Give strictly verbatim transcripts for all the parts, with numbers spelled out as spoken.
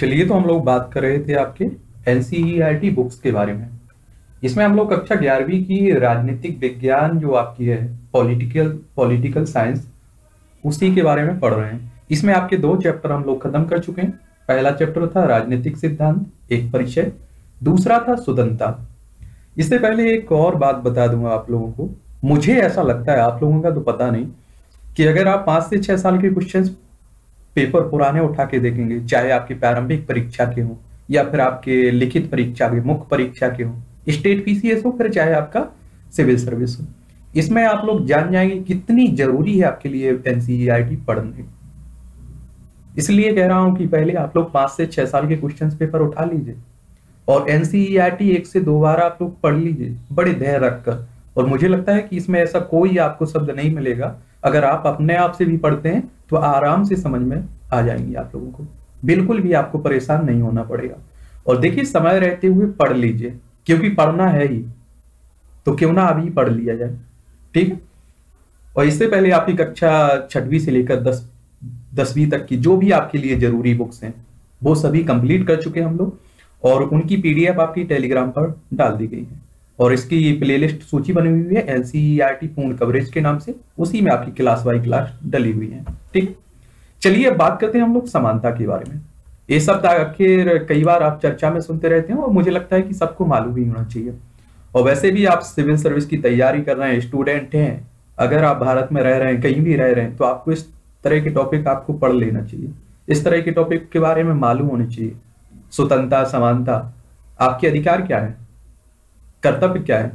चलिए, तो हम लोग बात कर रहे थे आपके एनसीईआरटी बुक्स के बारे में। इसमें हम लोग कक्षा ग्यारहवीं की राजनीतिक विज्ञान जो आपकी है, पॉलिटिकल पॉलिटिकल साइंस, उसी के बारे में पढ़ रहे हैं। इसमें आपके दो चैप्टर हम लोग खत्म कर चुके हैं। पहला चैप्टर था राजनीतिक सिद्धांत, एक परिचय। दूसरा था सुदंता। इससे पहले एक और बात बता दूंगा आप लोगों को। मुझे ऐसा लगता है, आप लोगों का तो पता नहीं, कि अगर आप पांच से छह साल के क्वेश्चंस पेपर पुराने उठा के देखेंगे, चाहे आपकी प्रारंभिक परीक्षा के हो या फिर आपके लिखित परीक्षा के, मुख्य परीक्षा के हो, स्टेट पीसीएस हो, फिर चाहे आपका सिविल सर्विस हो, इसमें आप लोग जान जाएंगे कितनी जरूरी है आपके लिए एनसीईआरटी पढ़ने। इसलिए कह रहा हूं कि पहले आप लोग पांच से छह साल के क्वेश्चन पेपर उठा लीजिए और एनसीईआरटी एक से दो बार आप लोग पढ़ लीजिए बड़े धैर्य रखकर। और मुझे लगता है कि इसमें ऐसा कोई आपको शब्द नहीं मिलेगा, अगर आप अपने आप से भी पढ़ते हैं तो आराम से समझ में आ जाएंगी आप लोगों को। बिल्कुल भी आपको परेशान नहीं होना पड़ेगा। और देखिए, समय रहते हुए पढ़ लीजिए, क्योंकि पढ़ना है ही, तो क्यों ना अभी पढ़ लिया जाए। ठीक है। और इससे पहले आपकी कक्षा छठवीं से लेकर दस दसवीं तक की जो भी आपके लिए जरूरी बुक्स हैं, वो सभी कंप्लीट कर चुके हैं हम लोग, और उनकी पीडीएफ आपकी टेलीग्राम पर डाल दी गई है। और इसकी प्लेलिस्ट सूची बनी हुई है एनसीईआरटी पूर्ण कवरेज के नाम से, उसी में आपकी क्लास बाई क्लास डली हुई है। ठीक। चलिए, अब बात करते हैं हम लोग समानता के बारे में। ये शब्द आखिर कई बार आप चर्चा में सुनते रहते हैं और मुझे लगता है कि सबको मालूम ही होना चाहिए। और वैसे भी आप सिविल सर्विस की तैयारी कर रहे हैं, स्टूडेंट हैं, अगर आप भारत में रह रहे हैं, कहीं भी रह रहे हैं, तो आपको इस तरह के टॉपिक आपको पढ़ लेना चाहिए। इस तरह के टॉपिक के बारे में मालूम होने चाहिए। स्वतंत्रता, समानता, आपके अधिकार क्या है, कर्तव्य क्या है।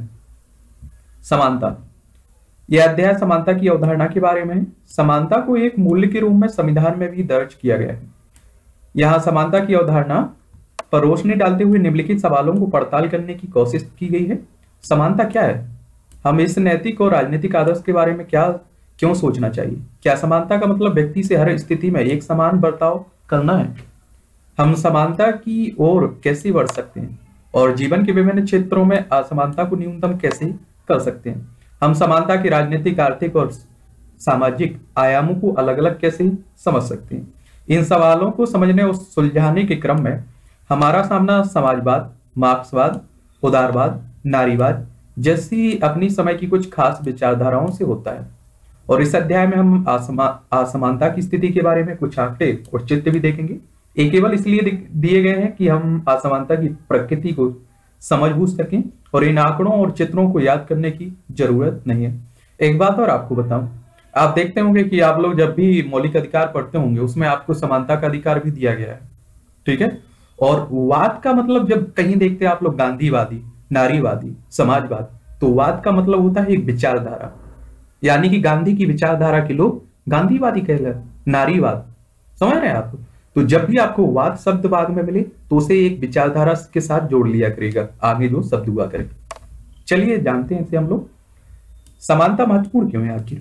समानता, यह अध्याय समानता की अवधारणा के बारे में है। समानता को एक मूल्य के रूप में संविधान में भी दर्ज किया गया है। यहां समानता की अवधारणा पर रोशनी डालते हुए निम्नलिखित सवालों को पड़ताल करने की कोशिश की गई है। समानता क्या है? हम इस नैतिक और राजनीतिक आदर्श के बारे में क्या क्यों सोचना चाहिए? क्या समानता का मतलब व्यक्ति से हर स्थिति में एक समान बर्ताव करना है? हम समानता की ओर कैसे बढ़ सकते हैं और जीवन के विभिन्न क्षेत्रों में असमानता को न्यूनतम कैसे कर सकते हैं? हम समानता के राजनीतिक, आर्थिक और सामाजिक आयामों को अलग अलग कैसे समझ सकते हैं? इन सवालों को समझने और सुलझाने के क्रम में हमारा सामना समाजवाद, मार्क्सवाद, उदारवाद, नारीवाद जैसी अपनी समय की कुछ खास विचारधाराओं से होता है। और इस अध्याय में हम असमा, असमानता की स्थिति के बारे में कुछ आंकड़े और चित्र भी देखेंगे। ये केवल इसलिए दिए गए हैं कि हम असमानता की प्रकृति को समझ बूझ सकें, और इन आंकड़ों और चित्रों को याद करने की जरूरत नहीं है। एक बात और आपको बताऊं, आप देखते होंगे कि आप लोग जब भी मौलिक अधिकार पढ़ते होंगे, उसमें आपको समानता का अधिकार भी दिया गया है। ठीक है। और वाद का मतलब जब कहीं देखते हैं आप लोग गांधीवादी, नारीवादी, समाजवाद, तो वाद का मतलब होता है एक विचारधारा, यानी कि गांधी की विचारधारा के लोग गांधीवादी कहलाते, नारीवाद। समझ रहे हैं आप? तो जब भी आपको वाद शब्द बाद में मिले तो उसे एक विचारधारा के साथ जोड़ लिया करेगा, आगे जो शब्द हुआ करेगा। चलिए जानते हैं इसे हम लोग। समानता महत्वपूर्ण क्यों है? आखिर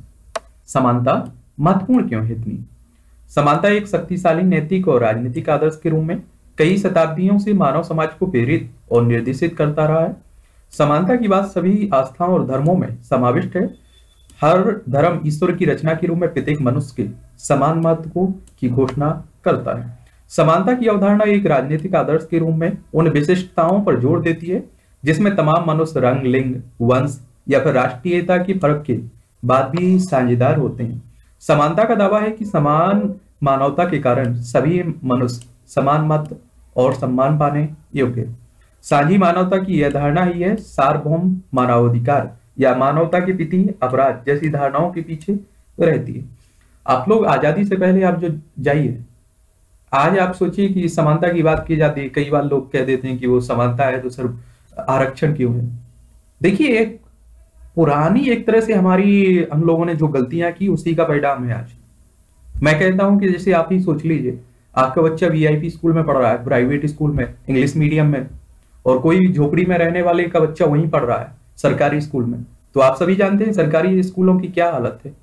समानता महत्वपूर्ण क्यों है इतनी? समानता एक शक्तिशाली नैतिक और राजनीतिक आदर्श के रूप में कई शताब्दियों से मानव समाज को प्रेरित और निर्देशित करता रहा है। समानता की बात सभी आस्थाओं और धर्मों में समाविष्ट है। हर धर्म ईश्वर की रचना के रूप में प्रत्येक मनुष्य के समान महत्व को की घोषणा करता है। समानता की अवधारणा एक राजनीतिक आदर्श के रूप में उन विशिष्टताओं पर जोर देती है जिसमें तमाम मनुष्य रंग, लिंग, वंश या फिर राष्ट्रीयता के फर्क के बाद भी साझेदार होते हैं। समानता का दावा है कि समान मानवता के कारण सभी मनुष्य समान महत्व और सम्मान पाने योग्य है। साझी मानवता की यह धारणा ही है सार्वभौम मानवाधिकार या मानवता के प्रति अपराध जैसी धारणाओं के पीछे रहती है। आप लोग आजादी से पहले आप जो जाइए, आज आप सोचिए कि समानता की बात की जाती है, कई बार लोग कह देते हैं कि वो समानता है तो सिर्फ आरक्षण क्यों है? देखिए, एक पुरानी एक तरह से हमारी हम लोगों ने जो गलतियां की उसी का परिणाम है आज। मैं कहता हूं कि जैसे आप ही सोच लीजिए, आपका बच्चा वीआईपी स्कूल में पढ़ रहा है, प्राइवेट स्कूल में, इंग्लिश मीडियम में, और कोई झोपड़ी में रहने वाले का बच्चा वहीं पढ़ रहा है सरकारी स्कूल में। तो आप सभी जानते हैं सरकारी स्कूलों की क्या हालत है।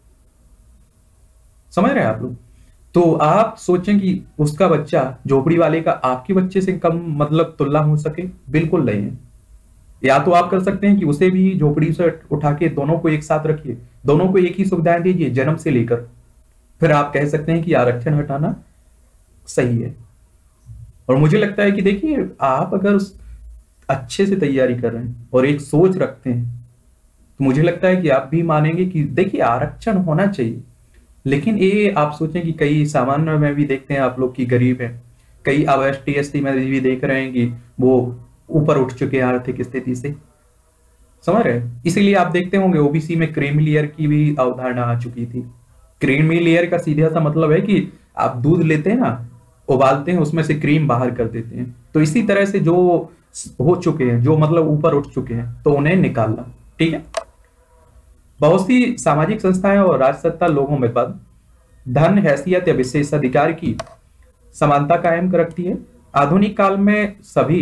समझ रहे हैं आप लोग? तो आप सोचें कि उसका बच्चा झोपड़ी वाले का आपके बच्चे से कम मतलब तुलना हो सके? बिल्कुल नहीं है। या तो आप कर सकते हैं कि उसे भी झोपड़ी से उठा के दोनों को एक साथ रखिए, दोनों को एक ही सुविधाएं दीजिए जन्म से लेकर, फिर आप कह सकते हैं कि आरक्षण हटाना सही है। और मुझे लगता है कि देखिए, आप अगर अच्छे से तैयारी कर रहे हैं और एक सोच रखते हैं, तो मुझे लगता है कि आप भी मानेंगे कि देखिए आरक्षण होना चाहिए। लेकिन ये आप सोचें कि कई सामान्य में भी देखते हैं आप लोग की गरीब है, कई अब एस टी एस टी में भी देख रहे हैं कि वो ऊपर उठ चुके हैं आर्थिक स्थिति से, समझ रहे हैं। इसीलिए आप देखते होंगे ओ बी सी में क्रीमी लेयर की भी अवधारणा आ चुकी थी। क्रीमी लेयर का सीधा सा मतलब है कि आप दूध लेते हैं ना, उबालते हैं, उसमें से क्रीम बाहर कर देते हैं। तो इसी तरह से जो हो चुके हैं, जो मतलब ऊपर उठ चुके हैं, तो उन्हें निकालना, ठीक है। बहुत सी सामाजिक संस्थाएं और राजसत्ता लोगों में पद, धन, हैसियत या विशेष अधिकार की समानता कायम रखती है। आधुनिक काल में सभी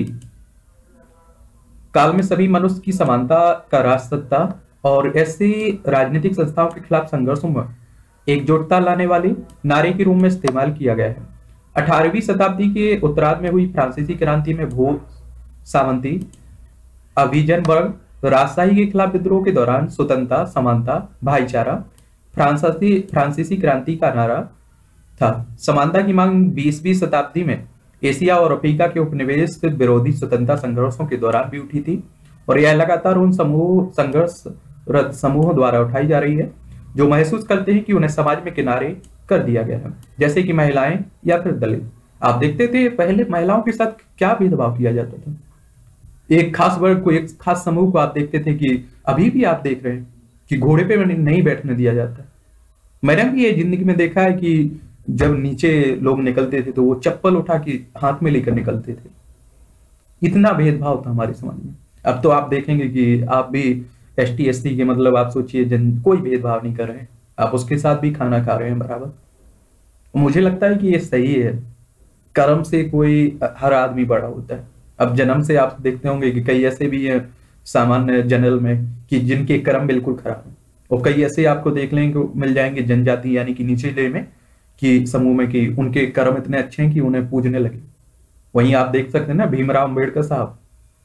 काल में सभी मनुष्य की समानता का राजसत्ता और ऐसी राजनीतिक संस्थाओं के खिलाफ संघर्षों में एकजुटता लाने वाली नारे के रूप में इस्तेमाल किया गया है। अठारहवीं शताब्दी के उत्तरार्ध में हुई फ्रांसीसी क्रांति में भू सामंती अभिजन वर्ग राजशाही के खिलाफ विद्रोह के दौरान स्वतंत्रता, समानता, भाईचारा फ्रांसीसी फ्रांसीसी क्रांति का नारा था। समानता की मांग बीसवीं शताब्दी में एशिया और अफ्रीका के उपनिवेश विरोधी स्वतंत्रता संघर्षों के दौरान भी उठी थी, और यह लगातार उन समूह संघर्ष समूहों द्वारा उठाई जा रही है जो महसूस करते हैं कि उन्हें समाज में किनारे कर दिया गया है, जैसे कि महिलाएं या फिर दलित। आप देखते थे पहले महिलाओं के साथ क्या भेदभाव किया जाता था, एक खास वर्ग को, एक खास समूह को आप देखते थे कि अभी भी आप देख रहे हैं कि घोड़े पे नहीं बैठने दिया जाता। मैंने भी ये जिंदगी में देखा है कि जब नीचे लोग निकलते थे तो वो चप्पल उठा के हाथ में लेकर निकलते थे। इतना भेदभाव था हमारे समाज में। अब तो आप देखेंगे कि आप भी एस टी एस टी के, मतलब आप सोचिए, जन कोई भेदभाव नहीं कर रहे हैं, आप उसके साथ भी खाना खा रहे हैं बराबर। मुझे लगता है कि ये सही है। कर्म से कोई, हर आदमी बड़ा होता है। अब जन्म से आप देखते होंगे कि कई ऐसे भी हैं सामान्य जनरल में कि जिनके कर्म बिल्कुल खराब है, और कई ऐसे आपको देख लेंगे मिल जाएंगे जनजाति यानी कि निचले में कि समूह में कि उनके कर्म इतने अच्छे हैं कि उन्हें पूजने लगे। वहीं आप देख सकते हैं ना भीमराव अम्बेडकर साहब,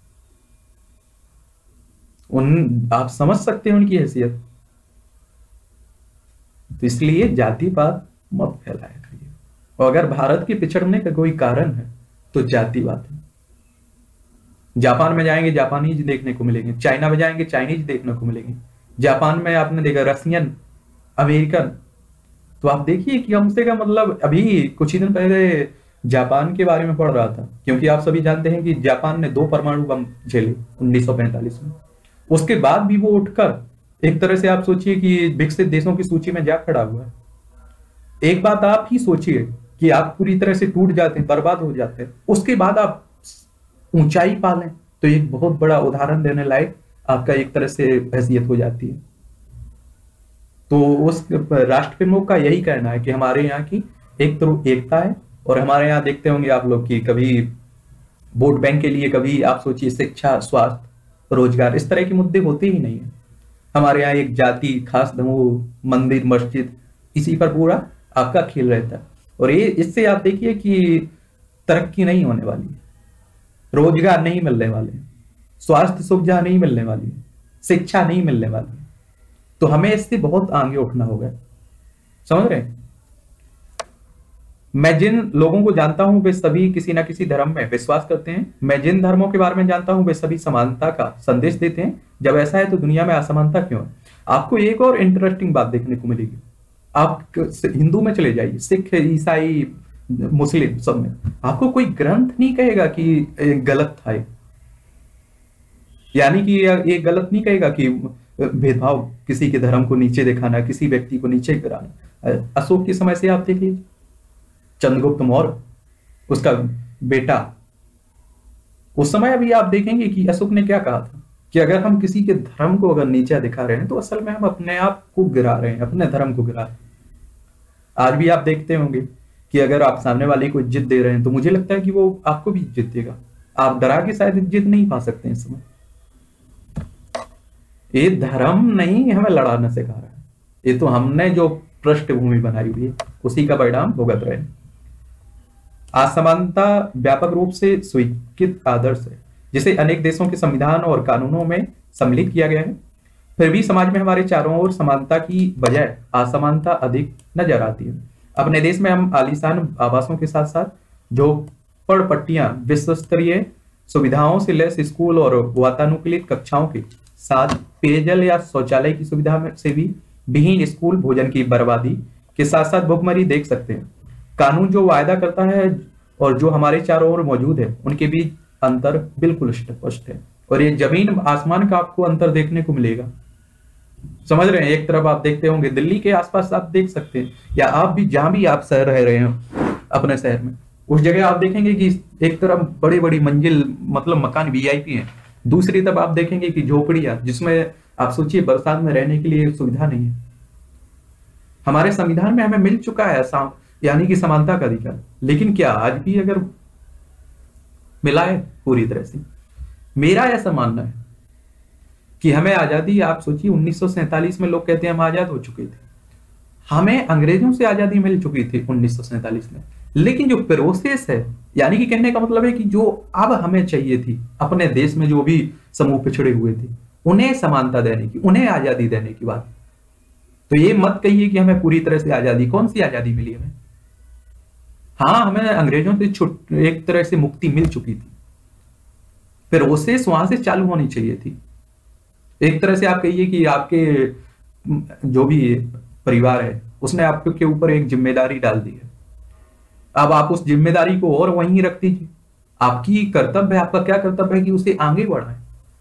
उन आप समझ सकते हैं उनकी हैसियत। तो इसलिए जातिवाद मत फैलाया करिए। और अगर भारत के पिछड़ने का कोई कारण है तो जातिवाद है। जापान में जाएंगे जापानीज देखने को मिलेंगे, चाइना में जाएंगे चाइनीज देखने को मिलेंगे। जापान में आपने देखा रशियन, अमेरिकन। तो आप देखिए कि हमसे का मतलब, अभी कुछ ही दिन पहले जापान के बारे में पढ़ रहा था, क्योंकि आप सभी जानते हैं कि जापान ने दो परमाणु बम झेले उन्नीस सौ पैंतालीस में। उसके बाद भी वो उठकर एक तरह से आप सोचिए कि विकसित देशों की सूची में जा खड़ा हुआ है। एक बात आप ही सोचिए कि आप पूरी तरह से टूट जाते हैं, बर्बाद हो जाते हैं, उसके बाद आप ऊंचाई पा लें, तो एक बहुत बड़ा उदाहरण देने लायक आपका एक तरह से हैसियत हो जाती है। तो उस राष्ट्र प्रमुख का यही कहना है कि हमारे यहाँ की एक तो एकता है, और हमारे यहाँ देखते होंगे आप लोग की कभी वोट बैंक के लिए, कभी आप सोचिए शिक्षा, स्वास्थ्य, रोजगार, इस तरह के मुद्दे होते ही नहीं है। हमारे यहाँ एक जाति, खास समूह, मंदिर, मस्जिद, इसी पर पूरा आपका खेल रहता है। और ये इससे आप देखिए कि तरक्की नहीं होने वाली है, रोजगार नहीं मिलने वाले, स्वास्थ्य सुविधा नहीं मिलने वाली, शिक्षा नहीं मिलने वाली। तो हमें इससे बहुत आगे उठना होगा, समझ रहे हैं। मैं जिन लोगों को जानता हूं वे सभी किसी ना किसी धर्म में विश्वास करते हैं। मैं जिन धर्मों के बारे में जानता हूं वे सभी समानता का संदेश देते हैं। जब ऐसा है तो दुनिया में असमानता क्यों है? आपको एक और इंटरेस्टिंग बात देखने को मिलेगी। आप हिंदू में चले जाइए, सिख, ईसाई, मुस्लिम, सब में आपको कोई ग्रंथ नहीं कहेगा कि गलत था, यानी कि ये गलत नहीं कहेगा कि भेदभाव, किसी के धर्म को नीचे दिखाना, किसी व्यक्ति को नीचे गिराना। अशोक के समय से आप देख लीजिए, चंद्रगुप्त मौर्य, उसका बेटा, उस समय अभी आप देखेंगे कि अशोक ने क्या कहा था कि अगर हम किसी के धर्म को अगर नीचा दिखा रहे हैं तो असल में हम अपने आप को गिरा रहे हैं, अपने धर्म को गिरा रहे हैं। आज भी आप देखते होंगे कि अगर आप सामने वाले को इज्जत दे रहे हैं तो मुझे लगता है कि वो आपको भी इज्जत देगा। आप डरा के शायद इज्जत नहीं पा सकते इस समय। ये धर्म नहीं हमें लड़ाना सिखा रहा है, ये तो हमने जो पृष्ठभूमि बनाई हुई है उसी का परिणाम भुगत रहे हैं। असमानता व्यापक रूप से स्वीकृत आदर्श है जिसे अनेक देशों के संविधान और कानूनों में सम्मिलित किया गया है। फिर भी समाज में हमारे चारों ओर समानता की बजाय असमानता अधिक नजर आती है। अपने देश में हम आलीशान आवासों के साथ साथ जो पड़पट्टियां विश्व स्तरीय सुविधाओं से लैस स्कूल और वातानुकूलित कक्षाओं के साथ पेयजल या शौचालय की सुविधा में से भी विहीन स्कूल भोजन की बर्बादी के साथ साथ भुखमरी देख सकते हैं। कानून जो वायदा करता है और जो हमारे चारों ओर मौजूद है उनके बीच अंतर बिल्कुल स्पष्ट है, और ये जमीन आसमान का आपको अंतर देखने को मिलेगा। समझ रहे हैं? एक तरफ आप देखते होंगे दिल्ली के आसपास आप देख सकते हैं, या आप भी जहां भी आप शहर रह रहे हो अपने शहर में, उस जगह आप देखेंगे कि एक तरफ बड़ी बड़ी मंजिल मतलब मकान वीआईपी हैं, दूसरी तरफ आप देखेंगे कि झोपड़ियां जिसमें आप सोचिए बरसात में रहने के लिए सुविधा नहीं है। हमारे संविधान में हमें मिल चुका है यानी कि समानता का अधिकार, लेकिन क्या आज भी अगर मिला है पूरी तरह से? मेरा ऐसा मानना है कि हमें आजादी, आप सोचिए उन्नीस सौ सैंतालीस में लोग कहते हैं हम आजाद हो चुके थे, हमें अंग्रेजों से आजादी मिल चुकी थी उन्नीस सौ सैंतालीस में, लेकिन जो प्रोसेस है, यानी कि कहने का मतलब है कि जो अब हमें चाहिए थी अपने देश में जो भी समूह पिछड़े हुए थे उन्हें समानता देने की, उन्हें आजादी देने की बात। तो ये मत कहिए कि हमें पूरी तरह से आजादी, कौन सी आजादी मिली हमें? हाँ, हमें अंग्रेजों से छुट एक तरह से मुक्ति मिल चुकी थी, प्रोसेस वहां से चालू होनी चाहिए थी। एक तरह से आप कहिए कि आपके जो भी परिवार है उसने आपके ऊपर एक जिम्मेदारी डाल दी है, अब आप उस जिम्मेदारी को और वहीं रख दीजिए। आपकी कर्तव्य है, आपका क्या कर्तव्य है कि उसे आगे बढ़ाएं।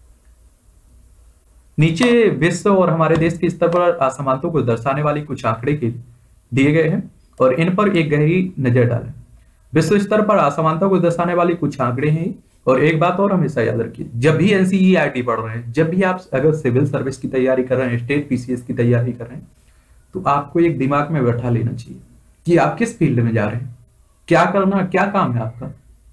नीचे विश्व और हमारे देश के स्तर पर असमानताओं को दर्शाने वाले कुछ आंकड़े के दिए गए हैं और इन पर एक गहरी नजर डालें। विश्व स्तर पर असमानता को दर्शाने वाले कुछ आंकड़े हैं, और एक बात और हमेशा याद रखिए, जब भी एनसीईआरटी पढ़ रहे हैं, जब भी आप अगर सिविल सर्विस की तैयारी कर रहे हैं, स्टेट पीसीएस की तैयारी कर रहे हैं, तो आपको एक दिमाग में बैठा लेना चाहिए कि आप किस फील्ड में जा रहे हैं, क्या करना, क्या काम है आपका।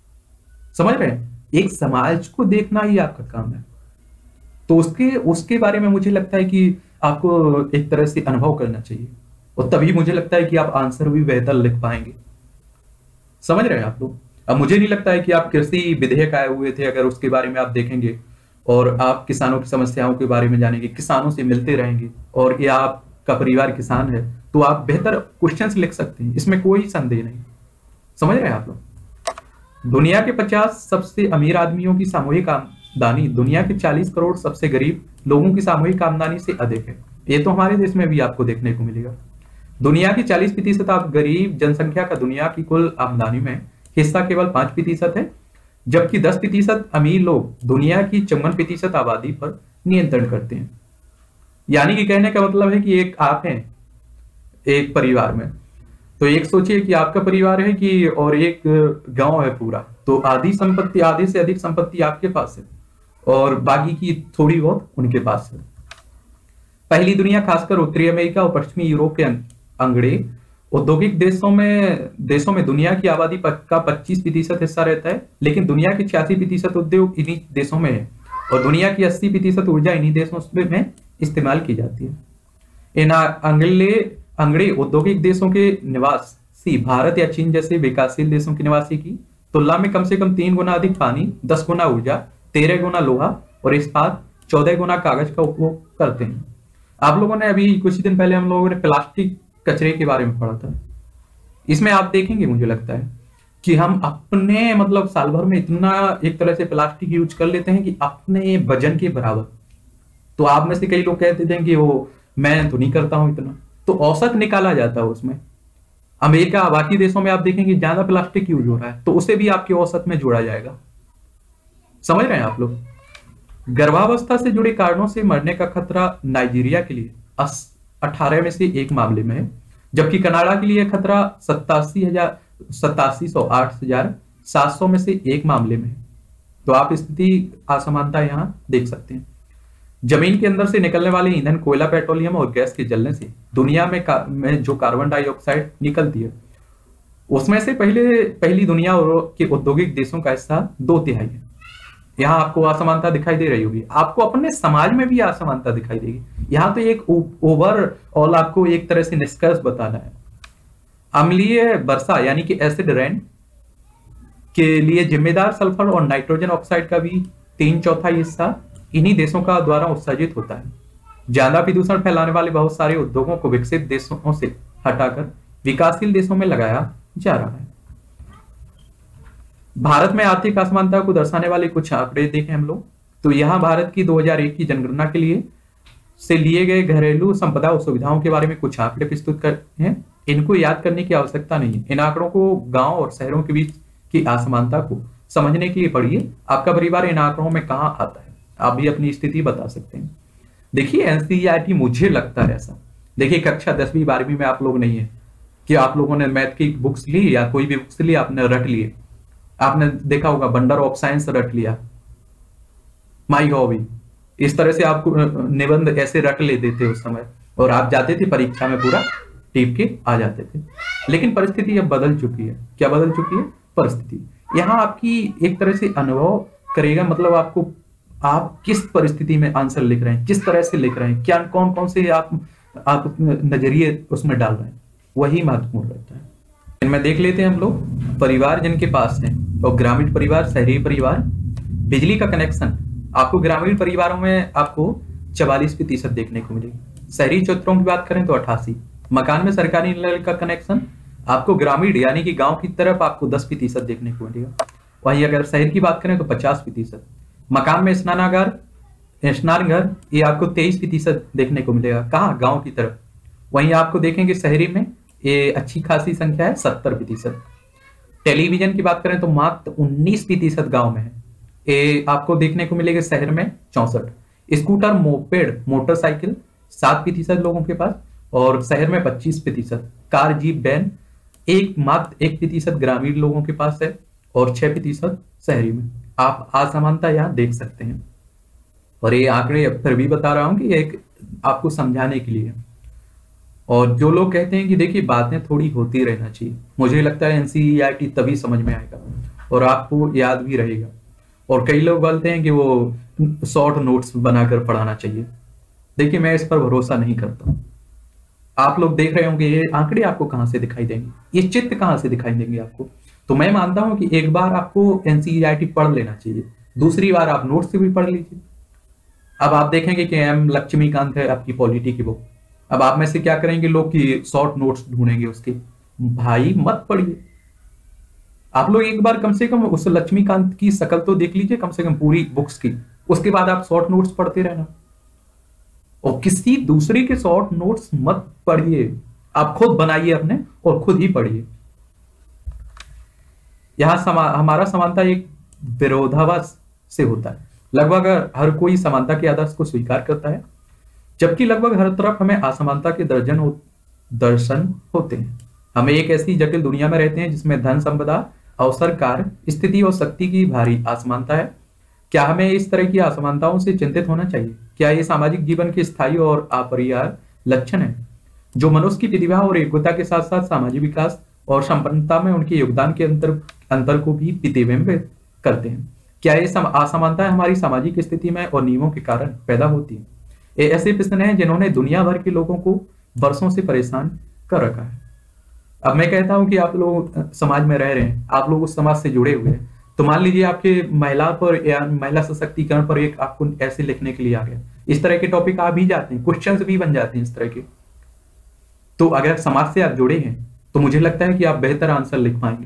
समझ रहे हैं? एक समाज को देखना ही आपका काम है, तो उसके उसके बारे में मुझे लगता है कि आपको एक तरह से अनुभव करना चाहिए, और तभी मुझे लगता है कि आप आंसर भी बेहतर लिख पाएंगे। समझ रहे हैं आप लोग? अब मुझे नहीं लगता है कि आप कृषि विधेयक आए हुए थे, अगर उसके बारे में आप देखेंगे और आप किसानों की समस्याओं के बारे में जानेंगे, किसानों से मिलते रहेंगे, और या आपका परिवार किसान है, तो आप बेहतर क्वेश्चंस लिख सकते हैं, इसमें कोई संदेह नहीं। समझ रहे हैं आप लोग? दुनिया के पचास सबसे अमीर आदमियों की सामूहिक आमदनी दुनिया के चालीस करोड़ सबसे गरीब लोगों की सामूहिक आमदनी से अधिक है। ये तो हमारे देश में भी आपको देखने को मिलेगा। दुनिया की चालीस प्रतिशत आप गरीब जनसंख्या का दुनिया की कुल आमदनी में हिस्सा केवल पांच प्रतिशत है, जबकि दस प्रतिशत अमीर लोग दुनिया की चौवन प्रतिशत आबादी पर नियंत्रण करते हैं। यानी कि कहने का मतलब है कि एक आप हैं एक परिवार में, तो एक सोचिए कि आपका परिवार है कि और एक गांव है पूरा, तो आधी संपत्ति, आधे से अधिक संपत्ति आपके पास है और बाकी की थोड़ी बहुत उनके पास है। पहली दुनिया खासकर उत्तरी अमेरिका और पश्चिमी यूरोप के अंगड़े औद्योगिक देशों में देशों में दुनिया की आबादी का पच्चीस प्रतिशत हिस्सा रहता है, लेकिन दुनिया के छियासी प्रतिशत उद्योग इन्हीं देशों में है और दुनिया की अस्सी प्रतिशत ऊर्जा इन्हीं देशों में इस्तेमाल की जाती है। इन अंगले अंगड़े औद्योगिक देशों के निवासी भारत या चीन जैसे विकासशील देशों के निवासी की तुलना में कम से कम तीन गुना अधिक पानी, दस गुना ऊर्जा, तेरह गुना लोहा और इस्पात, चौदह गुना कागज का उपयोग करते हैं। आप लोगों ने अभी कुछ दिन पहले हम लोगों ने प्लास्टिक कचरे के बारे में पढ़ा था। इसमें आप देखेंगे मुझे लगता है कि हम अपने मतलब साल भर में इतना एक तरह से प्लास्टिक यूज कर लेते हैं कि अपने वजन के बराबर। तो आप में से कई लोग कहते थे कि वो मैं तो नहीं करता हूं इतना, तो औसत निकाला जाता है उसमें। अमेरिका बाकी देशों में आप देखेंगे ज्यादा प्लास्टिक यूज हो रहा है, तो उसे भी आपके औसत में जोड़ा जाएगा। समझ रहे हैं आप लोग? गर्भावस्था से जुड़े कारणों से मरने का खतरा नाइजीरिया के लिए अठारह में से एक मामले में है, जबकि कनाडा के लिए खतरा सत्तासी हजार सत्तासी सौ आठ हजार सात सौ में से एक मामले में है। तो आप स्थिति असमानता यहां देख सकते हैं। जमीन के अंदर से निकलने वाले ईंधन, कोयला, पेट्रोलियम और गैस के जलने से दुनिया में, में जो कार्बन डाइऑक्साइड निकलती है उसमें से पहले पहली दुनिया के औद्योगिक देशों का हिस्सा दो तिहाई है। यहाँ आपको असमानता दिखाई दे रही होगी, आपको अपने समाज में भी असमानता दिखाई देगी। यहाँ तो एक ओवरऑल आपको एक तरह से निष्कर्ष बताना है। अम्लीय वर्षा यानी कि एसिड रेन के लिए जिम्मेदार सल्फर और नाइट्रोजन ऑक्साइड का भी तीन चौथाई हिस्सा इन्हीं देशों का द्वारा उत्सर्जित होता है। ज्यादा प्रदूषण फैलाने वाले बहुत सारे उद्योगों को विकसित देशों से हटाकर विकासशील देशों में लगाया जा रहा है। भारत में आर्थिक असमानता को दर्शाने वाले कुछ आंकड़े देखें हम लोग, तो यहाँ भारत की दो हज़ार एक की जनगणना के लिए से लिए गए घरेलू संपदा और सुविधाओं के बारे में कुछ आंकड़े प्रस्तुत करते हैं। इनको याद करने की आवश्यकता नहीं है। इन आंकड़ों को गांव और शहरों के बीच की असमानता को समझने के लिए पढ़िए। आपका परिवार इन आंकड़ों में कहाँ आता है, आप भी अपनी स्थिति बता सकते हैं। देखिए एनसीईआरटी, मुझे लगता है ऐसा, देखिए कक्षा दसवीं बारहवीं में आप लोग नहीं है कि आप लोगों ने मैथ की बुक्स ली या कोई भी बुक्स ली, आपने रट लिए। आपने देखा होगा वंडर ऑफ साइंस रट लिया, माई हॉबी, इस तरह से आपको निबंध ऐसे रट ले देते उस समय, और आप जाते थे परीक्षा में पूरा टीप के आ जाते थे। लेकिन परिस्थिति अब बदल चुकी है। क्या बदल चुकी है? परिस्थिति। यहाँ आपकी एक तरह से अनुभव करेगा, मतलब आपको आप किस परिस्थिति में आंसर लिख रहे हैं, किस तरह से लिख रहे हैं, क्या कौन कौन से आप आप नजरिए उसमें डाल रहे हैं, वही महत्वपूर्ण रहता है। इनमें देख लेते हैं हम लोग परिवार जिनके पास है, और ग्रामीण परिवार, शहरी परिवार। बिजली का कनेक्शन आपको ग्रामीण परिवारों में आपको चवालीस प्रतिशत देखने को मिलेगी। शहरी क्षेत्रों की बात करें तो अट्ठासी। मकान में सरकारी नल का कनेक्शन आपको ग्रामीण यानी कि गांव की तरफ आपको दस प्रतिशत देखने को मिलेगा। वहीं अगर शहर की बात करें तो पचास प्रतिशत। मकान में स्नानागार, स्नानघर, ये आपको तेईस प्रतिशत देखने को मिलेगा। कहाँ? गांव की तरफ। वहीं आपको देखेंगे शहरी में ये अच्छी खासी संख्या है, सत्तर प्रतिशत। टेलीविजन की बात करें तो मात्र उन्नीस प्रतिशत गाँव में है, ये आपको देखने को मिलेगा शहर में चौसठ। स्कूटर, मोपेड, मोटरसाइकिल सात प्रतिशत लोगों के पास, और शहर में पच्चीस प्रतिशत। कार, जीप, वैन एक मात्र एक प्रतिशत ग्रामीण लोगों के पास है, और छह प्रतिशत शहरी में। आप असमानता यहाँ देख सकते हैं। और ये आंकड़े फिर भी बता रहा हूं कि एक आपको समझाने के लिए। और जो लोग कहते हैं कि देखिए बातें थोड़ी होती रहना चाहिए, मुझे लगता है एनसीईआरटी तभी समझ में आएगा और आपको याद भी रहेगा। और कई लोग बोलते हैं कि वो शॉर्ट नोट्स बनाकर पढ़ाना चाहिए। देखिए मैं इस पर भरोसा नहीं करता। आप लोग देख रहे होंगे ये आंकड़े आपको कहां से दिखाई देंगे, ये चित्र कहां से दिखाई देंगे आपको। तो मैं मानता हूं कि एक बार आपको एनसीईआरटी पढ़ लेना चाहिए, दूसरी बार आप नोट से भी पढ़ लीजिए। अब आप देखेंगे कि एम लक्ष्मीकांत है आपकी पॉलिटी की बुक। अब आप में से क्या करेंगे लोग कि शॉर्ट नोट्स ढूंढेंगे उसके। भाई मत पढ़िए, आप लोग एक बार कम से कम उस लक्ष्मीकांत की शक्ल तो देख लीजिए, कम से कम पूरी बुक्स की। उसके बाद आप शॉर्ट नोट्स पढ़ते रहना, और किसी दूसरे के शॉर्ट नोट्स मत पढ़िए, आप खुद बनाइए अपने और खुद ही पढ़िए। यहां समा, हमारा समानता एक विरोधाभास से होता है। लगभग हर कोई समानता के आदर्श को स्वीकार करता है, जबकि लगभग हर तरफ हमें असमानता के दर्जन हो, दर्शन होते हैं। हमें एक ऐसी जटिल दुनिया में रहते हैं जिसमें धन, संपदा, अवसर, कार्य, स्थिति और शक्ति की भारी असमानता है। क्या हमें इस तरह की असमानताओं से चिंतित होना चाहिए? क्या ये सामाजिक जीवन के स्थायी और अपरिहार्य लक्षण है जो मनुष्य की प्रतिभा और योग्यता के साथ साथ सामाजिक विकास और संपन्नता में उनके योगदान के अंतर अंतर को भी प्रतिबिंबित करते हैं? क्या ये असमानता हमारी सामाजिक स्थिति में और नियमों के कारण पैदा होती है? ये ऐसे प्रश्न हैं जिन्होंने दुनिया भर के लोगों को वर्षों से परेशान कर रखा है। अब मैं कहता हूं कि आप लोग समाज में रह रहे हैं, आप लोग उस समाज से जुड़े हुए हैं, तो मान लीजिए आपके महिला पर या महिला सशक्तिकरण पर एक आपको ऐसे लिखने के लिए आ गया, इस तरह के टॉपिक आ भी जाते हैं, क्वेश्चंस भी बन जाते हैं इस तरह के। तो अगर समाज से आप जुड़े हैं तो मुझे लगता है कि आप बेहतर आंसर लिख पाएंगे।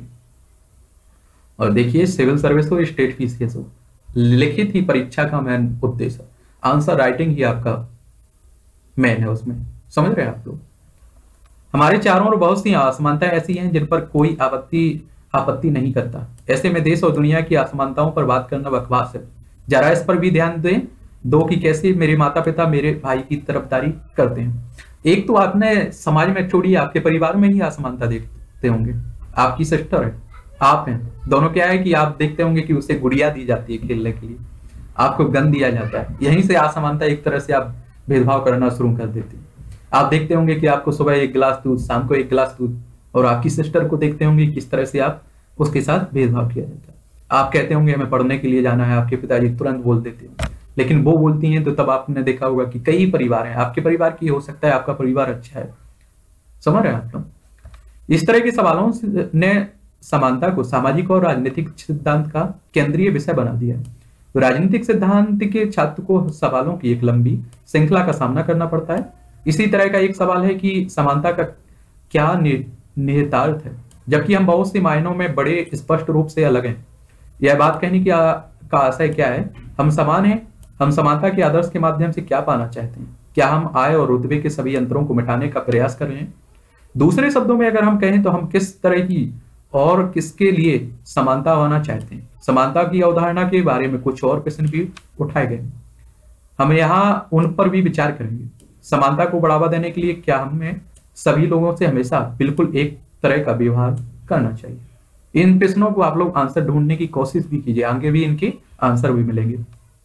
और देखिए सिविल सर्विस हो, स्टेट पीसीएस हो, लिखित ही परीक्षा का मेन उद्देश्य, आंसर राइटिंग ही आपका मेन है उसमें, समझ रहे हैं आप लोग। हमारे चारों ओर बहुत सी असमानताएं ऐसी हैं जिन पर कोई आपत्ति आपत्ति नहीं करता। ऐसे में देश और दुनिया की असमानताओं पर बात करना बकवास है। जरा इस पर भी ध्यान दें दो कि कैसे मेरे माता पिता मेरे भाई की तरफदारी करते हैं। एक तो आपने समाज में छोड़िए, आपके परिवार में ही असमानता देखते होंगे। आपकी सिस्टर है, आप हैं, दोनों क्या है कि आप देखते होंगे कि उसे गुड़िया दी जाती है खेलने के लिए, आपको गन दिया जाता है। यहीं से असमानता एक तरह से आप भेदभाव करना शुरू कर देते हैं। आप देखते होंगे कि आपको सुबह एक गिलास दूध, शाम को एक गिलास दूध, और आपकी सिस्टर को देखते होंगे किस तरह से आप उसके साथ भेदभाव किया जाता है। आप कहते होंगे हमें पढ़ने के लिए जाना है, आपके पिताजी तुरंत बोल देते हैं, लेकिन वो बोलती हैं तो तब आपने देखा होगा कि कई परिवार हैं, आपके परिवार की हो सकता है आपका परिवार अच्छा है, समझ रहे हैं आप लोग। इस तरह के सवालों ने समानता को सामाजिक और राजनीतिक सिद्धांत का केंद्रीय विषय बना दिया है। तो राजनीतिक सिद्धांत के छात्र को सवालों की एक लंबी श्रृंखला का सामना करना पड़ता है। इसी तरह का एक सवाल है कि समानता का क्या निहितार्थ है, जबकि हम बहुत से मायनों में बड़े स्पष्ट रूप से अलग हैं। यह बात कहने की आ, का आशय क्या है? हम समान हैं। हम समानता के आदर्श के माध्यम से क्या पाना चाहते हैं? क्या हम आय और रुतबे के सभी अंतरों को मिटाने का प्रयास कर रहे हैं? दूसरे शब्दों में अगर हम कहें तो हम किस तरह की और किसके लिए समानता होना चाहते हैं? समानता की अवधारणा के बारे में कुछ और प्रश्न भी उठाए गए। हम यहाँ उन पर भी विचार करेंगे। समानता को बढ़ावा देने के लिए क्या हमें सभी लोगों से हमेशा बिल्कुल एक तरह का व्यवहार करना चाहिए? इन प्रश्नों को आप लोग आंसर ढूंढने की कोशिश भी कीजिए, आगे भी इनके आंसर भी मिलेंगे।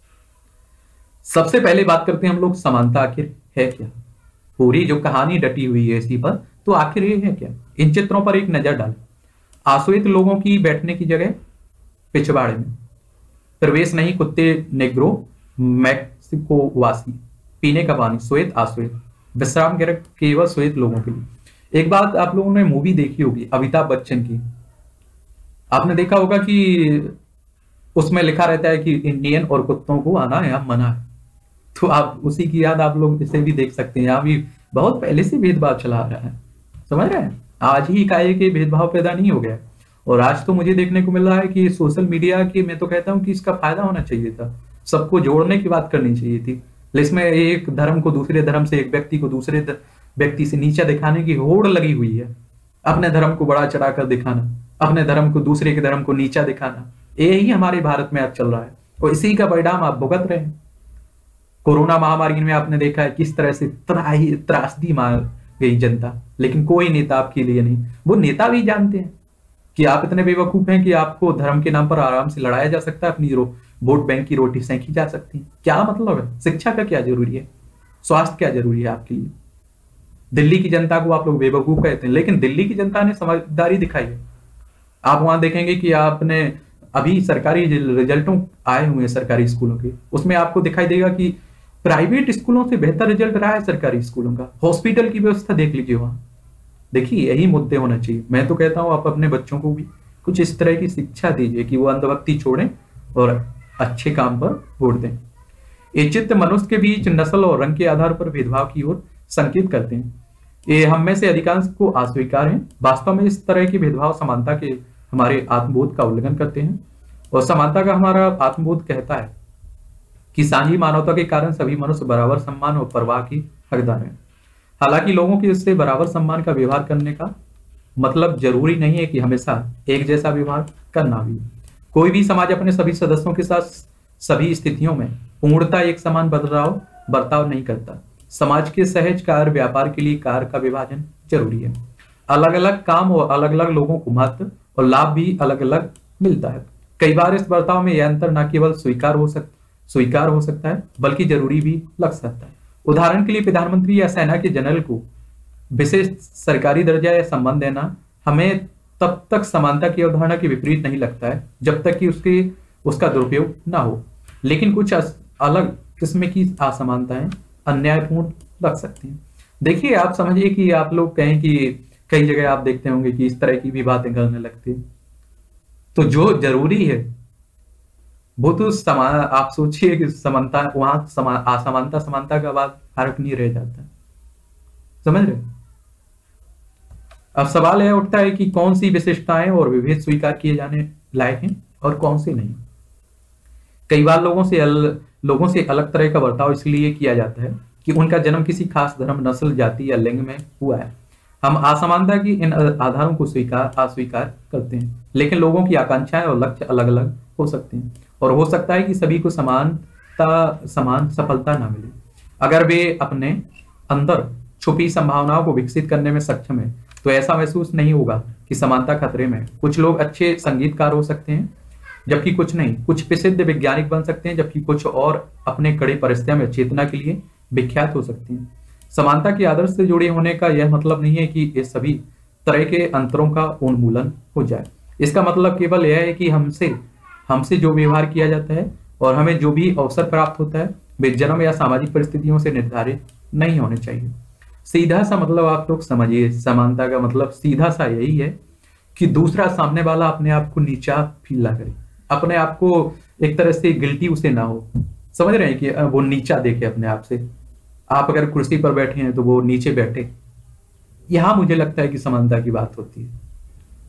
सबसे पहले बात करते हैं हम लोग, समानता आखिर है क्या? पूरी जो कहानी डटी हुई है इसी पर, तो आखिर ये है क्या? इन चित्रों पर एक नजर डालें। आश्रित लोगों की बैठने की जगह पिछवाड़े में, प्रवेश नहीं कुत्ते नेग्रो मैक्सिको वासी, पीने का पानी श्वेत आश्रित, विश्राम गृह केवल श्वेत लोगों के लिए। एक बात आप लोगों ने मूवी देखी होगी अमिताभ बच्चन की, आपने देखा होगा कि उसमें लिखा रहता है कि इंडियन और कुत्तों को आना यहाँ मना है। तो आप उसी की याद आप लोग इसे भी देख सकते हैं। यहाँ भी बहुत पहले से भेदभाव चला आ रहा है, समझ रहे हैं? आज ही का के भेदभाव पैदा नहीं हो गया। और आज तो मुझे देखने को मिल रहा है कि सोशल मीडिया की, मैं तो कहता हूं कि इसका फायदा होना चाहिए था, सबको जोड़ने की बात करनी चाहिए थी। इसमें एक धर्म को दूसरे धर्म से, एक व्यक्ति को दूसरे व्यक्ति से नीचा दिखाने की होड़ लगी हुई है। अपने धर्म को बड़ा चढ़ाकर दिखाना, अपने धर्म को दूसरे के धर्म को नीचा दिखाना, यही हमारे भारत में आज चल रहा है और इसी का परिणाम आप भुगत रहे हैं। कोरोना महामारी में आपने देखा है किस तरह से त्राही त्रासदी मार गई जनता, लेकिन कोई नेता आपके लिए नहीं। वो नेता भी जानते हैं कि आप इतने बेवकूफ हैं कि आपको धर्म के नाम पर आराम से लड़ाया जा सकता है, अपनी वोट बैंक की रोटी सेंकी जा सकती है। क्या मतलब है? शिक्षा का क्या जरूरी है? स्वास्थ्य क्या जरूरी है आपके लिए? दिल्ली की जनता को आप लोग बेवकूफ कहते हैं, लेकिन दिल्ली की जनता ने समझदारी दिखाई है। आप वहां देखेंगे कि आपने अभी सरकारी रिजल्टों आए हुए हैं सरकारी स्कूलों के, उसमें आपको दिखाई देगा कि प्राइवेट स्कूलों से बेहतर रिजल्ट रहा है सरकारी स्कूलों का। हॉस्पिटल की व्यवस्था देख लीजिए वहां। देखिए यही मुद्दे होना चाहिए। मैं तो कहता हूं आप अपने बच्चों को भी कुछ इस तरह की शिक्षा दीजिए कि वो अंधभक्ति छोड़ें और अच्छे काम पर वोट दें। ये चित्र मनुष्य के बीच नस्ल और रंग के आधार पर भेदभाव की ओर संकेत करते हैं। ये हम में से अधिकांश को अस्वीकार है। वास्तव में इस तरह के भेदभाव समानता के हमारे आत्मबोध का उल्लंघन करते हैं और समानता का हमारा आत्मबोध कहता है कि साझी मानवता के कारण सभी मनुष्य बराबर सम्मान और परवाह की हकदार हैं। हालांकि लोगों के इससे बराबर सम्मान का व्यवहार करने का मतलब जरूरी नहीं है कि हमेशा एक जैसा व्यवहार करना भी। कोई भी समाज अपने सभी सदस्यों के साथ सभी स्थितियों में पूर्णता एक समान बदलाव बर्ताव नहीं करता। समाज के सहज कार्य व्यापार के लिए कार्य का विभाजन जरूरी है। अलग अलग काम और अलग अलग लोगों को महत्व और लाभ भी अलग अलग मिलता है। कई बार इस बर्ताव में यह अंतर न केवल स्वीकार हो सकता स्वीकार हो सकता है बल्कि जरूरी भी लग सकता है। उदाहरण के लिए प्रधानमंत्री या सेना के जनरल को विशेष सरकारी दर्जा या सम्मान देना हमें तब तक समानता की अवधारणा के विपरीत नहीं लगता है जब तक कि उसके उसका दुरुपयोग ना हो। लेकिन कुछ अलग किस्म की असमानताएं अन्यायपूर्ण लग सकती हैं। देखिए आप समझिए कि आप लोग कहें कि कई जगह आप देखते होंगे कि इस तरह की भी बातें करने लगते हैं, तो जो जरूरी है वो तो समान, आप सोचिए कि समानता वहां समा, असमानता समानता का बाद फर्क नहीं रह जाता, समझ रहे? अब सवाल यह उठता है कि कौन सी विशेषताएं और विभेद स्वीकार किए जाने लायक हैं और कौन से नहीं। कई बार लोगों से अल, लोगों से अलग तरह का बर्ताव इसलिए किया जाता है कि उनका जन्म किसी खास धर्म, नस्ल, जाति या लिंग में हुआ है। हम असमानता की इन आधारों को स्वीकार अस्वीकार करते हैं, लेकिन लोगों की आकांक्षाएं और लक्ष्य अलग अलग हो सकते हैं और हो सकता है कि सभी को समानता समान सफलता ना मिले। अगर वे अपने अंदर छुपी संभावनाओं को विकसित करने में सक्षम है तो ऐसा महसूस नहीं होगा कि समानता खतरे में। कुछ लोग अच्छे संगीतकार हो सकते हैं जबकि कुछ नहीं, कुछ प्रसिद्ध वैज्ञानिक बन सकते हैं जबकि कुछ और अपने कड़ी परिस्थितियों में चेतना के लिए विख्यात हो सकते हैं। समानता के आदर्श से जुड़े होने का यह मतलब नहीं है कि ये सभी तरह के अंतरों का उन्मूलन हो जाए। इसका मतलब केवल यह है कि हमसे हमसे जो व्यवहार किया जाता है और हमें जो भी अवसर प्राप्त होता है वे जन्म या सामाजिक परिस्थितियों से निर्धारित नहीं होने चाहिए। सीधा सा मतलब आप लोग समझिए, समानता का मतलब सीधा सा यही है कि दूसरा सामने वाला अपने आप को नीचा फील ना करे, अपने आप को एक तरह से गिल्टी उसे ना हो। समझ रहे हैं कि वो नीचा देखे अपने आप से। आप अगर कुर्सी पर बैठे हैं तो वो नीचे बैठे। यहां मुझे लगता है कि समानता की बात होती है।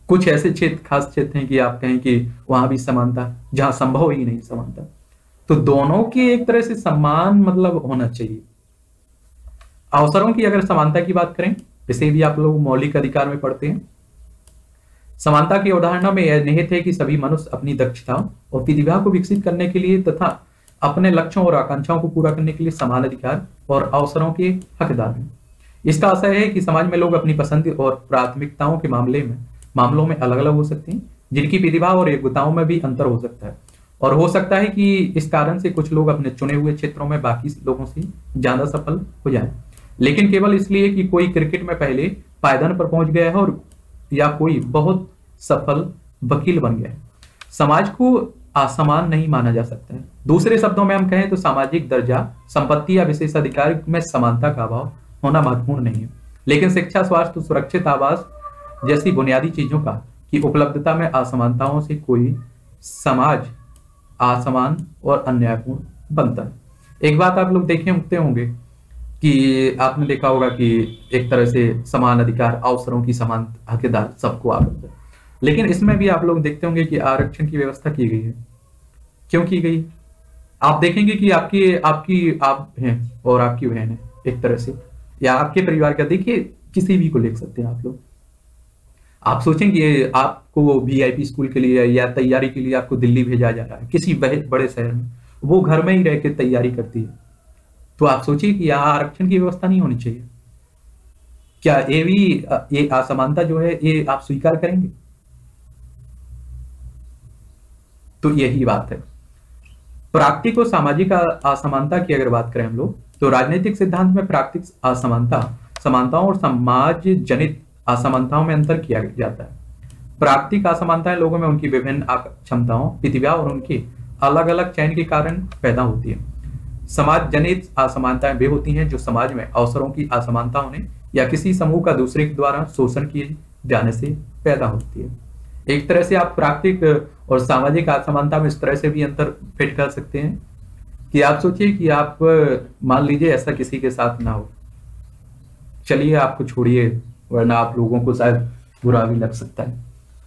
कुछ ऐसे क्षेत्र, खास क्षेत्र हैं कि आप कहें कि वहां भी समानता, जहां संभव ही नहीं समानता। तो दोनों की एक तरह से समान मतलब होना चाहिए। अवसरों की अगर समानता की बात करें, इसे भी आप लोग मौलिक अधिकार में पढ़ते हैं। समानता की अवधारणा में यह निहित है कि सभी मनुष्य अपनी दक्षताओं और प्रतिभा को विकसित करने के लिए तथा अपने लक्ष्यों और आकांक्षाओं को पूरा करने के लिए समान अधिकार और अवसरों के हकदार हैं। इसका आशय है कि समाज में लोग अपनी पसंद और प्राथमिकताओं के मामले में मामलों में अलग अलग हो सकते हैं, जिनकी प्रतिभा और योग्यताओं में भी अंतर हो सकता है, और हो सकता है कि इस कारण से कुछ लोग अपने चुने हुए क्षेत्रों में बाकी लोगों से ज्यादा सफल हो जाएं, लेकिन केवल इसलिए कि कोई क्रिकेट में पहले पायदान पर पहुंच गया है और या कोई बहुत सफल वकील बन गया है। समाज को असमान नहीं माना जा सकता है। दूसरे शब्दों में हम कहें तो सामाजिक दर्जा, संपत्ति या विशेष अधिकार में समानता का अभाव होना महत्वपूर्ण नहीं है, लेकिन शिक्षा, स्वास्थ्य, सुरक्षित आवास जैसी बुनियादी चीजों का की उपलब्धता में असमानताओं से कोई समाज असमान और अन्यायपूर्ण बनता है। एक बात आप लोग देखे होते होंगे कि आपने देखा होगा कि एक तरह से समान अधिकार, अवसरों की समान हकदार सबको आबद्ध है, लेकिन इसमें भी आप लोग देखते होंगे कि आरक्षण की व्यवस्था की गई है। क्यों की गई? आप देखेंगे कि आपकी आपकी आप हैं और आपकी बहन है एक तरह से, या आपके परिवार का, देखिए किसी भी को लिख सकते हैं आप लोग। आप सोचेंगे आपको वीआईपी स्कूल के लिए या तैयारी के लिए आपको दिल्ली भेजा जा रहा है किसी बड़े शहर में, वो घर में ही रह के तैयारी करती है, तो आप सोचिए कि यहाँ आरक्षण की व्यवस्था नहीं होनी चाहिए क्या? ये भी ये असमानता जो है ये आप स्वीकार करेंगे? तो यही बात है। प्राकृतिक और सामाजिक असमानता की अगर बात करें हम लोग, तो राजनीतिक सिद्धांत में प्राकृतिक असमानता, समानताओं और समाज जनित असमानताओं में अंतर किया जाता है। प्राकृतिक असमानताएं लोगों में उनकी विभिन्न क्षमताओं, प्रतिभा और उनके अलग अलग चयन के कारण पैदा होती है। समाज जनित असमानताएं वे होती हैं जो समाज में अवसरों की असमानता होने या किसी समूह का दूसरे के द्वारा शोषण किए जाने से पैदा होती है। एक तरह से आप प्राकृतिक और सामाजिक असमानता में इस तरह से भी अंतर फिट कर सकते हैं कि आप सोचिए कि आप मान लीजिए ऐसा किसी के साथ ना हो, चलिए आपको छोड़िए, वरना आप लोगों को शायद बुरा भी लग सकता है।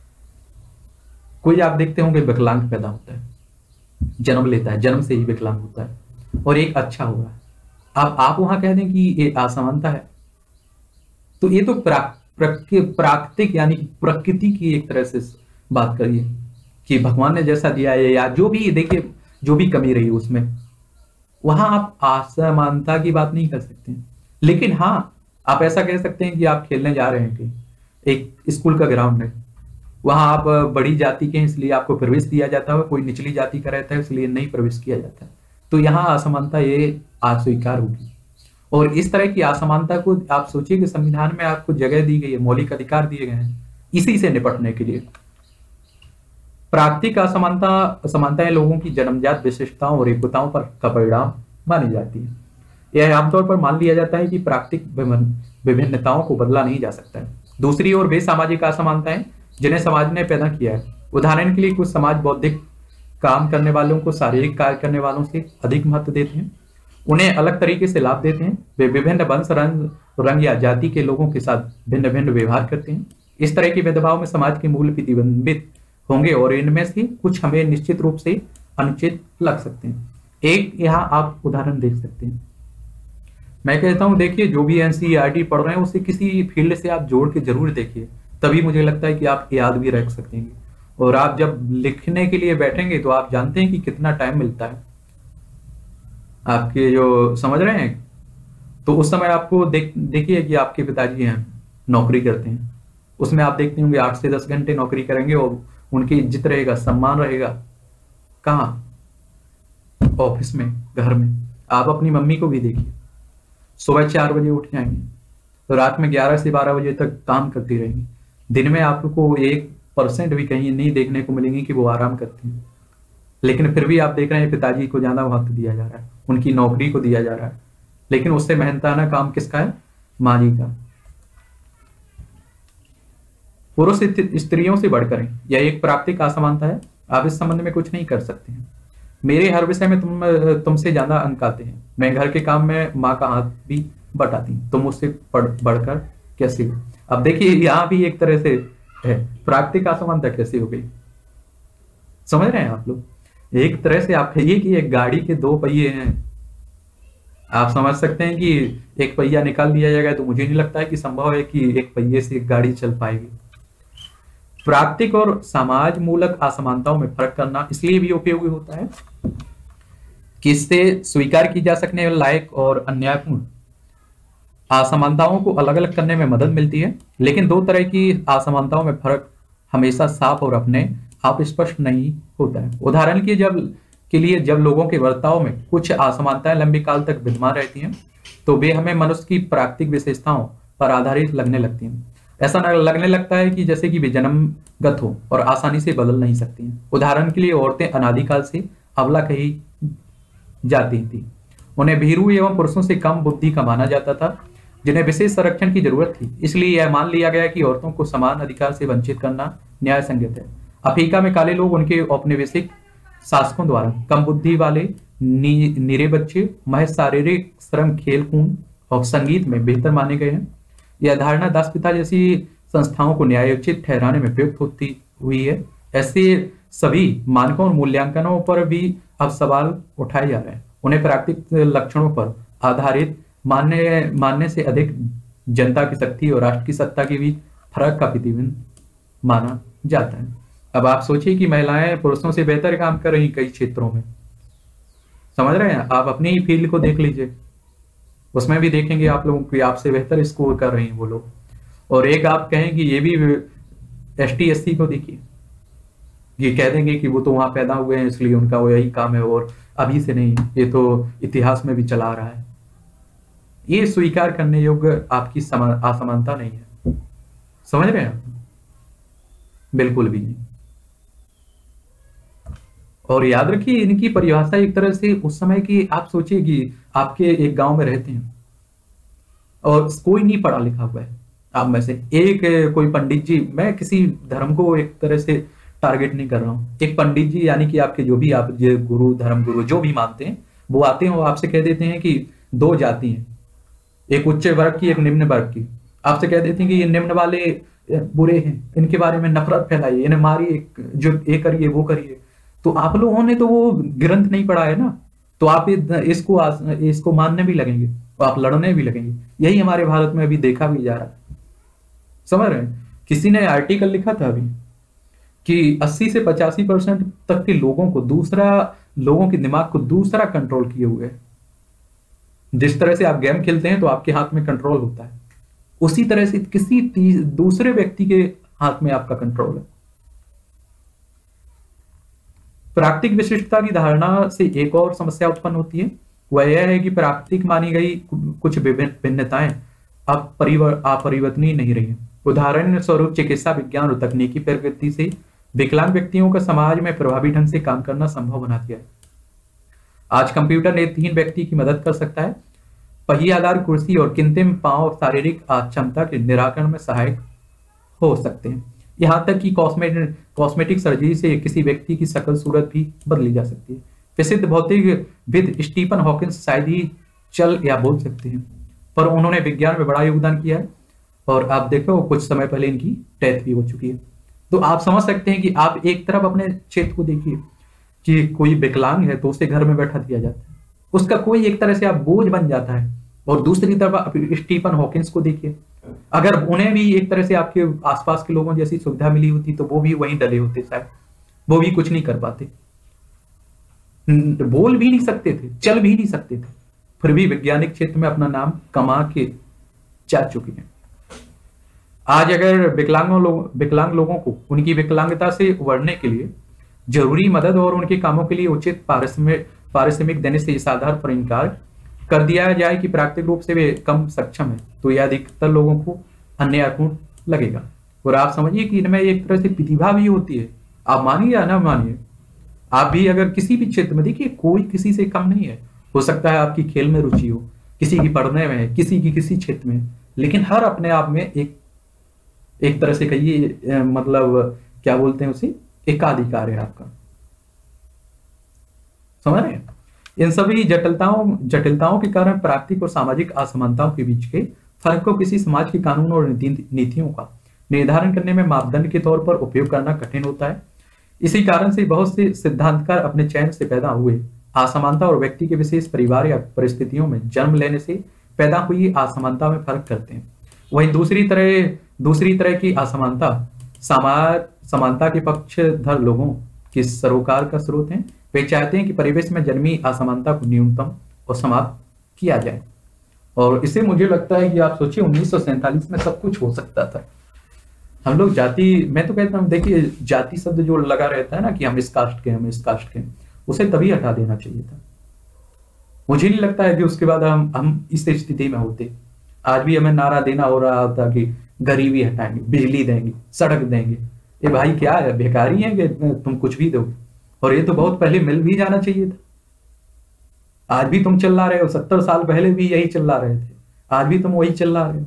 कोई आप देखते होंगे विकलांग पैदा होता है, जन्म लेता है, जन्म से ही विकलांग होता है और एक अच्छा हो रहा है, अब आप वहां कह दें कि ये असमानता है, तो ये तो प्राकृतिक यानी प्रकृति की एक तरह से बात करिए कि भगवान ने जैसा दिया है या जो भी, देखिए जो भी कमी रही उसमें, वहां आप असमानता की बात नहीं कर सकते। लेकिन हाँ, आप ऐसा कह सकते हैं कि आप खेलने जा रहे हैं कि एक स्कूल का ग्राउंड है, वहां आप बड़ी जाति के हैं इसलिए आपको प्रवेश दिया जाता है, कोई निचली जाति का रहता है इसलिए नहीं प्रवेश किया जाता है, तो यहाँ असमानता ये अस्वीकार होगी। और इस तरह की असमानता को आप सोचिए कि संविधान में आपको जगह दी गई है, मौलिक अधिकार दिए गए हैं इसी से निपटने के लिए। प्राकृतिक असमानता असमानताएं लोगों की जन्मजात विशिष्टताओं और एकताओं पर का परिणाम मानी जाती है। यह आमतौर पर मान लिया जाता है कि प्राकृतिक विभिन्नताओं को बदला नहीं जा सकता है। दूसरी ओर वे सामाजिक असमानताएं जिन्हें समाज ने पैदा किया है, उदाहरण के लिए कुछ समाज बौद्धिक काम करने वालों को शारीरिक कार्य करने वालों से अधिक महत्व देते हैं, उन्हें अलग तरीके से लाभ देते हैं, वे विभिन्न वंश, रंग रंग या जाति के लोगों के साथ भिन्न भिन्न व्यवहार करते हैं। इस तरह के भेदभाव में समाज के मूल प्रतिबिंबित होंगे और इनमें से कुछ हमें निश्चित रूप से अनुचित लग सकते हैं। एक यहाँ आप उदाहरण देख सकते हैं, मैं कहता हूं देखिए जो भी एनसीईआरटी पढ़ रहे हैं उसे किसी फील्ड से आप जोड़ के जरूर देखिए, तभी मुझे लगता है कि आप याद भी रख सकेंगे। और आप जब लिखने के लिए बैठेंगे तो आप जानते हैं कि कितना टाइम मिलता है आपके, जो समझ रहे हैं, तो उस समय आपको देख देखिए कि आपके पिताजी हैं नौकरी करते हैं, उसमें आप देखते होंगे आठ से दस घंटे नौकरी करेंगे और उनकी इज्जत रहेगा, सम्मान रहेगा, कहाँ? ऑफिस में, घर में। आप अपनी मम्मी को भी देखिए, सुबह चार बजे उठ जाएंगे तो रात में ग्यारह से बारह बजे तक काम करती रहेंगी। दिन में आपको एक परसेंट भी कहीं नहीं देखने को मिलेंगे कि वो आराम करते हैं, लेकिन फिर भी आप देख रहे हैं पिताजी को ज्यादा महत्व दिया जा रहा है, उनकी नौकरी को दिया जा रहा है, लेकिन उससे मेहनताना काम किसका है? माँ जी का। पुरुष स्त्रियों से बढ़कर है, यह एक प्राकृतिक असमानता है, आप इस संबंध में कुछ नहीं कर सकते हैं। मेरे हर विषय में तुम तुमसे ज्यादा अंक आते हैं, मैं घर के काम में माँ का हाथ भी बटाती हूँ, तुम मुझसे बढ़कर कैसे हो? अब देखिए यहाँ भी एक तरह से है। प्राकृतिक असमानता कैसे हो गई, समझ रहे हैं आप लोग? एक तरह से आप कहिए कि एक गाड़ी के दो पहिए हैं, आप समझ सकते हैं कि एक पहिया निकाल दिया जाएगा, तो मुझे नहीं लगता है कि संभव है कि एक पहिए से एक गाड़ी चल पाएगी। प्राकृतिक और समाज मूलक असमानताओं में फर्क करना इसलिए भी उपयोगी होता है कि इससे स्वीकार की जा सकने लायक और अन्यायपूर्ण असमानताओं को अलग अलग करने में मदद मिलती है। लेकिन दो तरह की असमानताओं में फर्क हमेशा साफ और अपने आप स्पष्ट नहीं होता है। उदाहरण के जब के लिए जब लोगों के बर्ताव में कुछ असमानताएं लंबी काल तक विद्यमान रहती हैं, तो वे हमें मनुष्य की प्राकृतिक विशेषताओं पर आधारित लगने लगती हैं। ऐसा लगने लगता है कि जैसे कि वे जन्मगत हो और आसानी से बदल नहीं सकती हैं। उदाहरण के लिए औरतें अनादिकाल से अबला कही जाती थी, उन्हें भीरू एवं पुरुषों से कम बुद्धि का माना जाता था, जिन्हें विशेष संरक्षण की जरूरत थी। इसलिए यह मान लिया गया कि औरतों को समान अधिकार से वंचित करना न्याय संगत है। अफ्रीका में काले लोग उनके औपनिवेशिक शासकों द्वारा कम बुद्धि वाले नी, निरे बच्चे महज शारीरिक श्रम, खेल कूद और संगीत में बेहतर माने गए हैं। यह धारणा दासपिता जैसी संस्थाओं को न्यायोचित ठहराने में प्रयुक्त होती हुई है। ऐसे सभी मानकों और मूल्यांकनों पर भी अब सवाल उठाए जा रहे हैं। उन्हें प्राकृतिक लक्षणों पर आधारित मानने मानने से अधिक जनता की शक्ति और राष्ट्र की सत्ता के बीच फर्क का प्रतिबिंब माना जाता है। अब आप सोचिए कि महिलाएं पुरुषों से बेहतर काम कर रही कई क्षेत्रों में, समझ रहे हैं? आप अपनी ही फील्ड को देख लीजिए, उसमें भी देखेंगे आप लोगों की आपसे बेहतर स्कोर कर रही हैं वो लोग। और एक आप कहें कि ये भी एस टी एस सी को देखिए, ये कह देंगे कि वो तो वहां पैदा हुए हैं इसलिए उनका वो यही काम है, और अभी से नहीं, ये तो इतिहास में भी चला आ रहा है। ये स्वीकार करने योग्य आपकी असमानता नहीं है, समझ रहे हैं? बिल्कुल भी नहीं। और याद रखिए इनकी परिभाषा एक तरह से उस समय की, आप सोचिए कि आपके एक गांव में रहते हैं और कोई नहीं पढ़ा लिखा हुआ है, आप में से एक कोई पंडित जी, मैं किसी धर्म को एक तरह से टारगेट नहीं कर रहा हूं, एक पंडित जी यानी कि आपके जो भी आप जो गुरु, धर्म गुरु जो भी मानते हैं, वो आते हैं और आपसे कह देते हैं कि दो जाति हैं, एक उच्च वर्ग की, एक निम्न वर्ग की। आपसे कह देते हैं कि ये निम्न वाले बुरे हैं, इनके बारे में नफरत फैलाइए, इन्हें मारिए, जो ये करिए वो करिए। तो आप लोगों ने तो वो ग्रंथ नहीं पढ़ा है ना, तो आप इसको इसको मानने भी लगेंगे और आप लड़ने भी लगेंगे। यही हमारे भारत में अभी देखा भी जा रहा है, समझ रहे हैं? किसी ने आर्टिकल लिखा था अभी कि अस्सी से पचासी परसेंट तक के लोगों को दूसरा लोगों के दिमाग को दूसरा कंट्रोल किए हुए है। जिस तरह से आप गेम खेलते हैं तो आपके हाथ में कंट्रोल होता है, उसी तरह से किसी दूसरे व्यक्ति के हाथ में आपका कंट्रोल है। प्राकृतिक विशिष्टता की धारणा से एक और समस्या उत्पन्न होती है, वह यह है कि प्राकृतिक मानी गई कुछ भिन्नताएं अब अपरिवर्तनीय नहीं रही। उदाहरण स्वरूप चिकित्सा विज्ञान और तकनीकी प्रगति से विकलांग व्यक्तियों का समाज में प्रभावी ढंग से काम करना संभव बना दिया है। आज कंप्यूटर नेत्रहीन व्यक्ति की मदद कर सकता है, पहियादार कुर्सी और कृत्रिम पांव शारीरिक अक्षमता के निराकरण में सहायक हो सकते हैं। यहाँ तक कि कॉस्मेटिक कॉस्मेटिक सर्जरी से किसी व्यक्ति की शकल सूरत भी बदली जा सकती है। प्रसिद्ध भौतिकविद स्टीफन हॉकिंस शायद ही चल या बोल सकते हैं, पर उन्होंने विज्ञान में बड़ा योगदान किया है और आप देखो कुछ समय पहले इनकी डेथ भी हो चुकी है। तो आप समझ सकते हैं कि आप एक तरफ अपने क्षेत्र को देखिए कि कोई विकलांग है तो उसे घर में बैठा दिया जाता है, उसका कोई एक तरह से आप बोझ बन जाता है। और दूसरी तरफ आप स्टीफन हॉकिंस को देखिए, अगर उन्हें भी एक तरह से आपके आसपास के लोगों जैसी सुविधा मिली होती तो वो भी वहीं डले होते, शायद वो भी कुछ नहीं कर पाते, बोल भी नहीं सकते थे, चल भी नहीं सकते थे, फिर भी वैज्ञानिक क्षेत्र में अपना नाम कमा के जा चुके हैं। आज अगर विकलांगों लोग विकलांग लोगों को उनकी विकलांगता से उबरने के लिए जरूरी मदद और उनके कामों के लिए उचित पारिश्रमिक पारिश्रमिक देने से इस आधार पर इनकार कर दिया जाए कि प्राकृतिक रूप से वे कम सक्षम है, तो यह अधिकतर लोगों को अन्यायपूर्ण लगेगा। और आप समझिए कि इनमें एक तरह से प्रतिभा भी होती है, आप मानिए या ना मानिए, आप भी अगर किसी भी क्षेत्र में देखिए कोई किसी से कम नहीं है। हो सकता है आपकी खेल में रुचि हो, किसी की पढ़ने में है, किसी की किसी क्षेत्र में, लेकिन हर अपने आप में एक एक तरह से कहिए मतलब क्या बोलते हैं उसे, एकाधिकार है आपका, समझ रहे हैं? इन सभी जटिलताओं जटिलताओं के कारण प्राकृतिक और सामाजिक असमानताओं के बीच के फर्क को किसी समाज के कानून और नीतियों का निर्धारण करने में मापदंड के तौर पर उपयोग करना कठिन होता है। इसी कारण से बहुत से सिद्धांतकार अपने चयन से पैदा हुए असमानता और व्यक्ति के विशेष परिवार या परिस्थितियों में जन्म लेने से पैदा हुई असमानता में फर्क करते हैं। वहीं दूसरी तरह दूसरी तरह की असमानता समाज समानता के पक्षधर लोगों के सरोकार का स्रोत है। वे चाहते हैं कि परिवेश में जन्मी असमानता को न्यूनतम और समाप्त किया जाए। और इसे मुझे लगता है कि आप सोचिए उन्नीस सौ सैंतालीस में सब कुछ हो सकता था। हम लोग जाति, मैं तो कहता हूँ देखिए जाति शब्द जो लगा रहता है ना कि हम इस कास्ट के हम इस कास्ट के, उसे तभी हटा देना चाहिए था। मुझे नहीं लगता है कि उसके बाद हम हम इस स्थिति में होते। आज भी हमें नारा देना हो रहा होता कि गरीबी हटाएंगे, बिजली देंगे, सड़क देंगे। ये भाई क्या है, बेकारी है कि तुम कुछ भी दोगे? और ये तो बहुत पहले मिल भी जाना चाहिए था। आज भी तुम चिल्ला रहे हो, सत्तर साल पहले भी यही चिल्ला रहे थे, आज भी तुम वही चिल्ला रहे हो।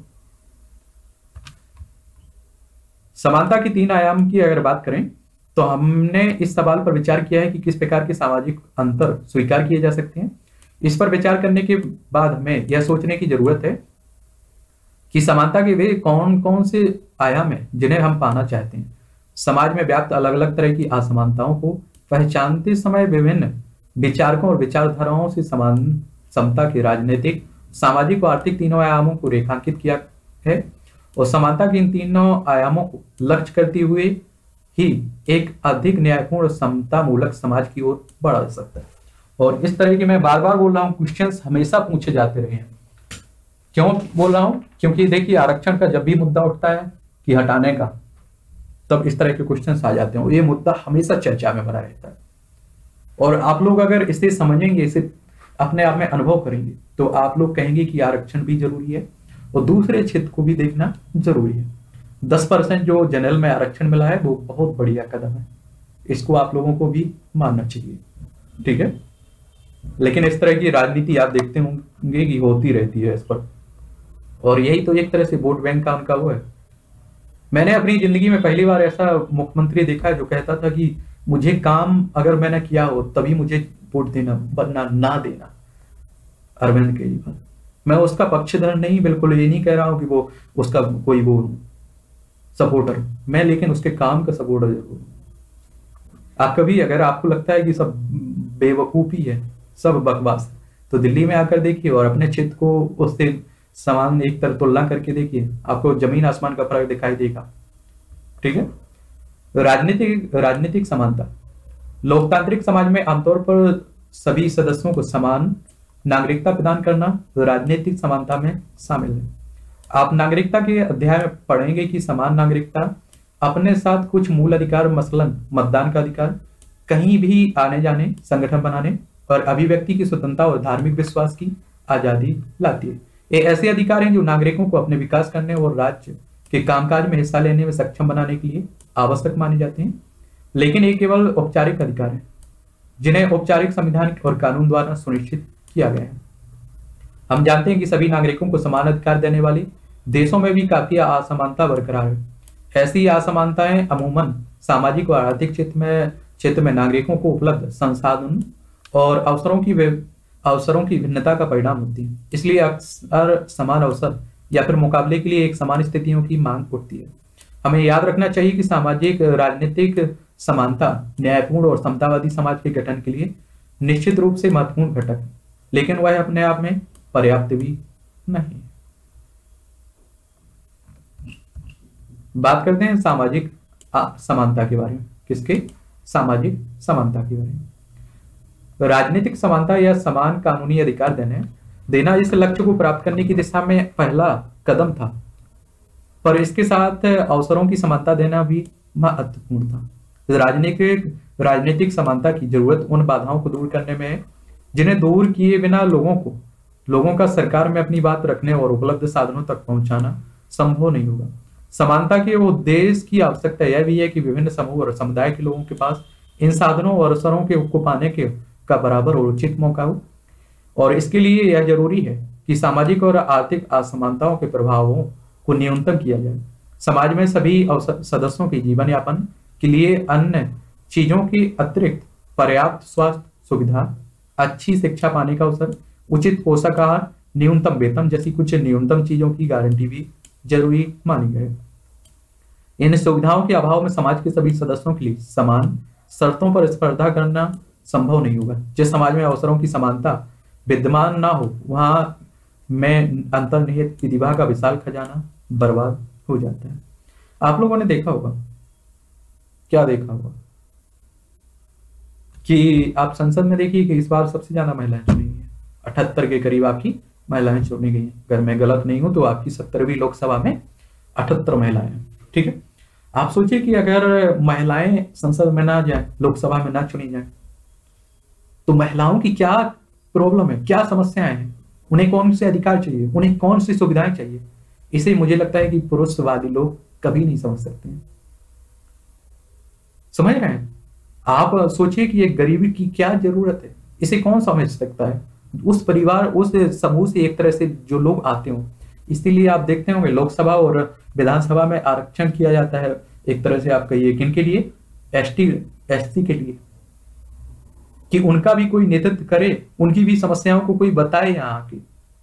समानता की तीन आयाम की अगर बात करें तो हमने इस सवाल पर विचार किया है कि किस प्रकार के सामाजिक अंतर स्वीकार किए जा सकते हैं। इस पर विचार करने के बाद हमें यह सोचने की जरूरत है कि समानता के वे कौन कौन से आयाम हैं जिन्हें हम पाना चाहते हैं। समाज में व्याप्त अलग अलग तरह की असमानताओं को पहचानते समय विभिन्न विचारकों और विचारधाराओं से समान समता के राजनीतिक, सामाजिक और आर्थिक तीनों आयामों को रेखांकित किया है और समानता के इन तीनों आयामों को लक्ष्य करते हुए ही एक अधिक न्यायपूर्ण समतामूलक समाज की ओर बढ़ा जा सकता है। और इस तरह की मैं बार बार बोल रहा हूँ, क्वेश्चंस हमेशा पूछे जाते रहे हैं। क्यों बोल रहा हूँ? क्योंकि देखिए आरक्षण का जब भी मुद्दा उठता है कि हटाने का, तब इस तरह के क्वेश्चंस आ जाते हैं। ये मुद्दा हमेशा चर्चा में बना रहता है। और आप लोग अगर इसे समझेंगे, इसे अपने आप में अनुभव करेंगे, तो आप लोग कहेंगे कि आरक्षण भी जरूरी है और दूसरे क्षेत्र को भी देखना जरूरी है। दस परसेंट जो जनरल में आरक्षण मिला है वो बहुत बढ़िया कदम है, इसको आप लोगों को भी मानना चाहिए, ठीक है। लेकिन इस तरह की राजनीति आप देखते होंगे कि होती रहती है इस पर, और यही तो एक तरह से वोट बैंक का उनका वो है। मैंने अपनी जिंदगी में पहली बार ऐसा मुख्यमंत्री देखा जो कहता था कि मुझे काम अगर मैंने किया हो तभी मुझे वोट देना, वरना ना देना। अरविंद केजरीवाल, मैं उसका पक्षधर नहीं, बिल्कुल ये नहीं कह रहा हूं कि वो उसका कोई वो सपोर्टर मैं, लेकिन उसके काम का सपोर्टर जरूर। आप कभी अगर आपको लगता है कि सब बेवकूफी है, सब बकवास, तो दिल्ली में आकर देखिए और अपने क्षेत्र को उससे समान एक तरह तुलना करके देखिए, आपको जमीन आसमान का फर्क दिखाई देगा, ठीक है। राजनीतिक राजनीतिक समानता लोकतांत्रिक समाज में आमतौर पर सभी सदस्यों को समान नागरिकता प्रदान करना राजनीतिक समानता में शामिल है। आप नागरिकता के अध्याय में पढ़ेंगे कि समान नागरिकता अपने साथ कुछ मूल अधिकार, मसलन मतदान का अधिकार, कहीं भी आने जाने, संगठन बनाने और अभिव्यक्ति की स्वतंत्रता और धार्मिक विश्वास की आजादी लाती है। ये ऐसे अधिकार हैं जो नागरिकों को अपने विकास करने और राज्य के कामकाज में हिस्सा लेने में सक्षम बनाने के लिए आवश्यक माने जाते हैं। लेकिन ये केवल औपचारिक अधिकार है जिन्हें औपचारिक संविधान और कानून द्वारा सुनिश्चित किया गया है। हम जानते हैं कि सभी नागरिकों को समान अधिकार देने वाले देशों में भी काफी असमानता बरकरार है। ऐसी असमानताएं अमूमन सामाजिक और आर्थिक क्षेत्र में क्षेत्र में नागरिकों को उपलब्ध संसाधन और अवसरों की अवसरों की भिन्नता का परिणाम होती है। इसलिए अक्सर समान अवसर या फिर मुकाबले के लिए एक समान स्थितियों की मांग उठती है। हमें याद रखना चाहिए कि सामाजिक राजनीतिक समानता न्यायपूर्ण और समतावादी समाज के गठन के लिए निश्चित रूप से महत्वपूर्ण घटक है, लेकिन वह अपने आप में पर्याप्त भी नहीं। बात करते हैं सामाजिक समानता के बारे में। किसके? सामाजिक समानता के बारे में। राजनीतिक समानता या समान कानूनी अधिकार देने देना इस लक्ष्य को प्राप्त करने की दिशा में पहला कदम था, पर इसके साथ अवसरों की समानता देना भी महत्वपूर्ण था। राजनीतिक राजनीतिक समानता की जरूरत उन बाधाओं को दूर करने में है जिन्हें दूर किए बिना लोगों को लोगों का सरकार में अपनी बात रखने और उपलब्ध साधनों तक पहुंचाना संभव नहीं होगा। समानता के उद्देश्य की आवश्यकता यह भी है कि विभिन्न समूह और समुदाय के लोगों के पास इन साधनों और अवसरों के को पाने के का बराबर और उचित मौका हो, और इसके लिए यह जरूरी है कि सामाजिक और आर्थिक असमानताओं के प्रभावों को न्यूनतम किया जाए। समाज में सभी सदस्यों के जीवन यापन के लिए अन्य चीजों के अतिरिक्त पर्याप्त स्वास्थ्य सुविधा, अच्छी शिक्षा पाने का अवसर, उचित पोषक आहार, न्यूनतम वेतन जैसी कुछ न्यूनतम चीजों की गारंटी भी जरूरी मानी गई। इन सुविधाओं के अभाव में समाज के सभी सदस्यों के लिए समान शर्तों पर स्पर्धा करना संभव नहीं होगा। जिस समाज में अवसरों की समानता विद्यमान ना हो, वहां में अंतर्निहित प्रतिभा का विशाल खजाना बर्बाद हो जाता है। आप लोगों ने देखा होगा, क्या देखा होगा कि आप संसद में देखिए कि इस बार सबसे ज्यादा महिलाएं चुनी गई हैं, अठहत्तर के करीब आपकी महिलाएं चुनी गई हैं। अगर मैं गलत नहीं हूं तो आपकी सत्तरवीं लोकसभा में अठहत्तर महिलाएं हैं, ठीक है। आप सोचिए कि अगर महिलाएं संसद में ना जाए, लोकसभा में ना चुनी जाए, तो महिलाओं की क्या प्रॉब्लम है, क्या समस्याएं हैं, उन्हें कौन से अधिकार चाहिए, उन्हें कौन सी सुविधाएं चाहिए। इसे मुझे लगता है कि पुरुषवादी लोग कभी नहीं समझ सकते हैं। समझ रहे हैं? आप सोचिए कि एक गरीबी की क्या जरूरत है, इसे कौन समझ सकता है? उस परिवार, उस समूह से एक तरह से जो लोग आते हो। इसीलिए आप देखते होंगे लोकसभा और विधानसभा में आरक्षण किया जाता है, एक तरह से आप कहिए किन के लिए, एसटी एससी के लिए, कि उनका भी कोई नेतृत्व करे, उनकी भी समस्याओं को कोई बताए। यहाँ की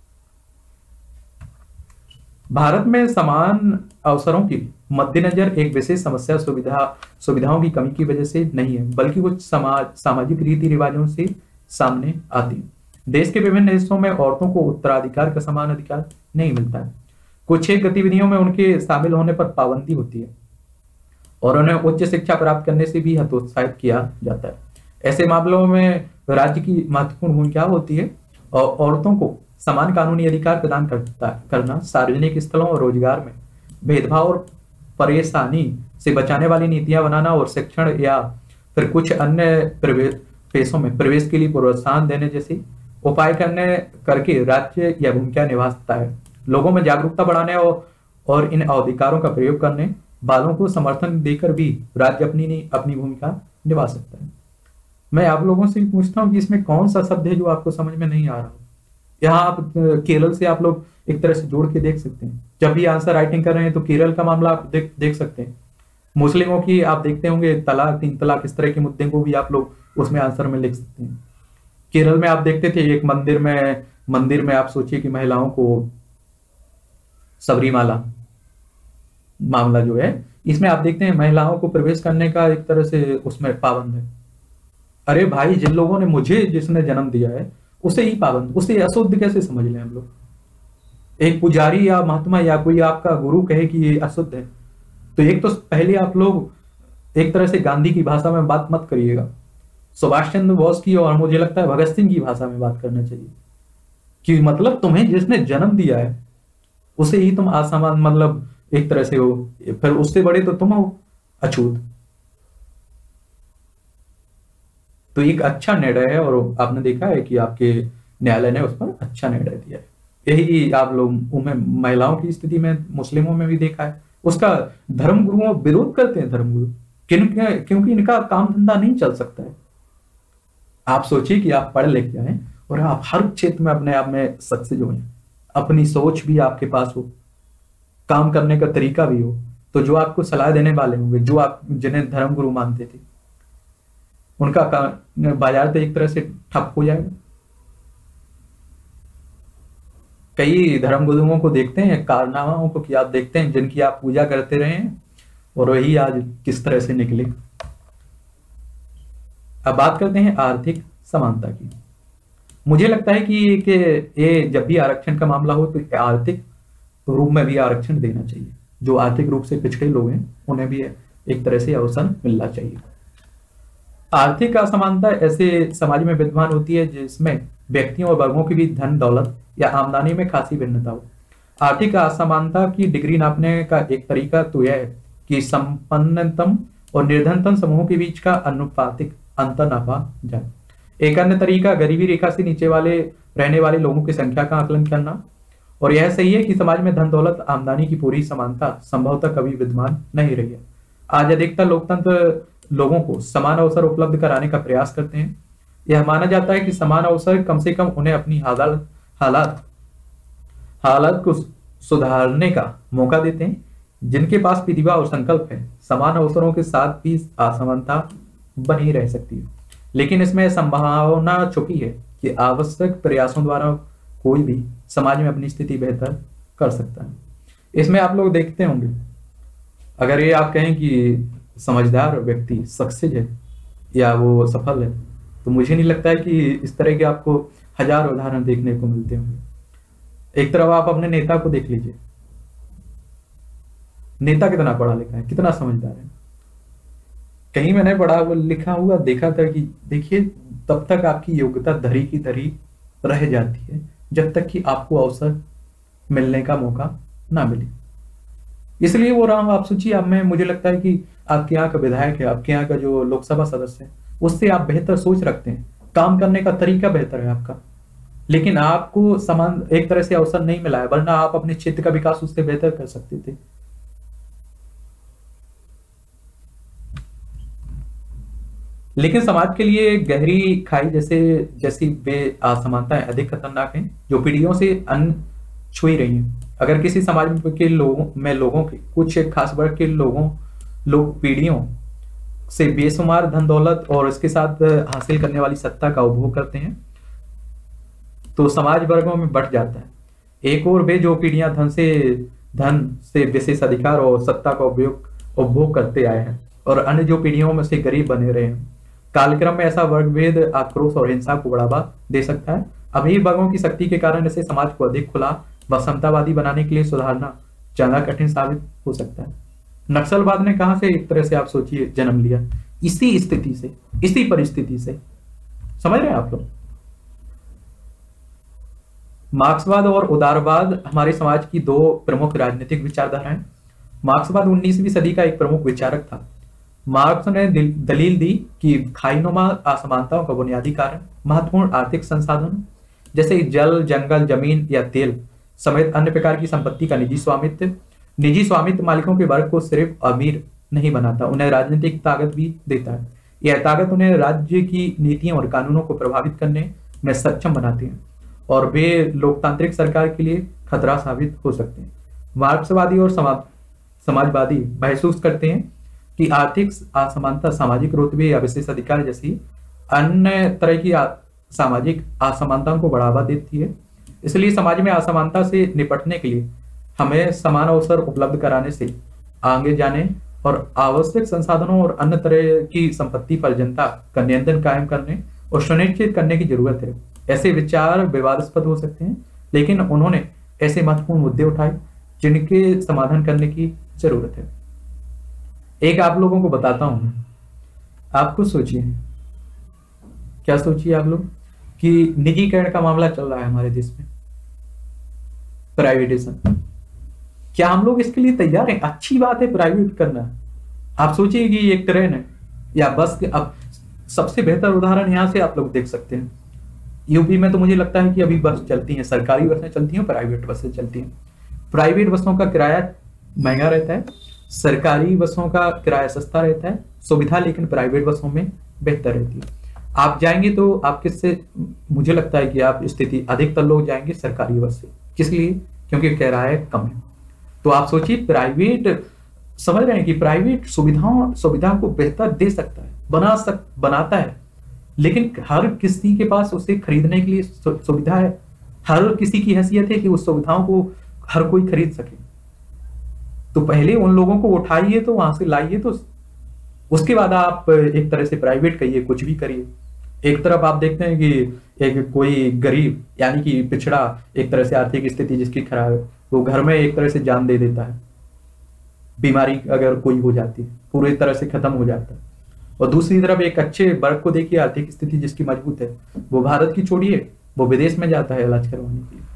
भारत में समान अवसरों की मद्देनजर एक विशेष समस्या सुविधा सुविधाओं की कमी की वजह से नहीं है, बल्कि कुछ समाज सामाजिक रीति रिवाजों से सामने आती है। देश के विभिन्न हिस्सों में औरतों को उत्तराधिकार का समान अधिकार नहीं मिलता है। कुछ एक गतिविधियों में उनके शामिल होने पर पाबंदी होती है और उन्हें उच्च शिक्षा प्राप्त करने से भी हतोत्साहित किया जाता है। ऐसे मामलों में राज्य की महत्वपूर्ण भूमिका होती है और औरतों को समान कानूनी अधिकार प्रदान करता करना, सार्वजनिक स्थलों और रोजगार में भेदभाव और परेशानी से बचाने वाली नीतियां बनाना और शिक्षण या फिर कुछ अन्य पेशों में प्रवेश के लिए प्रोत्साहन देने जैसे उपाय करने करके राज्य यह भूमिका निभा सकता है। लोगों में जागरूकता बढ़ाने और, और इन अधिकारों का प्रयोग करने वालों को समर्थन देकर भी राज्य अपनी अपनी भूमिका निभा सकता है। मैं आप लोगों से पूछता हूँ कि इसमें कौन सा शब्द है जो आपको समझ में नहीं आ रहा हो। यहाँ आप केरल से आप लोग एक तरह से जोड़ के देख सकते हैं। जब भी आंसर राइटिंग कर रहे हैं तो केरल का मामला आप देख देख सकते हैं। मुस्लिमों की आप देखते होंगे तलाक, तीन तलाक, इस तरह के मुद्दे को भी आप लोग उसमें आंसर में लिख सकते हैं। केरल में आप देखते थे एक मंदिर में मंदिर में आप सोचिए कि महिलाओं को सबरीमाला मामला जो है, इसमें आप देखते हैं महिलाओं को प्रवेश करने का एक तरह से उसमें पाबंद है। अरे भाई, जिन लोगों ने मुझे जिसने जन्म दिया है उसे ही पाबंद, उसे अशुद्ध कैसे समझ लें हम लोग? एक पुजारी या महात्मा या कोई आपका गुरु कहे कि ये अशुद्ध है, तो एक तो पहले आप लोग एक तरह से गांधी की भाषा में बात मत करिएगा, सुभाष चंद्र बोस की और मुझे लगता है भगत सिंह की भाषा में बात करना चाहिए कि मतलब तुम्हें जिसने जन्म दिया है उसे ही तुम असमान, मतलब एक तरह से हो, फिर उससे बड़े तो तुम हो अछूत। तो एक अच्छा निर्णय है और आपने देखा है कि आपके न्यायालय ने उस पर अच्छा निर्णय दिया है। यही आप लोग उनमें महिलाओं की स्थिति में मुस्लिमों में भी देखा है। उसका धर्मगुरुओं विरोध करते हैं, धर्मगुरु, क्योंकि इनका काम धंधा नहीं चल सकता है। आप सोचिए कि आप पढ़ लिख जाएं और आप हर क्षेत्र में अपने आप में सक्सेस हो जाए, अपनी सोच भी आपके पास हो, काम करने का तरीका भी हो, तो जो आपको सलाह देने वाले होंगे, जो आप जिन्हें धर्मगुरु मानते थे, उनका बाजार तो एक तरह से ठप हो जाएगा। कई धर्मगुरुओं को देखते हैं, कारनामाओं को कि आप देखते हैं जिनकी आप पूजा करते रहे हैं और वही आज किस तरह से निकले। अब बात करते हैं आर्थिक समानता की। मुझे लगता है कि ये जब भी आरक्षण का मामला हो तो आर्थिक रूप में भी आरक्षण देना चाहिए। जो आर्थिक रूप से पिछड़े लोग हैं उन्हें भी एक तरह से अवसर मिलना चाहिए। आर्थिक असमानता ऐसे समाज में विद्यमान होती है जिसमें व्यक्तियों और वर्गों के बीच धन, दौलत या आमदनी में खासी भिन्नता हो। आर्थिक असमानता की डिग्री नापने का एक तरीका तो यह है कि संपन्नतम और निर्धनतम समूहों के बीच का अनुपातिक अंतर नापा जाए। एक अन्य तरीका गरीबी रेखा से नीचे वाले रहने वाले लोगों की संख्या का आकलन करना। और यह सही है कि समाज में धन, दौलत, आमदनी की पूरी समानता संभवतः कभी विद्यमान नहीं रही है। आज अधिकतर लोकतंत्र लोगों को समान अवसर उपलब्ध कराने का प्रयास करते हैं। यह माना जाता है कि समान अवसर कम से कम उन्हें अपनी हालत हालात हालत को सुधारने का मौका देते हैं जिनके पास प्रतिभा और संकल्प है। समान अवसरों के साथ भी असमानता बनी रह सकती है, लेकिन इसमें संभावना छुपी है कि आवश्यक प्रयासों द्वारा कोई भी समाज में अपनी स्थिति बेहतर कर सकता है। इसमें आप लोग देखते होंगे, अगर ये आप कहें कि समझदार व्यक्ति सक्सेस है या वो सफल है, तो मुझे नहीं लगता है कि इस तरह के आपको हजार उदाहरण देखने को मिलते होंगे। एक तरफ आप अपने नेता को देख लीजिए, नेता कितना पढ़ा लिखा है, कितना समझदार है। कहीं मैंने पढ़ा वो लिखा हुआ देखा था कि देखिए, तब तक आपकी योग्यता धरी की धरी रह जाती है जब तक कि आपको अवसर मिलने का मौका ना मिले। इसलिए वो राम, आप सोचिए, अब मैं मुझे लगता है कि आपके यहाँ का विधायक है, आपके यहाँ का जो लोकसभा सदस्य है, उससे आप बेहतर सोच रखते हैं, काम करने का तरीका बेहतर है आपका, लेकिन आपको समान एक तरह से अवसर नहीं मिला है, वरना आप अपने क्षेत्र का विकास उससे बेहतर कर सकते थे। लेकिन समाज के लिए गहरी खाई जैसे जैसी वे असमानताएं अधिक खतरनाक हैं जो पीढ़ियों से अन छुई रही हैं। अगर किसी समाज के लोगों में लोगों के कुछ खास वर्ग के लोगों लोग पीढ़ियों से बेशुमार धन दौलत और इसके साथ हासिल करने वाली सत्ता का उपभोग करते हैं, तो समाज वर्गों में बढ़ जाता है। एक और वे जो पीढ़ियां धन से धन से विशेष अधिकार और सत्ता का उपयोग उपभोग करते आए हैं, और अन्य जो पीढ़ियों में से गरीब बने रहे हैं। कालक्रम में ऐसा वर्गभेद आक्रोश और हिंसा को बढ़ावा दे सकता है। अमीर वर्गों की शक्ति के कारण ऐसे समाज को अधिक खुला व समतावादी बनाने के लिए सुधारना ज्यादा कठिन साबित हो सकता है। नक्सलवाद ने कहां से एक तरह से आप सोचिए जन्म लिया, इसी स्थिति से, इसी परिस्थिति से। समझ रहे हैं आप लोग? मार्क्सवाद और उदारवाद हमारे समाज की दो प्रमुख राजनीतिक विचारधाराएं। मार्क्सवाद उन्नीसवीं सदी का एक प्रमुख विचारक था। मार्क्स ने दलील दी कि खाईनुमा असमानताओं का बुनियादी कारण महत्वपूर्ण आर्थिक संसाधन जैसे जल, जंगल, जमीन या तेल समेत अन्य प्रकार की संपत्ति का निजी स्वामित्व निजी स्वामित्व मालिकों के वर्ग को सिर्फ अमीर नहीं बनाता, उन्हें राजनीतिक ताकत भी देता है। यह ताकत उन्हें राज्य की नीतियों और कानूनों को प्रभावित करने में सक्षम बनाती है और वे लोकतांत्रिक सरकार के लिए खतरा साबित हो सकते हैं। मार्क्सवादी और समाज समाजवादी महसूस करते हैं कि आर्थिक असमानता सामाजिक रुतबे या विशेष अधिकार जैसी अन्य तरह की सामाजिक असमानताओं को बढ़ावा देती है। इसलिए समाज में असमानता से निपटने के लिए हमें समान अवसर उपलब्ध कराने से आगे जाने और आवश्यक संसाधनों और अन्य तरह की संपत्ति पर जनता का नियंत्रण कायम करने और सुनिश्चित करने की जरूरत है। ऐसे विचार विवादास्पद हो सकते हैं, लेकिन उन्होंने ऐसे महत्वपूर्ण मुद्दे उठाए जिनके समाधान करने की जरूरत है। एक आप लोगों को बताता हूं, आपको सोचिए, क्या सोचिए आप लोग कि निजीकरण का मामला चल रहा है हमारे देश में, प्राइवेटेशन। क्या हम लोग इसके लिए तैयार हैं? अच्छी बात है प्राइवेट करना। आप सोचिए कि एक ट्रेन है या बस के, अब सबसे बेहतर उदाहरण यहां से आप लोग देख सकते हैं। यूपी में तो मुझे लगता है कि अभी बस चलती हैं, सरकारी बसें चलती हैं, प्राइवेट बसें चलती हैं। प्राइवेट बसों का किराया महंगा रहता है, सरकारी बसों का किराया सस्ता रहता है, सुविधा लेकिन प्राइवेट बसों में बेहतर रहती है। आप जाएंगे तो आप किससे, मुझे लगता है कि आप स्थिति अधिकतर लोग जाएंगे सरकारी बस से। किस लिए? क्योंकि किराया कम है। तो आप सोचिए, प्राइवेट, समझ रहे हैं कि प्राइवेट सुविधाओं सुविधा को बेहतर दे सकता है, बना सक बनाता है, लेकिन हर किसी के पास उसे खरीदने के लिए सुविधा है। हर किसी की हैसियत है कि उस सुविधाओं को हर कोई खरीद सके। तो पहले उन लोगों को उठाइए, तो वहां से लाइए, तो उसके बाद आप एक तरह से प्राइवेट कहिए, कुछ भी करिए। एक तरफ आप देखते हैं कि एक कोई गरीब यानी कि पिछड़ा, एक तरह से आर्थिक स्थिति जिसकी खराब है, वो घर में एक तरह से जान दे देता है। बीमारी अगर कोई हो जाती है, पूरी तरह से खत्म हो जाता है। और दूसरी तरफ एक अच्छे वर्ग को देखिए, आर्थिक स्थिति जिसकी मजबूत है, वो भारत की छोड़िए, वो विदेश में जाता है इलाज करवाने के लिए।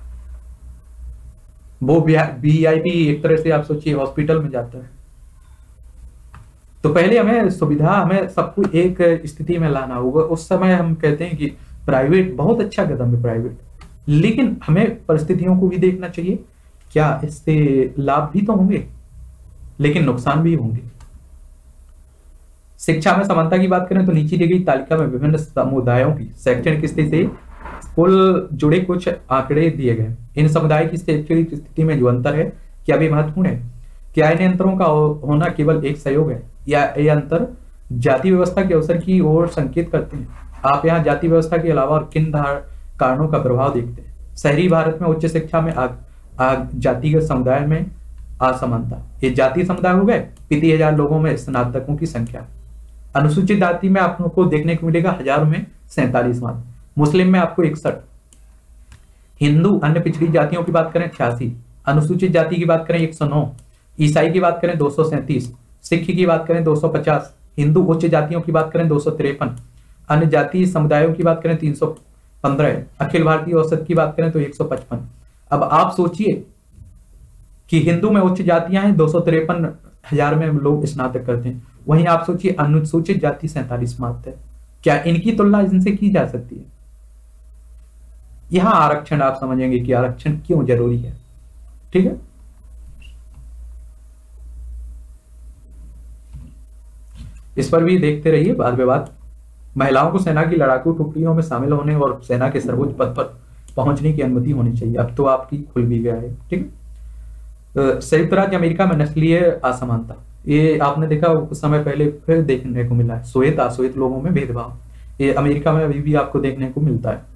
वो बी आई पी एक तरह से आप सोचिए हॉस्पिटल में जाता है। तो पहले हमें सुविधा, हमें सब कुछ एक स्थिति में लाना होगा। उस समय हम कहते हैं कि प्राइवेट बहुत अच्छा कदम है प्राइवेट, लेकिन हमें परिस्थितियों को भी देखना चाहिए। क्या इससे लाभ भी तो होंगे, लेकिन नुकसान भी होंगे। शिक्षा में समानता की बात करें तो नीचे दी गई तालिका में विभिन्न समुदायों की शैक्षणिक स्थिति से कुल जुड़े कुछ आंकड़े दिए गए। इन समुदाय की शैक्षणिक स्थिति में जो अंतर है, क्या भी महत्वपूर्ण है? क्या इन अंतरों का होना केवल एक सहयोग है, या ये अंतर जाति व्यवस्था के अवसर की ओर संकेत करते हैं? आप यहाँ जाति व्यवस्था के अलावा और किन कारणों का प्रभाव देखते हैं? शहरी भारत में उच्च शिक्षा में आग, आग जातिगत समुदाय में असमानता। ये जाति समुदाय हो गए, प्रति हजार लोगों में स्नातकों की संख्या। अनुसूचित जाति में आपको देखने को मिलेगा हजारों में सैंतालीस मात्र, मुस्लिम में आपको इकसठ, हिंदू अन्य पिछड़ी जातियों की बात करें छियासी, अनुसूचित जाति की बात करें एक सौ नौ, ईसाई की बात करें दो सौ सैंतीस, सिख की बात करें दो सौ पचास, हिंदू उच्च जातियों की बात करें दो सौ तिरपन, अन्य जातीय समुदायों की बात करें तीन सौ पंद्रह, अखिल भारतीय औसत की बात करें तो एक सौ पचपन। अब आप सोचिए कि हिंदू में उच्च जातियां हैं, दो सौ तिरपन हजार में लोग स्नातक करते हैं, वहीं आप सोचिए अनुसूचित जाति सैंतालीस मात्र है। क्या इनकी तुलना इनसे की जा सकती है? यहां आरक्षण आप समझेंगे कि आरक्षण क्यों जरूरी है। ठीक है, इस पर भी देखते रहिए बाद में बात। महिलाओं को सेना की लड़ाकू टुकड़ियों में शामिल होने और सेना के सर्वोच्च पद पर पहुंचने की अनुमति होनी चाहिए। अब तो आपकी खुल भी गया है। ठीक है, संयुक्त राज्य अमेरिका में नस्लीय असमानता, ये आपने देखा कुछ समय पहले फिर देखने को मिला है। श्वेत अश्वेत लोगों में भेदभाव, ये अमेरिका में अभी भी आपको देखने को मिलता है।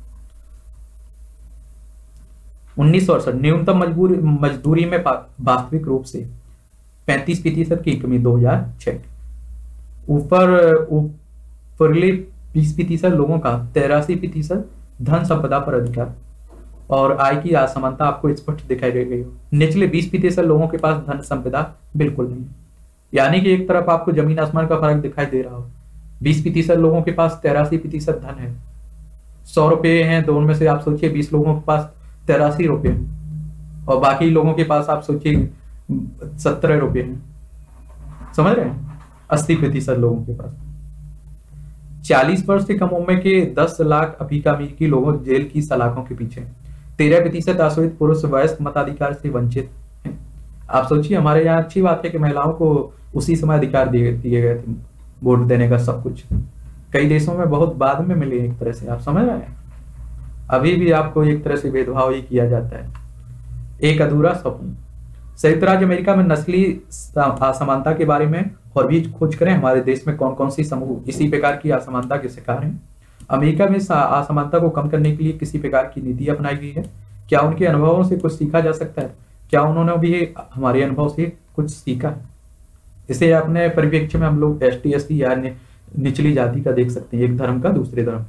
उन्नीस सौ अड़सठ न्यूनतम मजबूरी मजदूरी में वास्तविक रूप से पैंतीस प्रतिशत की कमी दो हजार छह, ऊपर ऊपरले बीस प्रतिशत लोगों का तिरासी प्रतिशत धन संपदा पर अधिकार और आय की असमानता आपको स्पष्ट दिखाई दे गई हो। निचले बीस प्रतिशत लोगों के पास धन संपदा बिल्कुल नहीं, यानी कि एक तरफ आपको जमीन आसमान का फर्क दिखाई दे रहा हो। बीस प्रतिशत लोगों के पास तिरासी प्रतिशत धन है, सौ रुपये हैं तो उनमें से आप सोचिए बीस लोगों के पास तिरासी रुपये और बाकी लोगों के पास आप सोचिए सत्रह रुपये हैं। समझ रहे हैं? अस्सी प्रतिशत लोगों के पास। चालीस वर्ष से कम उम्र के दस लाख अफ्रीका अमेरिकी लोगों जेल की सलाखों के पीछे। तेरह प्रतिशत अश्वेत पुरुष वयस्क मताधिकार से वंचित हैं। आप सोचिए, हमारे यहाँ अच्छी बात है कि महिलाओं को उसी समय अधिकार दिए दिए गए थे वोट देने का, सब कुछ। कई देशों में बहुत बाद में मिले एक तरह से, आप समझ रहे हैं। अभी भी आपको एक तरह से भेदभाव ही किया जाता है। एक अधूरा स्वप्न। संयुक्त राज्य अमेरिका में नस्ली असमानता के बारे में और भी खोज करें। हमारे देश में कौन कौन सी समूह इसी प्रकार की असमानता के शिकार हैं? अमेरिका में असमानता को कम करने के लिए किसी प्रकार की नीति अपनाई गई है? क्या उनके अनुभवों से कुछ सीखा जा सकता है? क्या उन्होंने भी हमारे अनुभव से कुछ सीखा है? इसे अपने परिप्रेक्ष्य में हम लोग एस टी एस टी या निचली जाति का देख सकते हैं, एक धर्म का दूसरे धर्म।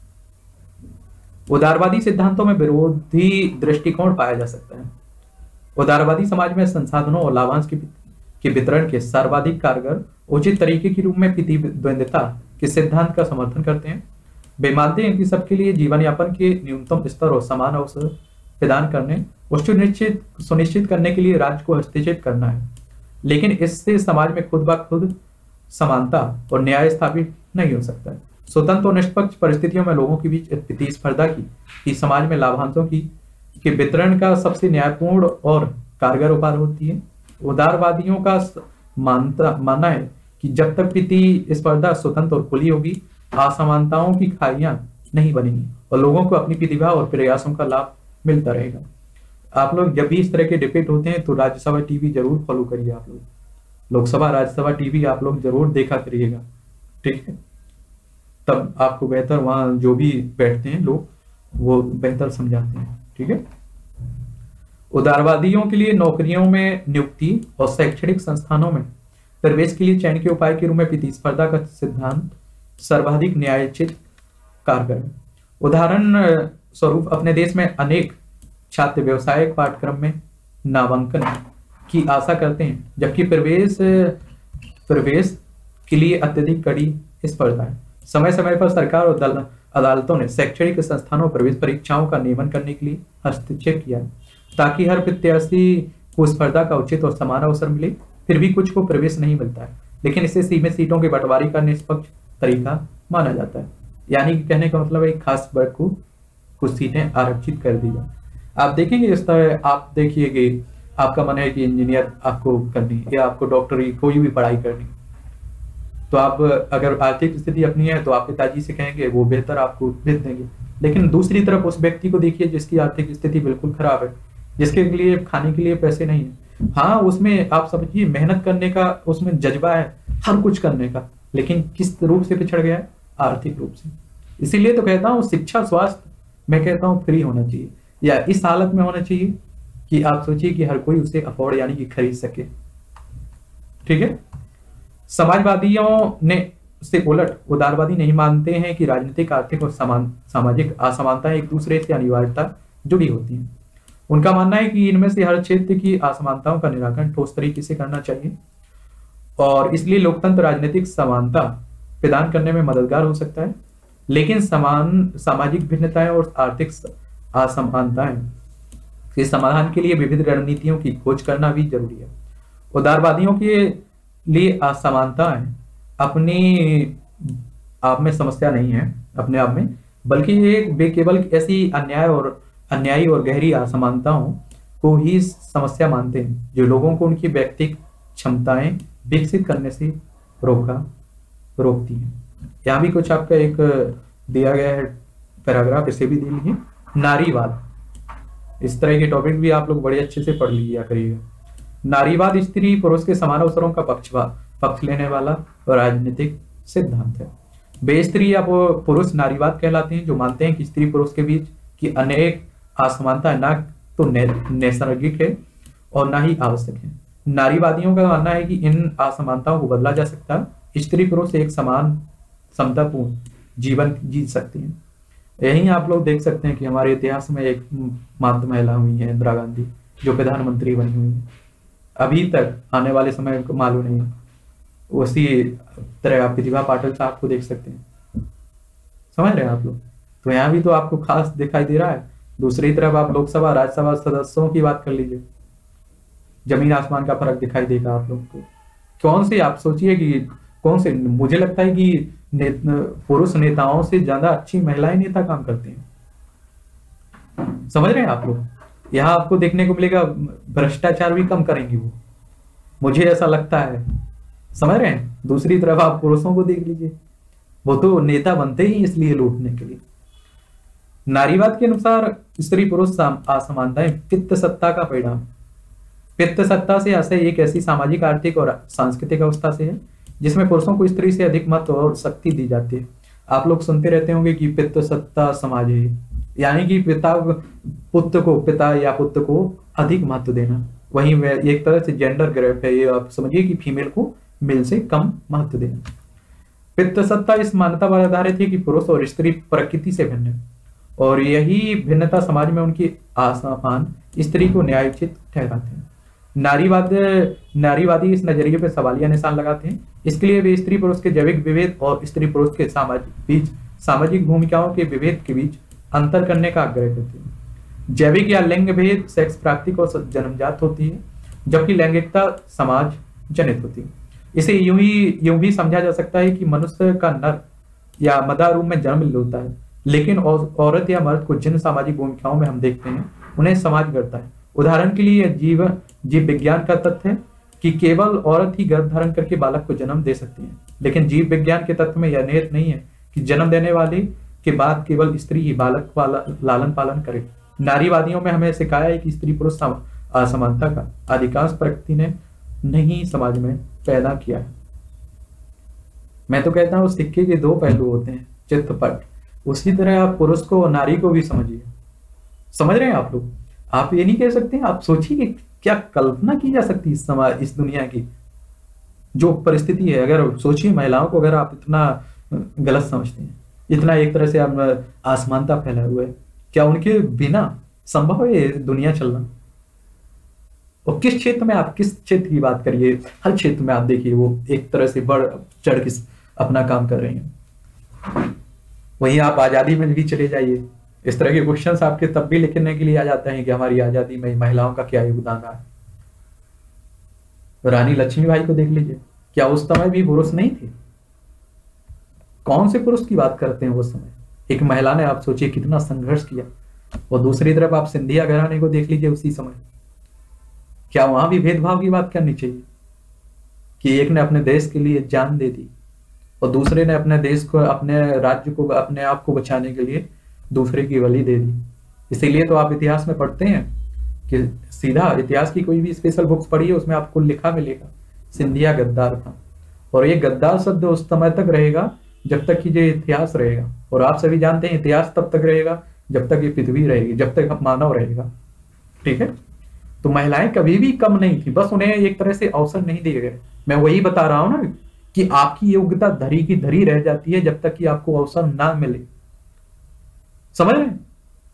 उदारवादी सिद्धांतों में विरोधी दृष्टिकोण पाया जा सकता है। उदारवादी समाज में संसाधनों और लाभांश के वितरण के सर्वाधिक कारगर उचित तरीके के रूप में प्रतिद्वंद्विता के सिद्धांत का समर्थन करते हैं। वे मानते हैं कि सबके लिए जीवन यापन के न्यूनतम स्तर और समान अवसर प्रदान करने और सुनिश्चित सुनिश्चित करने के लिए राज्य को हस्तक्षेप करना है, लेकिन इससे समाज में खुद ब खुद समानता और न्याय स्थापित नहीं हो सकता है। स्वतंत्र और निष्पक्ष परिस्थितियों में लोगों के बीच प्रतिस्पर्धा की, की समाज में लाभांशों की के वितरण का सबसे न्यायपूर्ण और कारगर उपाय होती है। उदारवादियों का मानता मानना है कि जब तक प्रतिस्पर्धा स्वतंत्र और खुली होगी, असमानताओं की खाइयां नहीं बनेंगी और लोगों को अपनी प्रतिभा और प्रयासों का लाभ मिलता रहेगा। आप लोग जब भी इस तरह के डिबेट होते हैं तो राज्यसभा टीवी जरूर फॉलो करिए। आप लोग लोकसभा राज्यसभा टीवी आप लोग जरूर देखा करिएगा, ठीक है। तब आपको बेहतर, वहां जो भी बैठते हैं लोग वो बेहतर समझाते हैं, ठीक है। उदारवादियों के लिए नौकरियों में नियुक्ति और शैक्षणिक संस्थानों में प्रवेश के लिए चयन के उपाय के रूप में प्रतिस्पर्धा का सिद्धांत सर्वाधिक न्यायोचित कारगर है। उदाहरण स्वरूप अपने देश में अनेक छात्र व्यवसायिक पाठ्यक्रम में नामांकन की आशा करते हैं, जबकि प्रवेश प्रवेश के लिए अत्यधिक कड़ी स्पर्धा है। समय समय पर सरकार और अदालतों ने शैक्षणिक संस्थानों प्रवेश परीक्षाओं का नियमन करने के लिए हस्तक्षेप किया है, ताकि हर प्रत्याशी को स्पर्धा का उचित और समान अवसर मिले। फिर भी कुछ को प्रवेश नहीं मिलता है, लेकिन इसे सीमित सीटों के बंटवारे का निष्पक्ष तरीका माना जाता है। यानी कि कहने का मतलब है, एक खास वर्ग को कुछ सीटें आरक्षित कर दी जाए। आप देखेंगे इस तरह, आप देखिएगा, आपका मन है कि इंजीनियर आपको करनी या आपको डॉक्टरी कोई भी पढ़ाई करनी, तो आप अगर आर्थिक स्थिति अपनी है तो आप पिताजी से कहेंगे, वो बेहतर आपको भेज देंगे। लेकिन दूसरी तरफ उस व्यक्ति को देखिए जिसकी आर्थिक स्थिति बिल्कुल खराब है, जिसके लिए खाने के लिए पैसे नहीं है। हाँ, उसमें आप समझिए मेहनत करने का उसमें जज्बा है, हर कुछ करने का, लेकिन किस रूप से पिछड़ गया है? आर्थिक रूप से। इसीलिए तो कहता हूँ शिक्षा स्वास्थ्य मैं कहता हूँ फ्री होना चाहिए, या इस हालत में होना चाहिए कि आप सोचिए कि हर कोई उसे अफोर्ड यानी कि खरीद सके। ठीक है। समाजवादियों ने से उलट उदारवादी नहीं मानते हैं कि राजनीतिक, आर्थिक और समान सामाजिक असमानताएं एक दूसरे से अनिवार्यता जुड़ी होती हैं। उनका मानना है कि इनमें से हर क्षेत्र की असमानताओं का निराकरण ठोस तरीके से करना चाहिए और इसलिए लोकतंत्र राजनीतिक समानता प्रदान करने में मददगार हो सकता है, लेकिन समान सामाजिक भिन्नताएं और आर्थिक असमानताएं के समाधान के लिए विविध रणनीतियों की खोज करना भी जरूरी है। उदारवादियों के लिए असमानताएं अपनी आप में समस्या नहीं है अपने आप में, बल्कि ये वे केवल ऐसी अन्याय और अन्यायी और गहरी असमानताओं को ही समस्या मानते हैं जो लोगों को उनकी व्यक्तिगत क्षमताएं विकसित करने से रोका रोकती हैं। यहाँ भी कुछ आपका एक दिया गया है पैराग्राफ, इसे भी दे लीजिए। नारीवाद, इस तरह के टॉपिक भी आप लोग बड़े अच्छे से पढ़ लिया करिएगा। नारीवाद स्त्री पुरुष के समान अवसरों का पक्ष पक्ष लेने वाला राजनीतिक सिद्धांत है। वे स्त्री या पुरुष नारीवाद कहलाते हैं जो मानते हैं कि स्त्री पुरुष के बीच की अनेक असमानताएं ना तो नैसर्गिक है और ना ही आवश्यक है। नारीवादियों का मानना है कि इन असमानताओं को बदला जा सकता है। स्त्री पुरुष एक समान समतापूर्ण जीवन जी सकती हैं। यही आप लोग देख सकते हैं कि हमारे इतिहास में एक मात्र महिला हुई है, इंदिरा गांधी, जो प्रधानमंत्री बनी हुई है। अभी तक आने वाले समय को मालूम नहीं है। उसी तरह आप प्रतिभा पाटिल साहब को देख सकते हैं। समझ रहे हैं आप लोग? तो यहाँ भी तो आपको खास दिखाई दे रहा है। दूसरी तरफ आप लोकसभा राज्यसभा सदस्यों की बात कर लीजिए, जमीन आसमान का फर्क दिखाई देगा आप लोग को। कौन से आप सोचिए कि कौन से, मुझे लगता है कि ने, पुरुष नेताओं से ज्यादा अच्छी महिलाएं नेता काम करते हैं। समझ रहे हैं आप लोग? यहाँ आपको देखने को मिलेगा भ्रष्टाचार भी कम करेंगी वो, मुझे ऐसा लगता है। समझ रहे हैं? दूसरी तरफ आप पुरुषों को देख लीजिए, वो तो नेता बनते ही इसलिए लूटने के लिए। नारीवाद के अनुसार स्त्री पुरुष असमानताएं पित्त सत्ता का परिणाम। पित्त सत्ता से आशय एक ऐसी सामाजिक, आर्थिक और सांस्कृतिक अवस्था से है जिसमें पुरुषों को स्त्री से अधिक महत्व और शक्ति दी जाती है। आप लोग सुनते रहते होंगे कि पित्त सत्ता समाज है, यानी कि पिता पुत्र को पिता या पुत्र को अधिक महत्व देना। वहीं एक तरह से जेंडर गैप है, ये आप समझिए कि फीमेल को मेल से कम महत्व देना। पित्त सत्ता इस मान्यता पर आधारित है कि पुरुष और स्त्री प्रकृति से भिन्न है और यही भिन्नता समाज में उनकी असमान स्त्री को न्यायोचित ठहराते हैं। नारीवाद नारीवादी इस नजरिए पर सवालिया निशान लगाते हैं। इसके लिए वे स्त्री पुरुष के जैविक विभेद और स्त्री पुरुष के सामाजिक बीच सामाजिक भूमिकाओं के विभेद के बीच अंतर करने का आग्रह करते हैं। जैविक या लिंग भेद सेक्स प्राकृतिक और जन्मजात होती है, जबकि लैंगिकता समाज जनित होती है। इसे यूं ही यूं भी समझा जा सकता है कि मनुष्य का नर या मदा रूप में जन्म लेता है, लेकिन औरत या मर्द को जिन सामाजिक भूमिकाओं में हम देखते हैं उन्हें समाज करता है। उदाहरण के लिए जीव जीव विज्ञान का तथ्य है कि केवल औरत ही गर्भ धारण करके बालक को जन्म दे सकती है, लेकिन जीव विज्ञान के तथ्य में यह निहित नहीं है कि जन्म देने वाले के बाद केवल स्त्री ही बालक का लालन पालन करे। नारीवादियों में हमें सिखाया है कि स्त्री पुरुष असमानता का अधिकांश प्रकृति ने नहीं समाज में पैदा किया है। मैं तो कहता हूँ सिक्के के दो पहलू होते हैं, चित्रपट। उसी तरह आप पुरुष को और नारी को भी समझिए। समझ रहे हैं आप लोग? आप ये नहीं कह सकते, आप सोचिए कि क्या कल्पना की जा सकती है इस समाज इस दुनिया की जो परिस्थिति है। अगर सोचिए महिलाओं को अगर आप इतना गलत समझते हैं, इतना एक तरह से आप असमानता फैलाए हुए है, क्या उनके बिना संभव है दुनिया चलना? और किस क्षेत्र में आप किस क्षेत्र की बात करिए, हर क्षेत्र में आप देखिए वो एक तरह से बढ़ चढ़ के अपना काम कर रही हैं। वहीं आप आजादी में भी चले जाइए, इस तरह के क्वेश्चंस आपके तब भी लिखने के लिए आ जाते हैं कि हमारी आजादी में महिलाओं का क्या योगदान रहा है। रानी लक्ष्मीबाई को देख लीजिए, क्या उस समय भी पुरुष नहीं थे? कौन से पुरुष की बात करते हैं उस समय? एक महिला ने आप सोचिए कितना संघर्ष किया। और दूसरी तरफ आप सिंधिया घराने को देख लीजिए उसी समय, क्या वहां भी भेदभाव की बात करनी चाहिए कि एक ने अपने देश के लिए जान दे दी और दूसरे ने अपने देश को, अपने राज्य को, अपने आप को बचाने के लिए दूसरे की बलि दे दी। इसीलिए तो आप इतिहास में पढ़ते हैं कि सीधा इतिहास की कोई भी स्पेशल बुक्स पढ़िए, उसमें आपको लिखा मिलेगा सिंधिया गद्दार था। और ये गद्दार शब्द उस समय तक रहेगा जब तक कि ये इतिहास रहेगा। और आप सभी जानते हैं इतिहास तब तक रहेगा जब तक ये पृथ्वी रहेगी, जब तक मानव रहेगा। ठीक है, तो महिलाएं कभी भी कम नहीं थी, बस उन्हें एक तरह से अवसर नहीं दिए गए। मैं वही बता रहा हूं ना कि आपकी योग्यता धरी की धरी रह जाती है जब तक कि आपको अवसर ना मिले। समझ रहे हैं?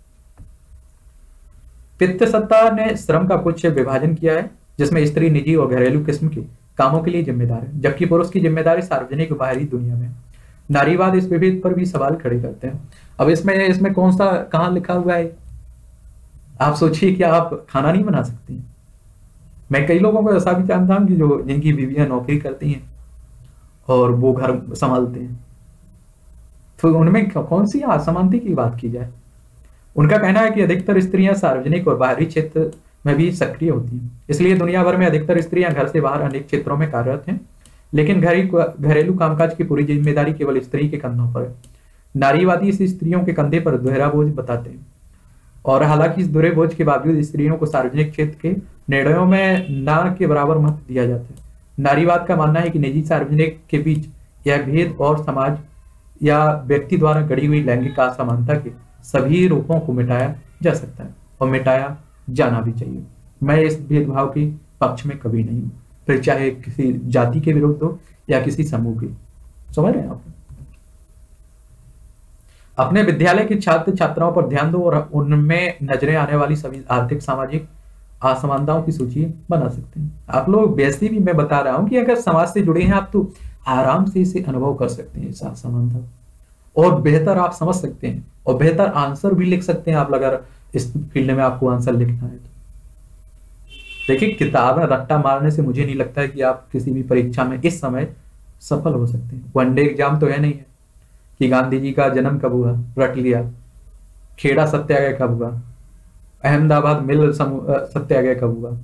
पितृसत्ता ने श्रम का कुछ विभाजन किया है जिसमें स्त्री निजी और घरेलू किस्म के कामों के लिए जिम्मेदार है, जबकि पुरुष की जिम्मेदारी सार्वजनिक बाहरी दुनिया में। नारीवाद इस विभेद पर भी सवाल खड़े करते हैं। अब इसमें इसमें कौन सा कहां लिखा हुआ है? आप सोचिए कि आप खाना नहीं बना सकती। मैं कई लोगों को ऐसा भी जानता हूं कि जो जिनकी बीवियां नौकरी करती हैं और वो घर संभालते हैं, तो उनमें कौन सी असमानता की बात की जाए। उनका कहना है कि अधिकतर स्त्रियां सार्वजनिक और बाहरी क्षेत्र में भी सक्रिय होती हैं, इसलिए दुनिया भर में अधिकतर स्त्रियां घर से बाहर अनेक क्षेत्रों में कार्यरत हैं, लेकिन घरेलू कामकाज की पूरी जिम्मेदारी केवल स्त्री के कंधों पर है। नारीवादी इस स्त्रियों के कंधे पर दोहरा बोझ बताते हैं, और हालांकि इस दोहरे बोझ के बावजूद स्त्रियों को सार्वजनिक क्षेत्र के निर्णयों में ना के बराबर महत्व दिया जाता है। नारीवाद का मानना है कि निजी सार्वजनिक के बीच यह भेद और समाज या व्यक्ति द्वारा गढ़ी हुई लैंगिक असमानता के सभी रूपों को मिटाया जा सकता है और मिटाया जाना भी चाहिए। मैं इस भेदभाव के पक्ष में कभी नहीं हूं, फिर चाहे किसी जाति के विरुद्ध हो या किसी समूह के। समझ रहे हैं आप? अपने विद्यालय के छात्र छात्राओं पर ध्यान दो और उनमें नजरें आने वाली सभी आर्थिक सामाजिक असमानताओं की सूची बना सकते हैं। आप लोग वैसे भी मैं बता रहा हूं कि अगर समाज से जुड़े हैं आप तो आराम से इसे अनुभव कर सकते हैं, इस असमानता, और बेहतर आप समझ सकते हैं और बेहतर आंसर भी लिख सकते हैं आप अगर इस फील्ड में आपको आंसर लिखना है तो। देखिए, किताबें रट्टा मारने से मुझे नहीं लगता है कि आप किसी भी परीक्षा में इस समय सफल हो सकते हैं। वनडे एग्जाम तो है नहीं है कि गांधी जी का जन्म कब हुआ, रट लिया, खेड़ा सत्याग्रह कब हुआ, अहमदाबाद मिल सत्याग्रह कब हुआ,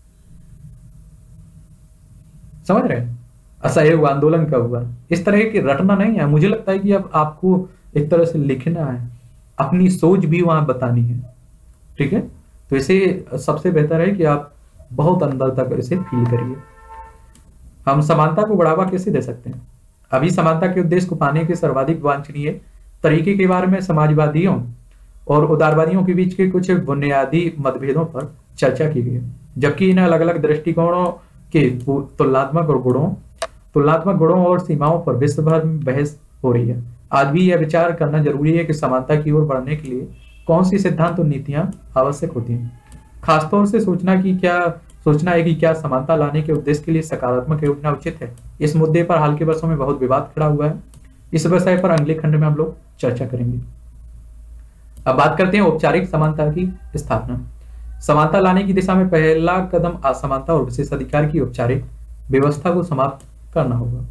समझ रहे हैं, असहयोग आंदोलन कब हुआ, इस तरह की रटना नहीं है। मुझे लगता है कि अब आपको एक तरह से लिखना है, अपनी सोच भी वहां बतानी है। ठीक है, तो इसे सबसे बेहतर है कि आप बहुत अंदर तक इसे फील करिए। हम समानता को बढ़ावा कैसे दे सकते हैं? अभी समानता के उद्देश्य को पाने के सर्वाधिक वांछनीय तरीके के बारे में समाजवादियों और उदारवादियों के बीच के कुछ बुनियादी मतभेदों पर चर्चा की गई है, जबकि इन अलग अलग दृष्टिकोणों के तुलनात्मक और गुणों तुलनात्मक गुणों और सीमाओं पर विश्व भर में बहस हो रही है। आज भी यह विचार करना जरूरी है कि समानता की ओर बढ़ने के लिए कौन सी सिद्धांत और नीतियां आवश्यक होती हैं। खासतौर से सोचना कि क्या सोचना है कि क्या समानता लाने के उद्देश्य के लिए सकारात्मक योजना उचित है। इस मुद्दे पर हाल के वर्षों में बहुत विवाद खड़ा हुआ है। इस विषय पर अगले खंड में हम लोग चर्चा करेंगे। अब बात करते हैं औपचारिक समानता की स्थापना। समानता लाने की दिशा में पहला कदम असमानता और विशेषाधिकार की औपचारिक व्यवस्था को समाप्त करना होगा।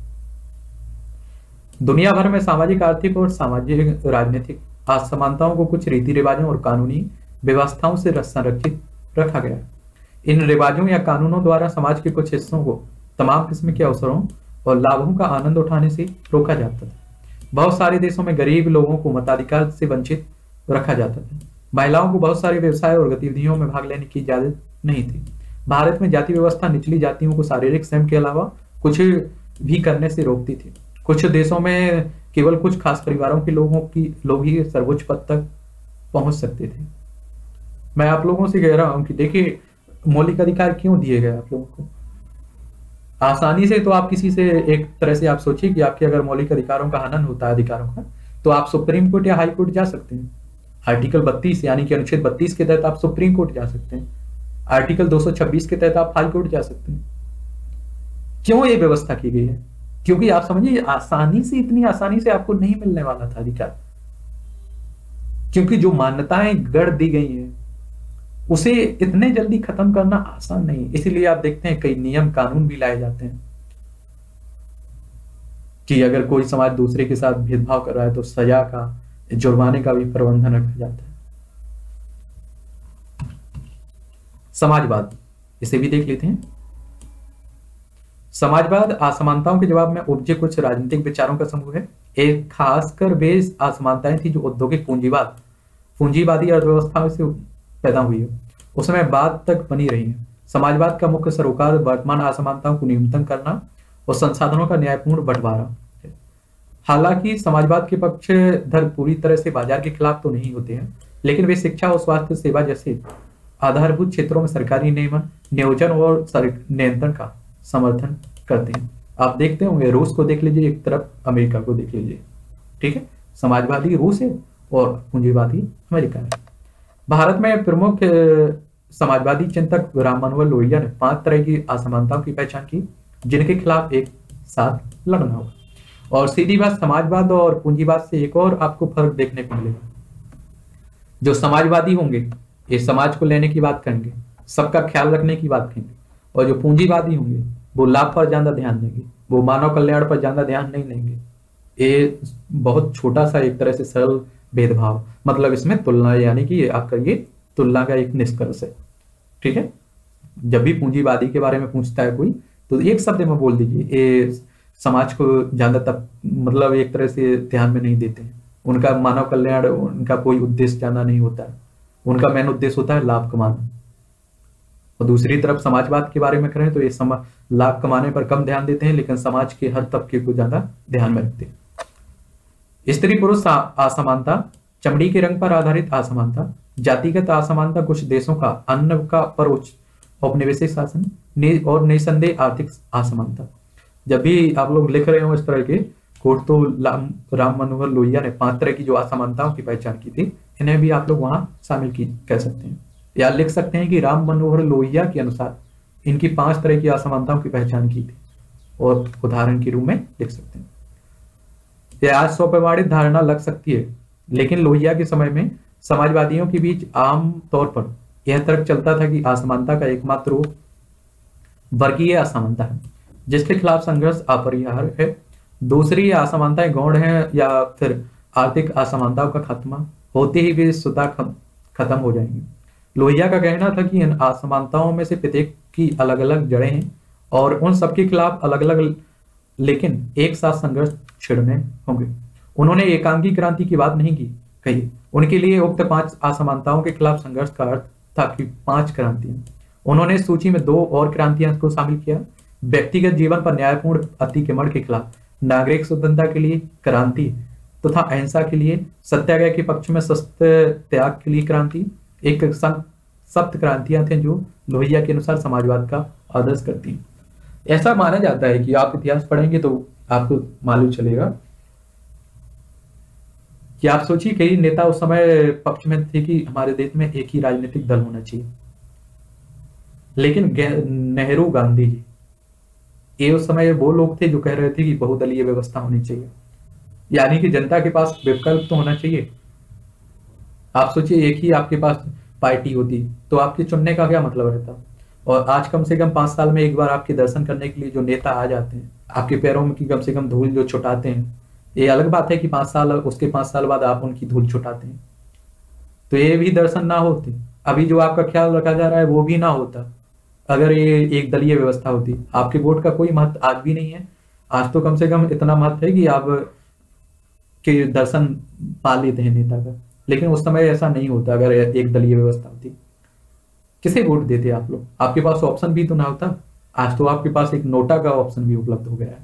दुनिया भर में सामाजिक, आर्थिक और सामाजिक राजनीतिक असमानताओं को कुछ रीति रिवाजों और कानूनी व्यवस्थाओं से संरक्षित रखा गया है। इन रिवाजों या कानूनों द्वारा समाज के कुछ हिस्सों को तमाम किस्म के अवसरों और लाभों का आनंद उठाने से रोका जाता था। बहुत सारे देशों में गरीब लोगों को मताधिकार से वंचित रखा जाता था। महिलाओं को बहुत सारे व्यवसाय और गतिविधियों में भाग लेने की इजाजत नहीं थी। भारत में जाति व्यवस्था निचली जातियों को शारीरिक श्रम के अलावा कुछ भी करने से रोकती थी। कुछ देशों में केवल कुछ खास परिवारों के लोगों की लोग ही सर्वोच्च पद तक पहुंच सकते थे। मैं आप लोगों से कह रहा हूं कि देखिए, मौलिक अधिकार क्यों दिए गए आप लोगों को? आसानी से तो आप किसी से एक तरह से आप सोचिए कि आपके अगर मौलिक अधिकारों का हनन होता है अधिकारों का, तो आप सुप्रीम कोर्ट या हाई कोर्ट जा सकते हैं। आर्टिकल बत्तीस यानी कि अनुच्छेद बत्तीस के तहत आप सुप्रीम कोर्ट जा सकते हैं। आर्टिकल दो सौ छब्बीस के तहत आप हाई कोर्ट जा सकते हैं। क्यों ये व्यवस्था की गई है? क्योंकि आप समझिए, आसानी से, इतनी आसानी से आपको नहीं मिलने वाला था अधिकार, क्योंकि जो मान्यताएं गढ़ दी गई हैं उसे इतने जल्दी खत्म करना आसान नहीं। इसीलिए आप देखते हैं कई नियम कानून भी लाए जाते हैं कि अगर कोई समाज दूसरे के साथ भेदभाव कर रहा है तो सजा का, जुर्माने का भी प्रबंधन रखा जाता है। समाजवाद, इसे भी देख लेते हैं। समाजवाद असमानताओं के जवाब में उपजे कुछ राजनीतिक विचारों का समूह है। एक खासकर वे असमानताएं थी जो औद्योगिक पूंजीवाद पूंजीवादी अर्थव्यवस्था से पैदा हुई है, उसमें बाद तक बनी रही है। समाजवाद का मुख्य सरोकार वर्तमान असमानताओं को न्यूनतम करना और संसाधनों का न्यायपूर्ण बंटवारा है। हालांकि समाजवाद के पक्षधर पूरी तरह से बाजार के खिलाफ तो नहीं होते हैं, लेकिन वे शिक्षा और स्वास्थ्य सेवा जैसे आधारभूत क्षेत्रों में सरकारी नियमन, नियोजन और नियंत्रण का समर्थन करते हैं। आप देखते होंगे, रूस को देख लीजिए एक तरफ, अमेरिका को देख लीजिए, ठीक है। समाजवादी रूस है और पूंजीवादी अमेरिका है। भारत में प्रमुख समाजवादी चिंतक राम मनोहर लोहिया ने पांच तरह की असमानताओं की पहचान की जिनके खिलाफ एक साथ लड़ना होगा। और सीधी बात, समाजवाद और पूंजीवाद से एक और आपको फर्क देखने को मिलेगा। जो समाजवादी होंगे ये समाज को लेने की बात करेंगे, सबका ख्याल रखने की बात करेंगे, और जो पूंजीवादी होंगे वो लाभ पर ज्यादा ध्यान देंगे, वो मानव कल्याण पर ज्यादा ध्यान नहीं देंगे। ये बहुत छोटा सा एक तरह से सरल भेदभाव, मतलब इसमें तुलना, यानी कि आपका ये तुलना का एक निष्कर्ष है, ठीक है। जब भी पूंजीवादी के बारे में पूछता है कोई तो एक शब्द में बोल दीजिए, ये समाज को ज्यादा तक मतलब एक तरह से ध्यान में नहीं देते हैं। उनका मानव कल्याण, उनका कोई उद्देश्य ज्यादा नहीं होता है, उनका मेन उद्देश्य होता है लाभ कमाना। और दूसरी तरफ समाजवाद के बारे में करें तो ये समा लाभ कमाने पर कम ध्यान देते हैं, लेकिन समाज के हर तबके को ज्यादा ध्यान में रखते हैं। स्त्री पुरुष असमानता, चमड़ी के रंग पर आधारित असमानता, जातिगत असमानता, कुछ देशों का अन्न का पर औपनिवेशिक शासन और निसंदेह आर्थिक असमानता। जब भी आप लोग लिख रहे हो इस तरह के कोट तो राम मनोहर लोहिया ने पांच तरह की जो असमानताओं की पहचान की थी, इन्हें भी आप लोग वहां शामिल की कह सकते हैं, या लिख सकते हैं कि राम मनोहर लोहिया के अनुसार इनकी पांच तरह की असमानताओं की पहचान की थी, और उदाहरण के रूप में लिख सकते हैं। यह आज स्वप्रमाणित धारणा लग सकती है, लेकिन लोहिया के समय में समाजवादियों के बीच आम तौर पर यह तर्क चलता था कि असमानता का एकमात्र रूप वर्गीय असमानता है जिसके खिलाफ संघर्ष अपरिहार्य है। दूसरी असमानताएं गौण है या फिर आर्थिक असमानताओं का खात्मा होते ही वे स्वतः खत्म हो जाएंगी। लोहिया का कहना था कि इन असमानताओं में से प्रत्येक की अलग अलग जड़ें हैं और उन सबके खिलाफ अलग अलग लेकिन एक साथ संघर्ष छिड़ने होंगे। उन्होंने एकांकी क्रांति की बात नहीं की कही। उनके लिए उक्त पांच असमानताओं के खिलाफ संघर्ष का अर्थ था कि पांच क्रांतियां। उन्होंने सूची में दो और क्रांतियां को शामिल किया, व्यक्तिगत जीवन पर न्यायपूर्ण अतिक्रमण के खिलाफ नागरिक स्वतंत्रता के लिए क्रांति तथा तो अहिंसा के लिए सत्याग्रह के पक्ष में शस्त्र त्याग के लिए क्रांति। एक सप्त क्रांतियां थी जो लोहिया के अनुसार समाजवाद का आदर्श करती। ऐसा माना जाता है कि आप इतिहास पढ़ेंगे तो आपको मालूम चलेगा कि आप सोचिए कई नेता उस समय पक्ष में थे कि हमारे देश में एक ही राजनीतिक दल होना चाहिए, लेकिन नेहरू, गांधी जी ये उस समय वो लोग थे जो कह रहे थे कि बहुदलीय व्यवस्था होनी चाहिए, यानी कि जनता के पास विकल्प तो होना चाहिए। आप सोचिए एक ही आपके पास पार्टी होती तो आपके चुनने का क्या मतलब रहता। और आज कम से कम पांच साल में एक बार आपके दर्शन करने के लिए जो नेता आ जाते हैं, आपके पैरों में की कम से कम धूल जो छुटाते हैं, ये अलग बात है कि पांच साल उसके पांच साल बाद आप उनकी धूल छुटाते हैं, तो ये भी दर्शन ना होते। अभी जो आपका ख्याल रखा जा रहा है वो भी ना होता अगर ये एक दलीय व्यवस्था होती। आपके वोट का कोई महत्व आज भी नहीं है। आज तो कम से कम इतना महत्व है कि आप के दर्शन पा लेते हैं नेता का, लेकिन उस समय ऐसा नहीं होता। अगर एक दलीय व्यवस्था होती, किसे वोट देते आप लोग? आपके पास ऑप्शन भी तो ना होता। आज तो आपके पास एक नोटा का ऑप्शन भी उपलब्ध हो गया है।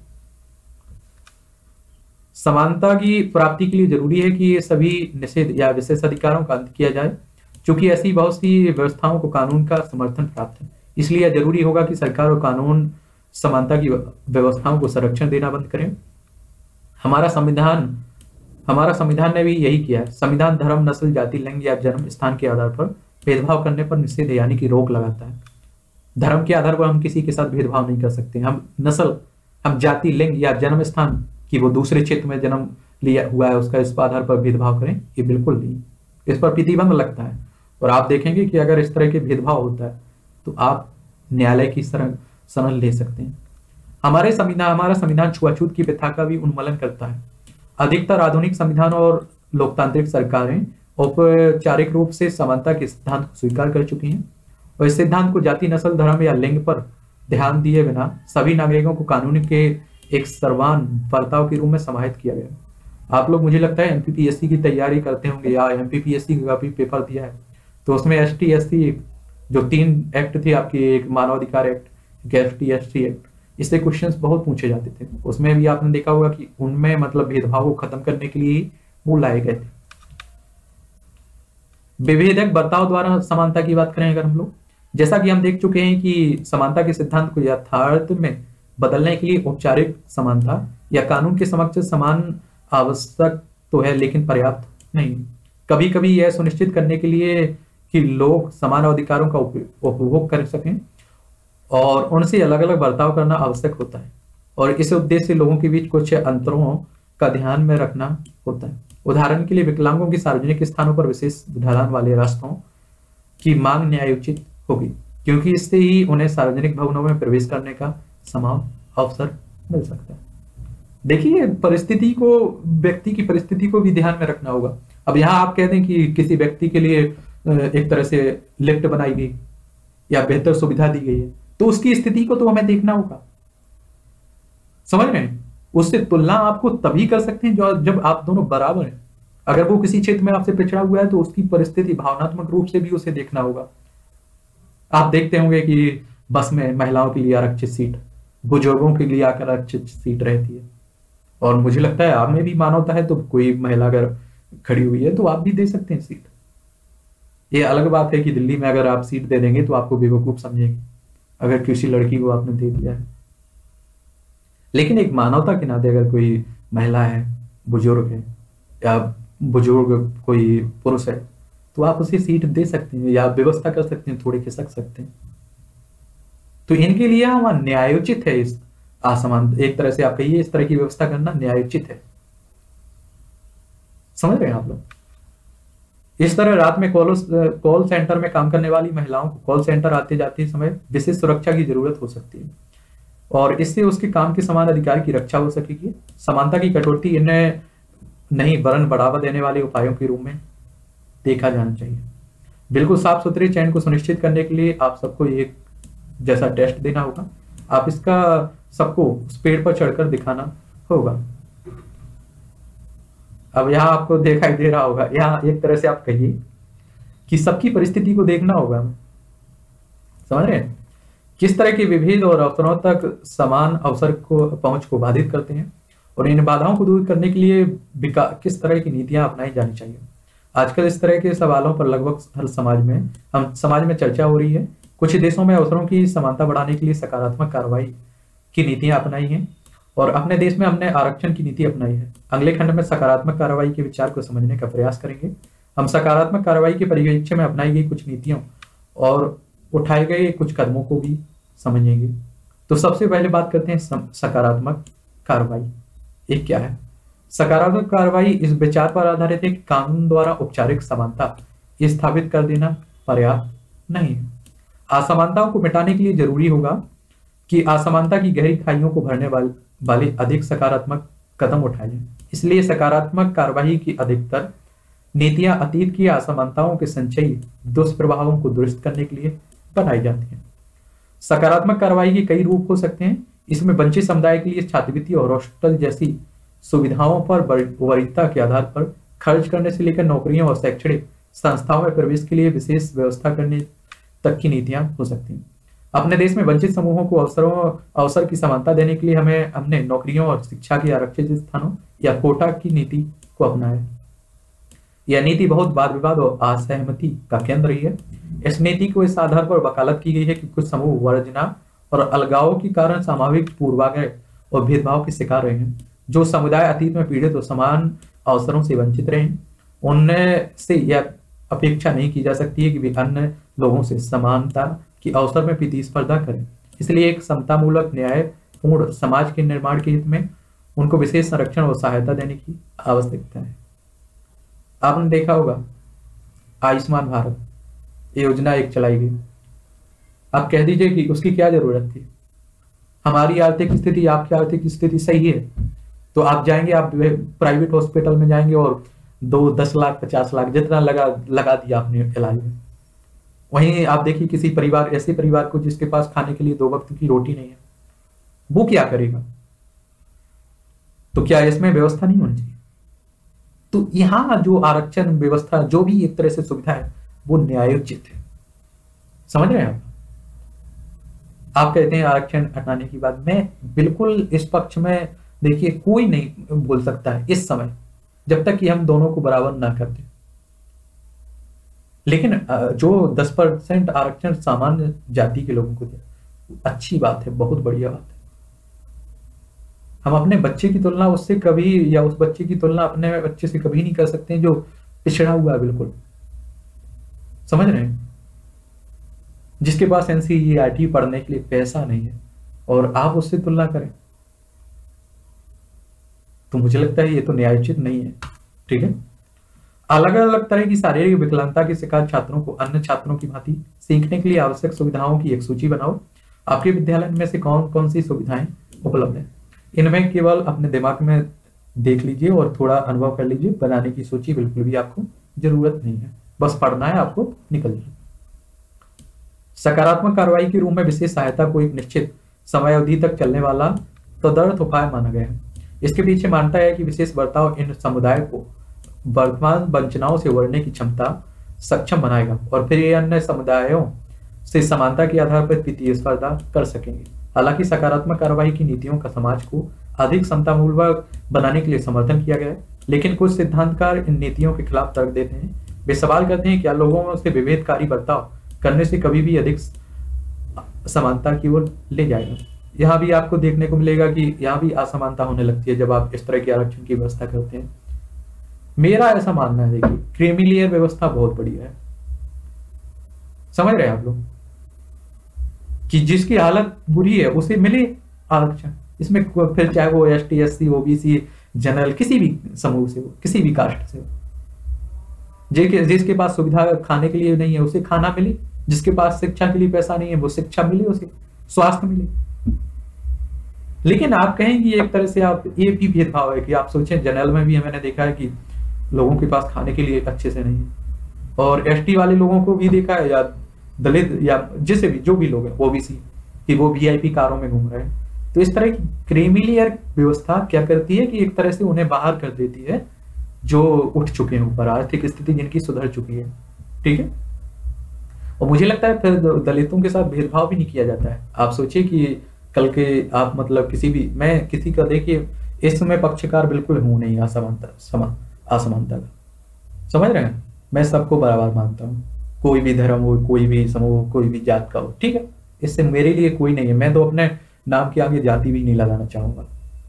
समानता की प्राप्ति के लिए जरूरी है कि ये सभी निषेध या विशेष अधिकारों का अंत किया जाए। चूंकि ऐसी बहुत सी व्यवस्थाओं को कानून का समर्थन प्राप्त है, इसलिए जरूरी होगा कि सरकार और कानून समानता की व्यवस्थाओं को संरक्षण देना बंद करें। हमारा संविधान हमारा संविधान ने भी यही किया है। संविधान धर्म, नस्ल, जाति, लिंग या जन्म स्थान के आधार पर भेदभाव करने पर निषेध यानी कि रोक लगाता है। धर्म के आधार पर हम किसी के साथ भेदभाव नहीं कर सकते। हम नस्ल, हम जाति, लिंग या जन्म स्थान कि वो दूसरे क्षेत्र में जन्म लिया हुआ है उसका इस आधार पर भेदभाव करें, ये बिल्कुल नहीं। इस पर प्रतिबंध लगता है। और आप देखेंगे कि अगर इस तरह के भेदभाव होता है तो आप न्यायालय की शरण ले सकते हैं। हमारे संविधान हमारा संविधान छुआछूत की प्रथा का भी उन्मूलन करता है। अधिकतर आधुनिक संविधान और लोकतांत्रिक सरकारें औपचारिक रूप से समानता के सिद्धांत को स्वीकार कर चुकी हैं और इस सिद्धांत को जाति, नस्ल, धर्म या लिंग पर ध्यान दिए बिना सभी नागरिकों को कानून के एक सर्वान बर्ताव के रूप में समाहित किया गया। आप लोग मुझे लगता है एमपीपीएससी की तैयारी करते होंगे या एमपीपीएससी का भी पेपर दिया है, तो उसमें एस टी एस सी जो तीन एक्ट थे आपकी, एक मानवाधिकार एक्ट, एक S T S T act, इससे क्वेश्चंस बहुत पूछे जाते थे। उसमें भी आपने देखा होगा कि उनमें मतलब भेदभाव को खत्म करने के लिए वो लाए गए थे। विभेदक बर्ताव द्वारा समानता की बात करें अगर हम लोग, जैसा कि हम देख चुके हैं कि समानता के सिद्धांत को यथार्थ में बदलने के लिए औपचारिक समानता या कानून के समक्ष समान आवश्यक तो है, लेकिन पर्याप्त नहीं। कभी कभी यह सुनिश्चित करने के लिए कि लोग समान अधिकारों का उपभोग कर सकें और उनसे अलग अलग बर्ताव करना आवश्यक होता है, और इस उद्देश्य से लोगों के बीच कुछ अंतरों का ध्यान में रखना होता है। उदाहरण के लिए विकलांगों की सार्वजनिक स्थानों पर विशेष ढलान वाले रास्तों की मांग न्यायोचित होगी, क्योंकि इससे ही उन्हें सार्वजनिक भवनों में प्रवेश करने का समान अवसर मिल सकता है। देखिए, परिस्थिति को, व्यक्ति की परिस्थिति को भी ध्यान में रखना होगा। अब यहाँ आप कहते हैं कि किसी व्यक्ति के लिए एक तरह से लिफ्ट बनाई गई या बेहतर सुविधा दी गई है, तो उसकी स्थिति को तो हमें देखना होगा, समझ रहे हैं? उससे तुलना आपको तभी कर सकते हैं जो जब आप दोनों बराबर हैं। अगर वो किसी क्षेत्र में आपसे पिछड़ा हुआ है तो उसकी परिस्थिति भावनात्मक रूप से भी उसे देखना होगा। आप देखते होंगे कि बस में महिलाओं के लिए आरक्षित सीट, बुजुर्गों के लिए आरक्षित सीट रहती है, और मुझे लगता है आप में भी मानवता है, तो कोई महिला अगर खड़ी हुई है तो आप भी दे सकते हैं सीट। ये अलग बात है कि दिल्ली में अगर आप सीट दे देंगे तो आपको बेवकूफ समझेंगे अगर किसी लड़की को आपने दे दिया है, लेकिन एक मानवता के नाते अगर कोई महिला है, बुजुर्ग है, या बुजुर्ग कोई पुरुष है, तो आप उसे सीट दे सकते हैं या व्यवस्था कर सकते हैं, थोड़े खिसक सकते हैं। तो इनके लिए वहां न्यायोचित है इस असमान, एक तरह से आप कहिए इस तरह की व्यवस्था करना न्यायोचित है। समझ रहे हैं आप लोग? इस तरह रात में कॉल कॉल सेंटर में काम करने वाली महिलाओं को कॉल सेंटर आते जाते समय विशेष सुरक्षा की जरूरत हो सकती है, और इससे उसके काम के समान अधिकार की रक्षा हो सकेगी। समानता की कटौती इन्हें नहीं वरन बढ़ावा देने वाले उपायों के रूप में देखा जाना चाहिए। बिल्कुल साफ सुथरे चयन को सुनिश्चित करने के लिए आप सबको एक जैसा टेस्ट देना होगा। आप इसका सबको उस पेड़ पर चढ़कर दिखाना होगा। अब यहाँ आपको दिखाई दे रहा होगा, यहाँ एक तरह से आप कहिए कि सबकी परिस्थिति को देखना होगा। समझ रहे हैं? किस तरह के विभेद और अवसरों तक समान अवसर को पहुंच को बाधित करते हैं, और इन बाधाओं को दूर करने के लिए किस तरह की नीतियां अपनाई जानी चाहिए। आजकल इस तरह के सवालों पर लगभग हर समाज में हम समाज में चर्चा हो रही है। कुछ देशों में अवसरों की समानता बढ़ाने के लिए सकारात्मक कार्रवाई की नीतियां अपनाई हैं, और अपने देश में हमने आरक्षण की नीति अपनाई है। अगले खंड में सकारात्मक कार्रवाई के विचार को समझने का प्रयास करेंगे। हम सकारात्मक कार्रवाई के परिप्रेक्ष्य में अपनाई गई कुछ नीतियों और उठाए गए कुछ कदमों को भी समझेंगे। तो सबसे पहले बात करते हैं सकारात्मक कार्रवाई। एक क्या है? सकारात्मक कार्रवाई इस विचार पर आधारित है कि कानून द्वारा औपचारिक समानता स्थापित कर देना पर्याप्त नहीं है। असमानताओं को मिटाने के लिए जरूरी होगा कि असमानता की गहरी खाइयों को भरने वाले वाले अधिक सकारात्मक कदम उठाए जाएं। इसलिए सकारात्मक कार्रवाई की अधिकतर नीतियां अतीत की असमानताओं के संचयी दुष्प्रभावों को दुरुस्त करने के लिए बनाई जाती हैं। सकारात्मक कार्रवाई के कई रूप हो सकते हैं। इसमें वंचित समुदाय के लिए छात्रवृत्ति और हॉस्टल जैसी सुविधाओं पर वरीयता के आधार पर खर्च करने से लेकर नौकरियों और शैक्षणिक संस्थाओं में प्रवेश के लिए विशेष व्यवस्था करने तक की नीतियां हो सकती हैं। अपने देश में वंचित समूहों को अवसरों अवसर की समानता देने के लिए हमें हमने नौकरियों और शिक्षा के आरक्षित स्थानों या कोटा की नीति को अपनाया। यह नीति बहुत वाद विवाद और असहमति का केंद्र रही है। इस नीति को इस आधार पर वकालत की गई है कि कुछ समूह वर्जना और अलगाव के कारण सामाजिक पूर्वाग्रह और भेदभाव के शिकार रहे हैं। जो समुदाय अतीत में पीड़ित और समान अवसरों से वंचित रहे हैं, उनसे से यह अपेक्षा नहीं की जा सकती है कि वे अन्य लोगों से समानता की अवसर में प्रतिस्पर्धा करें। इसलिए एक समतामूलक न्यायपूर्ण समाज के निर्माण के हित में उनको विशेष संरक्षण और सहायता देने की आवश्यकता है। आपने देखा होगा आयुष्मान भारत योजना एक चलाई गई। आप कह दीजिए कि उसकी क्या जरूरत थी? हमारी आर्थिक स्थिति, आपकी आर्थिक स्थिति सही है तो आप जाएंगे, आप प्राइवेट हॉस्पिटल में जाएंगे और दो दस लाख पचास लाख जितना लगा लगा दिया आपने इलाज में। वहीं आप देखिए किसी परिवार, ऐसे परिवार को जिसके पास खाने के लिए दो वक्त की रोटी नहीं है, वो क्या करेगा? तो क्या इसमें व्यवस्था नहीं होनी चाहिए? तो यहाँ जो आरक्षण व्यवस्था, जो भी एक तरह से सुविधा है, वो न्यायोचित है। समझ रहे हैं आप? आप कहते हैं आरक्षण हटाने की बात, मैं बिल्कुल इस पक्ष में, देखिए कोई नहीं बोल सकता है इस समय जब तक कि हम दोनों को बराबर ना कर दें। लेकिन अ, जो दस परसेंट आरक्षण सामान्य जाति के लोगों को दिया, अच्छी बात है, बहुत बढ़िया बात है। हम अपने बच्चे की तुलना उससे कभी, या उस बच्चे की तुलना अपने बच्चे से कभी नहीं कर सकते हैं जो पिछड़ा हुआ है बिल्कुल, समझ रहे हैं, जिसके पास एनसीईआरटी पढ़ने के लिए पैसा नहीं है, और आप उससे तुलना करें, तो मुझे लगता है ये तो न्यायोचित नहीं है। ठीक है। अलग अलग तरह की शारीरिक विकलांगता के शिकार छात्रों को अन्य छात्रों की भांति सीखने के लिए आवश्यक सुविधाओं की एक सूची बनाओ। आपके विद्यालय में से कौन कौन सी सुविधाएं उपलब्ध हैं, इनमें केवल अपने दिमाग में देख लीजिए और थोड़ा अनुभव कर लीजिए। बनाने की सूची बिल्कुल भी आपको जरूरत नहीं है, बस पढ़ना है आपको, निकल जाए। सकारात्मक कार्रवाई के रूप में विशेष सहायता को एक निश्चित समय अवधि तक चलने वाला तदर्थ उपाय माना गया है। इसके पीछे मानता है कि विशेष बर्ताव इन समुदाय को वर्तमान वंचनाओं से उबरने की क्षमता सक्षम बनाएगा, और फिर ये अन्य समुदायों से समानता के आधार पर प्रतिस्पर्धा कर सकेंगे। हालांकि सकारात्मक कार्रवाई की नीतियों का समाज को अधिक समतामूलक बनाने के लिए समर्थन किया गया है, लेकिन कुछ सिद्धांतकार इन नीतियों के खिलाफ तर्क देते हैं। वे सवाल करते हैं, क्या लोगों से विभेदकारी बर्ताव करने से कभी भी अधिक समानता की ओर ले जाएगा। यहाँ भी आपको देखने को मिलेगा कि यहाँ भी असमानता होने लगती है जब आप इस तरह के आरक्षण की व्यवस्था करते हैं। मेरा ऐसा मानना है, देखिए क्रीमी लेयर व्यवस्था बहुत बढ़िया है, समझ रहे हैं आप लोग, कि जिसकी हालत बुरी है उसे मिले आरक्षण। इसमें फिर चाहे वो S T S C OBC general किसी भी समूह से हो, किसी भी कास्ट से हो, जिसके जिसके पास सुविधा खाने के लिए नहीं है उसे खाना मिले, जिसके पास शिक्षा के लिए पैसा नहीं है वो शिक्षा मिले, उसे स्वास्थ्य मिले। लेकिन आप कहेंगे एक तरह से आप ये भी भेदभाव है कि आप सोचें जनरल में भी मैंने देखा है कि लोगों के पास खाने के लिए अच्छे से नहीं है, और एसटी वाले लोगों को भी देखा है, या दलित या जिसे भी जो भी लोग हैं ओबीसी, कि वो वीआईपी कारों में घूम रहे हैं। तो इस तरह की क्रीमी लेयर व्यवस्था क्या करती है कि एक तरह से उन्हें बाहर कर देती है जो उठ चुके हैं ऊपर, आर्थिक स्थिति जिनकी सुधर चुकी है। ठीक है। और मुझे लगता है फिर दलितों के साथ भेदभाव भी नहीं किया जाता है। आप सोचिए कि कल के आप मतलब किसी भी, मैं किसी का देखिए इस समय पक्षकार बिल्कुल हूं नहीं असमानता समा असमानता का, समझ रहे हैं, मैं सबको बराबर मानता हूँ, कोई भी धर्म हो, कोई भी समूह, कोई भी जात का हो। ठीक है, इससे मेरे लिए कोई नहीं है, मैं तो अपने नाम के आगे जाति भी नहीं लगाना चाहूंगा।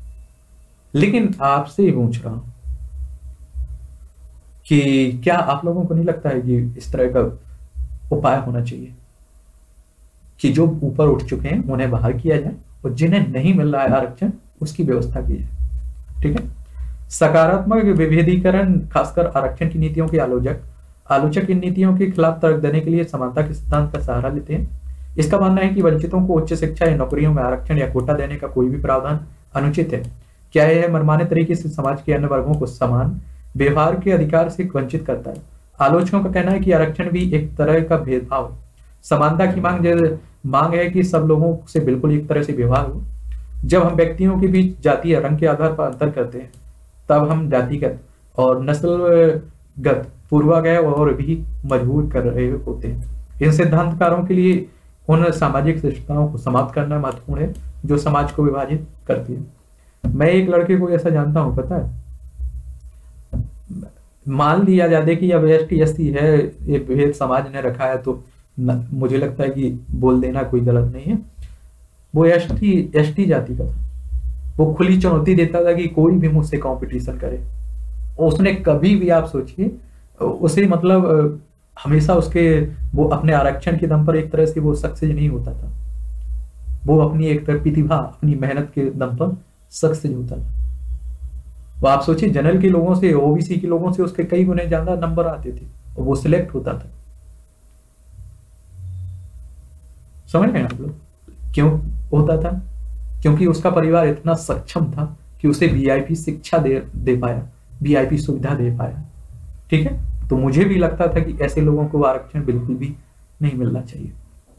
लेकिन आपसे ही पूछ रहा हूं कि क्या आप लोगों को नहीं लगता है कि इस तरह का उपाय होना चाहिए कि जो ऊपर उठ चुके हैं उन्हें बाहर किया जाए, और जिन्हें नहीं मिल रहा है आरक्षण उसकी व्यवस्था की जाए। ठीक है। सकारात्मक विभेदीकरण, खासकर आरक्षण की नीतियों के आलोचक आलोचक इन नीतियों के खिलाफ तर्क देने के लिए समानता के सिद्धांत का सहारा लेते हैं। इसका मानना है कि वंचितों को उच्च शिक्षा या नौकरियों में आरक्षण या कोटा देने का कोई भी प्रावधान अनुचित है। क्या यह मनमाने तरीके से समाज के अन्य वर्गों को समान व्यवहार के अधिकार से वंचित करता है। आलोचकों का कहना है कि आरक्षण भी एक तरह का भेदभाव है। समानता की मांग मांग है कि सब लोगों से बिल्कुल एक तरह से व्यवहार हो। जब हम व्यक्तियों के बीच जाति या रंग के आधार पर अंतर करते हैं तब हम जातिगत और नस्लगत पूर्वाग्रह और भी मजबूर कर रहे होते हैं। इन सिद्धांतकारों के लिए उन सामाजिक शिष्टताओं को समाप्त करना महत्वपूर्ण है जो समाज को विभाजित करती है। मैं एक लड़के को ऐसा जानता हूं, पता है, मान लिया जाए कि अब एस टी एस सी है, एक भेद समाज ने रखा है, तो न, मुझे लगता है कि बोल देना कोई गलत नहीं है। वो एस टी एस टी जाति का था, वो खुली चुनौती देता था कि कोई भी मुझसे कंपटीशन करे। उसने कभी भी, आप सोचिए, उसे मतलब हमेशा उसके वो अपने आरक्षण के दम पर एक तरह से वो सक्सेस नहीं होता था, वो अपनी एक तरह प्रतिभा, अपनी मेहनत के दम पर सक्सेस होता था। वो आप सोचिए जनरल के लोगों से, ओबीसी के लोगों से उसके कई गुने ज्यादा नंबर आते थे और वो सिलेक्ट होता था। समझ रहे हैं आप लोग क्यों होता था? क्योंकि उसका परिवार इतना सक्षम था कि उसे वीआईपी शिक्षा दे दे पाया, वीआईपी सुविधा दे पाया। ठीक है। तो मुझे भी लगता था कि ऐसे लोगों को आरक्षण बिल्कुल भी नहीं मिलना चाहिए।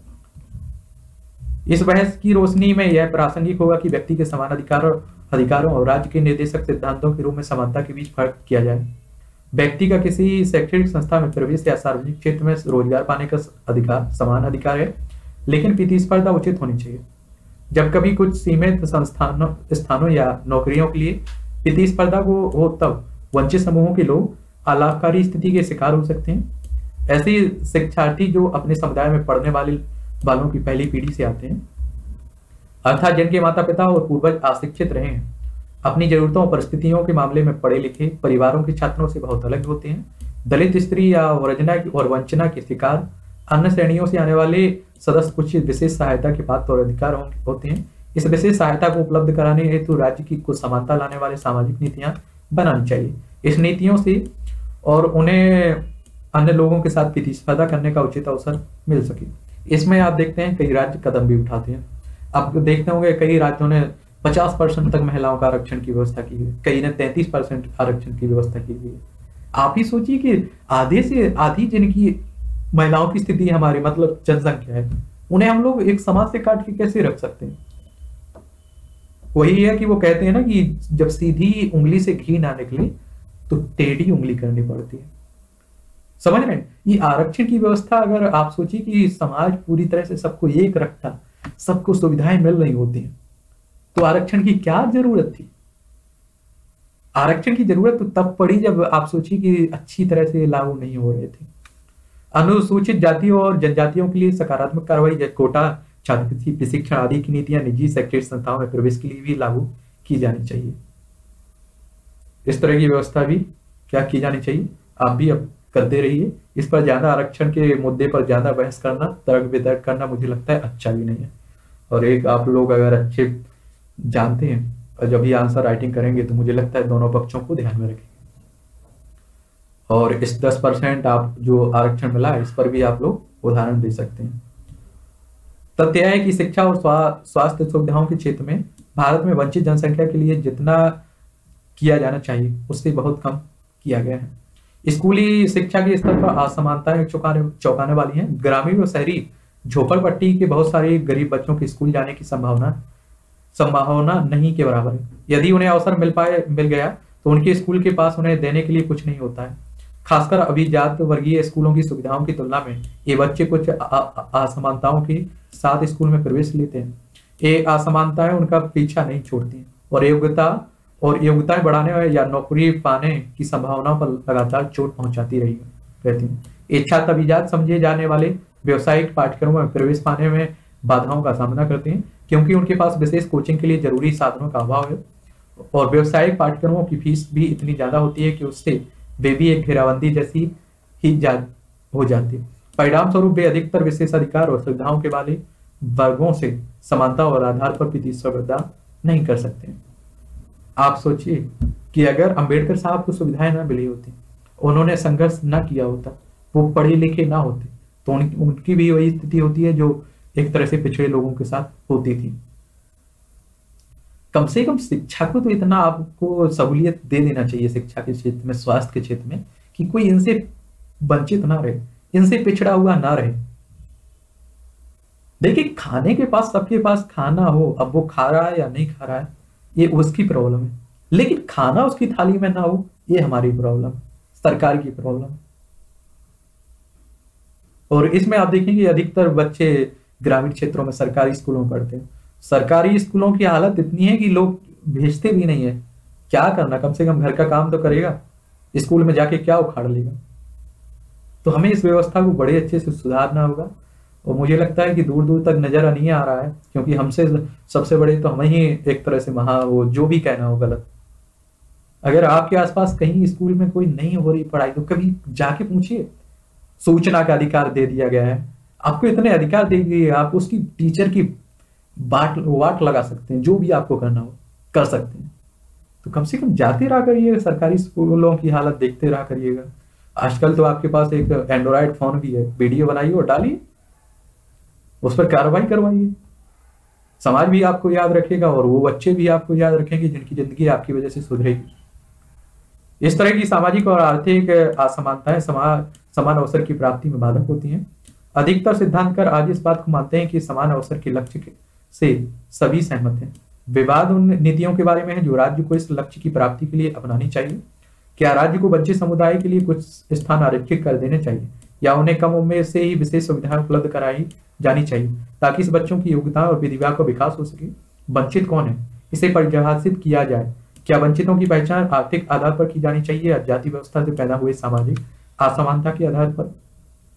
इस बहस की रोशनी में यह प्रासंगिक होगा कि व्यक्ति के समान अधिकारों अधिकारों और राज्य के निर्देशक सिद्धांतों के रूप में समानता के बीच फर्क किया जाए। व्यक्ति का किसी शैक्षणिक संस्था में प्रवेश या सार्वजनिक क्षेत्र में रोजगार पाने का अधिकार समान अधिकार है, लेकिन प्रतिस्पर्धा उचित होनी चाहिए। जब कभी कुछ सीमित संस्थानों स्थानों या नौकरियों के लिए प्रतिस्पर्धा को हो तब वंचित समूहों के लोग अलाभकारी स्थिति के शिकार हो सकते हैं। ऐसे शिक्षार्थी जो अपने समुदाय में पढ़ने वाले वालों की पहली पीढ़ी से आते हैं, अर्थात जिनके माता पिता और पूर्वज अशिक्षित रहे हैं, अपनी जरूरतों और परिस्थितियों के मामले में पढ़े लिखे परिवारों के छात्रों से बहुत अलग होते हैं। दलित स्त्री या वंचना और वंचना के शिकार अन्य श्रेणियों से आने वाले सदस्य कुछ विशेष सहायता के पात्र और अधिकार होते हैं। इस विशेष सहायता को उपलब्ध कराने हेतु राज्य की कुछ समानता लाने वाले सामाजिक नीतियां बनानी चाहिए। इस नीतियों से और उन्हें अन्य लोगों के साथ प्रतिस्पर्धा करने का उचित अवसर मिल सके। इसमें आप देखते हैं कई राज्य कदम भी उठाते हैं। आप देखते होंगे कई राज्यों ने पचास परसेंट तक महिलाओं का आरक्षण की व्यवस्था की है, कई ने तैंतीस परसेंट आरक्षण की व्यवस्था की हुई है। आप ही सोचिए कि आधे से आधी जिनकी महिलाओं की स्थिति हमारी मतलब जनसंख्या है, उन्हें हम लोग एक समाज से काट के कैसे रख सकते हैं। वही है कि वो कहते हैं ना कि जब सीधी उंगली से घी ना निकले तो टेढ़ी उंगली करनी पड़ती है। समझ रहे हैं? ये आरक्षण की व्यवस्था, अगर आप सोचिए कि समाज पूरी तरह से सबको एक रखता, सबको सुविधाएं मिल रही होती हैं, तो आरक्षण की क्या जरूरत थी। आरक्षण की जरूरत तो तब पड़ी जब आप सोचिए कि अच्छी तरह से लागू नहीं हो रहे थे। अनुसूचित जातियों और जनजातियों के लिए सकारात्मक कार्रवाई जैसे कोटा, छात्रवृत्ति, प्रशिक्षण आदि की नीतियां निजी सेक्टर संस्थाओं में प्रवेश के लिए भी लागू की जानी चाहिए। इस तरह की व्यवस्था भी क्या की जानी चाहिए, आप भी अब करते रहिए। इस पर ज्यादा आरक्षण के मुद्दे पर ज्यादा बहस करना, तर्क वितर्क करना मुझे लगता है अच्छा भी नहीं है। और एक आप लोग अगर अच्छे जानते हैं और जब भी आंसर राइटिंग करेंगे तो मुझे लगता है दोनों पक्षों को ध्यान में रखें। और इस दस परसेंट आप जो आरक्षण मिला है इस पर भी आप लोग उदाहरण दे सकते हैं। तथ्य है कि शिक्षा और स्वास्थ्य सुविधाओं के क्षेत्र में भारत में वंचित जनसंख्या के लिए जितना किया जाना चाहिए उससे बहुत कम किया गया है। स्कूली शिक्षा के स्तर पर असमानताएं चौंकाने चौंकाने वाली हैं। ग्रामीण और शहरी झोपड़पट्टी के बहुत सारे गरीब बच्चों के स्कूल जाने की संभावना संभावना नहीं के बराबर है। यदि उन्हें अवसर मिल पाए मिल गया तो उनके स्कूल के पास उन्हें देने के लिए कुछ नहीं होता है। खासकर अभिजात वर्गीय स्कूलों की सुविधाओं की तुलना में ये बच्चे कुछ असमानताओं के साथ स्कूल में प्रवेश लेते हैं। ये असमानताएं उनका पीछा नहीं छोड़ती और योग्यता और योग्यताएं बढ़ाने या नौकरी पाने की संभावनाओं पर लगातार चोट पहुंचाती रही रहती है। इच्छात अभिजात समझे जाने वाले व्यवसायिक पाठ्यक्रमों में प्रवेश पाने में बाधाओं का सामना करते हैं क्योंकि उनके पास विशेष कोचिंग के लिए जरूरी साधनों का अभाव है और व्यवसायिक पाठ्यक्रमों की फीस भी इतनी ज्यादा होती है कि उससे वे भी एक घेराबंदी जैसी ही जा हो जाती है। परिणाम स्वरूप वे अधिकतर विशेषाधिकार और सुविधाओं के वाले वर्गों से समानता और आधार पर प्रतिस्पर्धा नहीं कर सकते। आप सोचिए कि अगर अंबेडकर साहब को सुविधाएं ना मिली होती, उन्होंने संघर्ष ना किया होता, वो पढ़े लिखे ना होते, तो उन, उनकी भी वही स्थिति होती है जो एक तरह से पिछड़े लोगों के साथ होती थी। कम से कम शिक्षा को तो इतना आपको सहूलियत दे देना चाहिए शिक्षा के क्षेत्र में, स्वास्थ्य के क्षेत्र में, कि कोई इनसे वंचित ना रहे, इनसे पिछड़ा हुआ ना रहे। देखिए, खाने के पास सबके पास खाना हो, अब वो खा रहा है या नहीं खा रहा है ये उसकी प्रॉब्लम है, लेकिन खाना उसकी थाली में ना हो ये हमारी प्रॉब्लम, सरकार की प्रॉब्लम। और इसमें आप देखेंगे अधिकतर बच्चे ग्रामीण क्षेत्रों में सरकारी स्कूलों में पढ़ते हैं। सरकारी स्कूलों की हालत इतनी है कि लोग भेजते भी नहीं है। क्या करना, कम से कम घर का काम तो करेगा, स्कूल में जाके क्या उखाड़ लेगा। तो हमें इस व्यवस्था को बड़े अच्छे से सुधारना होगा और मुझे लगता है कि दूर दूर तक नजर नहीं आ रहा है क्योंकि हमसे सबसे बड़े तो हम ही एक तरह से महा वो जो भी कहना हो गलत। अगर आपके आसपास कहीं स्कूल में कोई नहीं हो रही पढ़ाई तो कभी जाके पूछिए। सूचना का अधिकार दे दिया गया है, आपको इतने अधिकार दे दिए, आप उसकी टीचर की बाट वाट लगा सकते हैं, जो भी आपको करना हो कर सकते हैं। तो कम से कम जाते रहा करिए, सरकारी स्कूलों की हालत देखते रहा करिएगा। आजकल तो आपके पास एक एंड्रॉयड फोन भी है, वीडियो बनाइए और डालिए, उस पर कार्रवाई करवाइए। समाज भी आपको याद रखेगा और वो बच्चे भी आपको याद रखेंगे जिनकी जिंदगी आपकी वजह से सुधरेगी। इस तरह की सामाजिक और आर्थिक असमानताएं समाज समान अवसर की प्राप्ति में बाधक होती हैं। अधिकतर सिद्धांतकार आज इस बात को मानते हैं कि समान अवसर के लक्ष्य से सभी सहमत हैं। विवाद उन नीतियों के बारे में है जो राज्य को इस लक्ष्य की प्राप्ति के लिए अपनानी चाहिए। क्या राज्य को वंचित समुदाय के लिए कुछ स्थान आरक्षित कर देने चाहिए या उन्हें कम उम्र से ही विशेष सुविधाएं उपलब्ध कराई जानी चाहिए ताकि इस बच्चों की योग्यता और प्रतिभा का विकास हो सके। वंचित कौन है, इसे परिभाषित किया जाए। क्या वंचितों की पहचान आर्थिक आधार पर की जानी चाहिए या जाति व्यवस्था से पैदा हुए सामाजिक असमानता के आधार पर।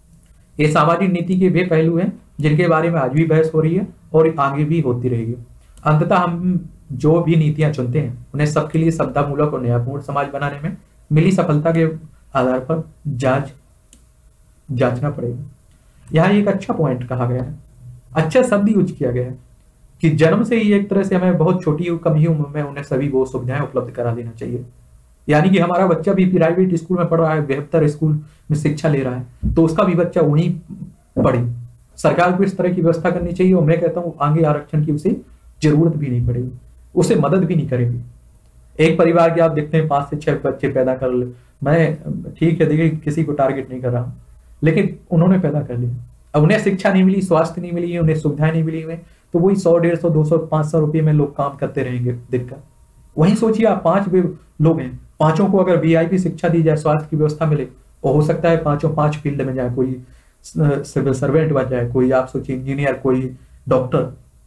ये सामाजिक नीति के वे पहलू हैं जिनके बारे में आज भी बहस हो रही है और आगे भी होती रहेगी। अंततः हम जो भी नीतियां चुनते हैं उन्हें सबके लिए समतामूलक और न्यायपूर्ण समाज बनाने में मिली सफलता के आधार पर जांच जांचना पड़ेगा। यहाँ एक अच्छा पॉइंट कहा गया है, अच्छा शब्द यूज किया गया है कि जन्म से ही एक तरह से हमें बहुत छोटी कम ही उम्र में उन्हें सभी वो सुविधाएं उपलब्ध करा देना चाहिए। यानी कि हमारा बच्चा भी प्राइवेट स्कूल में पढ़ रहा है, बेहतर स्कूल में शिक्षा ले रहा है, तो उसका भी बच्चा वहीं पढ़े। सरकार को इस तरह की व्यवस्था करनी चाहिए और मैं कहता हूँ आगे आरक्षण की उसे जरूरत भी नहीं पड़ेगी, उसे मदद भी नहीं करेगी। एक परिवार के आप देखते हैं पांच से छह बच्चे पैदा कर ले, मैं ठीक है देखिए किसी को टारगेट नहीं कर रहा हूं, लेकिन उन्होंने पैदा कर लिया। अब उन्हें शिक्षा नहीं मिली, स्वास्थ्य नहीं मिली, उन्हें सुविधाएं नहीं मिली, तो वही सौ डेढ़ सौ दो सौ पांच सौ रुपये में लोग काम करते रहेंगे दिक्कत। वहीं सोचिए आप पांच लोग हैं, पांचों को अगर वीआईपी शिक्षा दी जाए, स्वास्थ्य की व्यवस्था मिले, और हो सकता है पांचों पांच फील्ड में जाए, कोई सिविल सर्वेंट बन जाए, कोई आप सोचिए इंजीनियर, कोई डॉक्टर,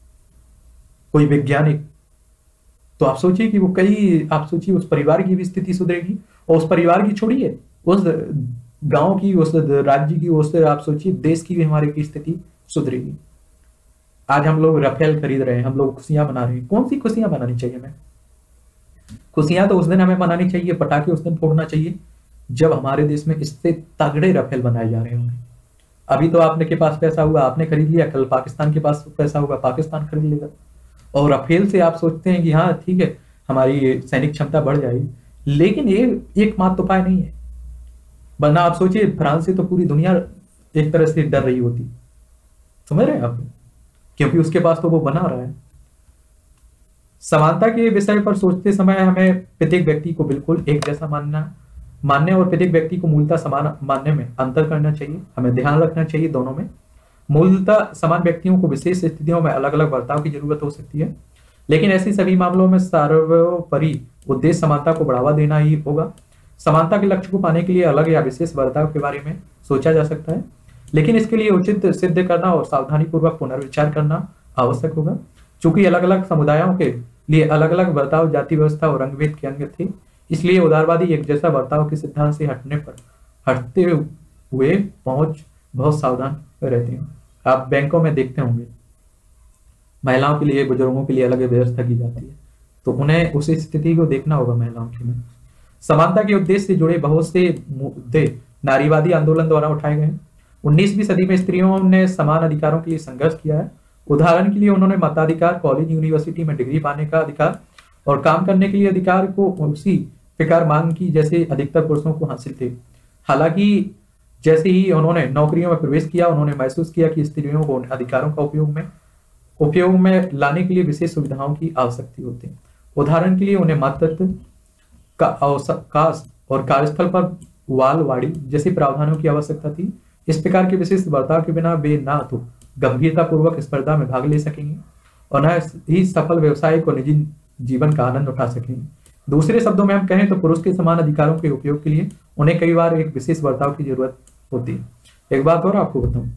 कोई वैज्ञानिक, तो आप सोचिए कि वो कई आप सोचिए उस परिवार की भी स्थिति सुधरेगी, और उस परिवार की छोड़िए उस गांव की, उस राज्य की, उस आप सोचिए देश की भी हमारे की स्थिति सुधरेगी। आज हम लोग राफेल खरीद रहे हैं, हम लोग खुशियां मना रहे हैं। कौन सी खुशियां मनानी चाहिए हमें? खुशियां तो उस दिन हमें मनानी चाहिए, पटाखे उस दिन फोड़ना चाहिए जब हमारे देश में इससे तगड़े राफेल बनाए जा रहे होंगे। अभी तो आपने के पास पैसा हुआ आपने खरीद लिया, कल पाकिस्तान के पास पैसा होगा पाकिस्तान खरीद लेगा। और राफेल से आप सोचते हैं कि हाँ ठीक है हमारी सैनिक क्षमता बढ़ जाएगी, लेकिन ये एकमात्र उपाय नहीं है। वरना आप सोचिए फ्रांस से तो पूरी दुनिया एक तरह से डर रही होती, समझ रहे हैं आप, क्योंकि उसके पास तो वो बना रहा है। समानता के विषय पर सोचते समय हमें प्रत्येक व्यक्ति को बिल्कुल एक जैसा मानना मानने और प्रत्येक व्यक्ति को मूलतः समान मानने में अंतर करना चाहिए। हमें ध्यान रखना चाहिए दोनों में। मूलतः समान व्यक्तियों को विशेष स्थितियों में अलग अलग बर्ताव की जरूरत हो सकती है, लेकिन ऐसी सभी मामलों में सर्वोपरि उद्देश्य समानता को बढ़ावा देना ही होगा। समानता के लक्ष्य को पाने के लिए अलग या विशेष बर्ताव के बारे में सोचा जा सकता है, लेकिन इसके लिए उचित सिद्ध करना और सावधानी पूर्वक पुनर्विचार करना आवश्यक होगा। चूंकि अलग अलग समुदायों के लिए अलग अलग बर्ताव जाति व्यवस्था और रंग-भेद के अंग थे, इसलिए उदारवादी एक जैसा बर्ताव के सिद्धांत से हटने पर हटते हुए पहुंच बहुत सावधान रहते हैं। आप बैंकों में देखते होंगे महिलाओं के लिए, बुजुर्गों के लिए अलग व्यवस्था की जाती है, तो उन्हें उस स्थिति को देखना होगा महिलाओं के में। समानता के उद्देश्य से जुड़े बहुत से मुद्दे नारीवादी आंदोलन द्वारा उठाए गए। उन्नीसवीं सदी में स्त्रियों ने समान अधिकारों के लिए संघर्ष किया है। उदाहरण के लिए उन्होंने मताधिकार, कॉलेज यूनिवर्सिटी में डिग्री पाने का अधिकार और काम करने के लिए अधिकार को उसी प्रकार मांग की जैसे अधिकतर पुरुषों को हासिल थे। हालांकि जैसे ही उन्होंने नौकरियों में प्रवेश किया, उन्होंने महसूस किया कि स्त्रियों को अधिकारों का उपयोग में उपयोग में लाने के लिए विशेष सुविधाओं की आवश्यकता होती है। उदाहरण के लिए उन्हें मातृत्व का अवकाश और कार्यस्थल पर वालवाड़ी जैसे प्रावधानों की आवश्यकता थी। इस प्रकार के विशेष बर्ताव के बिना वे ना तो गंभीरता पूर्वक स्पर्धा में भाग ले सकेंगे और न ही सफल व्यवसायिक और निजी जीवन का आनंद उठा सकेंगे। दूसरे शब्दों में हम कहें तो पुरुष के समान अधिकारों के उपयोग के लिए उन्हें कई बार एक विशेष बर्ताव की जरूरत होती है। एक बात और आपको बताऊं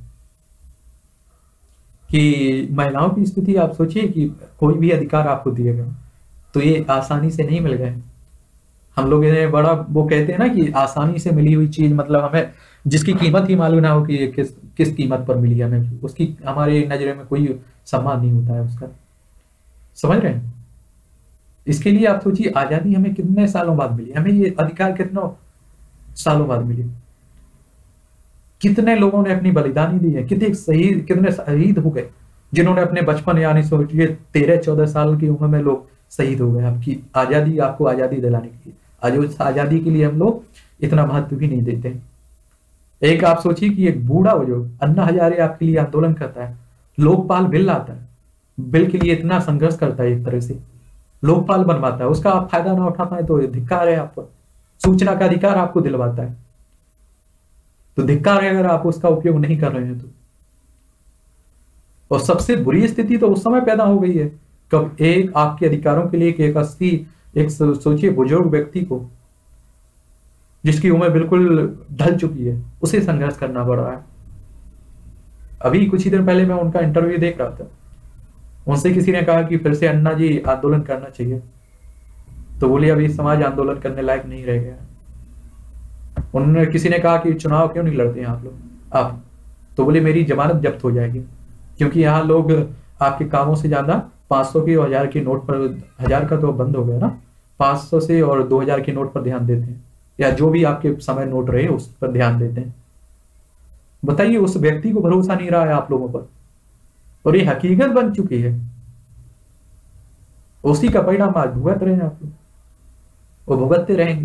कि महिलाओं की स्थिति आप सोचिए कि कोई भी अधिकार आपको दिए गए तो ये आसानी से नहीं मिल गए। हम लोग इन्हें बड़ा वो कहते हैं ना कि आसानी से मिली हुई चीज, मतलब हमें जिसकी कीमत ही मालूम ना हो कि ये किस किस कीमत पर मिली हमें, उसकी हमारे नजरे में कोई सम्मान नहीं होता है उसका, समझ रहे हैं। इसके लिए आप सोचिए आजादी हमें कितने सालों बाद मिली, हमें ये अधिकार कितने सालों बाद मिली, कितने लोगों ने अपनी बलिदानी दी है, कितने शहीद कितने शहीद हो गए जिन्होंने अपने बचपन यानी सोचिए तेरह चौदह साल की उम्र में लोग शहीद हो गए आपकी आजादी, आपको आजादी दिलाने के लिए। आज उस आजादी के लिए हम लोग इतना महत्व भी नहीं देते। एक आप सोचिए कि एक बूढ़ा बुजुर्ग अन्ना हजारे आपके लिए आंदोलन करता है, लोकपाल बिल लाता है, बिल के लिए इतना संघर्ष करता है, एक तरह से लोकपाल बनवाता है, उसका आप फायदा ना उठा पाए तो धिक्कार है आप पर। सूचना का अधिकार आपको दिलवाता है तो धिक्कार है अगर आप उसका उपयोग नहीं कर रहे हैं तो। और सबसे बुरी स्थिति तो उस समय पैदा हो गई है कब एक आपके अधिकारों के लिए एक अस्सी एक सोचिए बुजुर्ग व्यक्ति को जिसकी उम्र बिल्कुल ढल चुकी है उसे संघर्ष करना पड़ रहा है। अभी कुछ ही दिन पहले मैं उनका इंटरव्यू देख रहा था, उनसे किसी ने कहा कि फिर से अन्ना जी आंदोलन करना चाहिए, तो बोले अभी समाज आंदोलन करने लायक नहीं रह गया। उन्होंने किसी ने कहा कि चुनाव क्यों नहीं लड़ते हैं आप लोग, आप तो बोले मेरी जमानत जब्त हो जाएगी, क्योंकि यहाँ लोग आपके कामों से ज्यादा पाँच सौ के और हजार के नोट पर, हजार का तो बंद हो गया ना, पाँच सौ से और दो हजार के नोट पर ध्यान देते हैं, या जो भी आपके समय नोट रहे उस पर ध्यान देते हैं। बताइए, उस व्यक्ति को भरोसा नहीं रहा है आप लोगों पर, और ये हकीकत बन चुकी है। उसी का परिणाम आज भुगत रहे हैं आप लोग, वो भुगतते रहेंगे।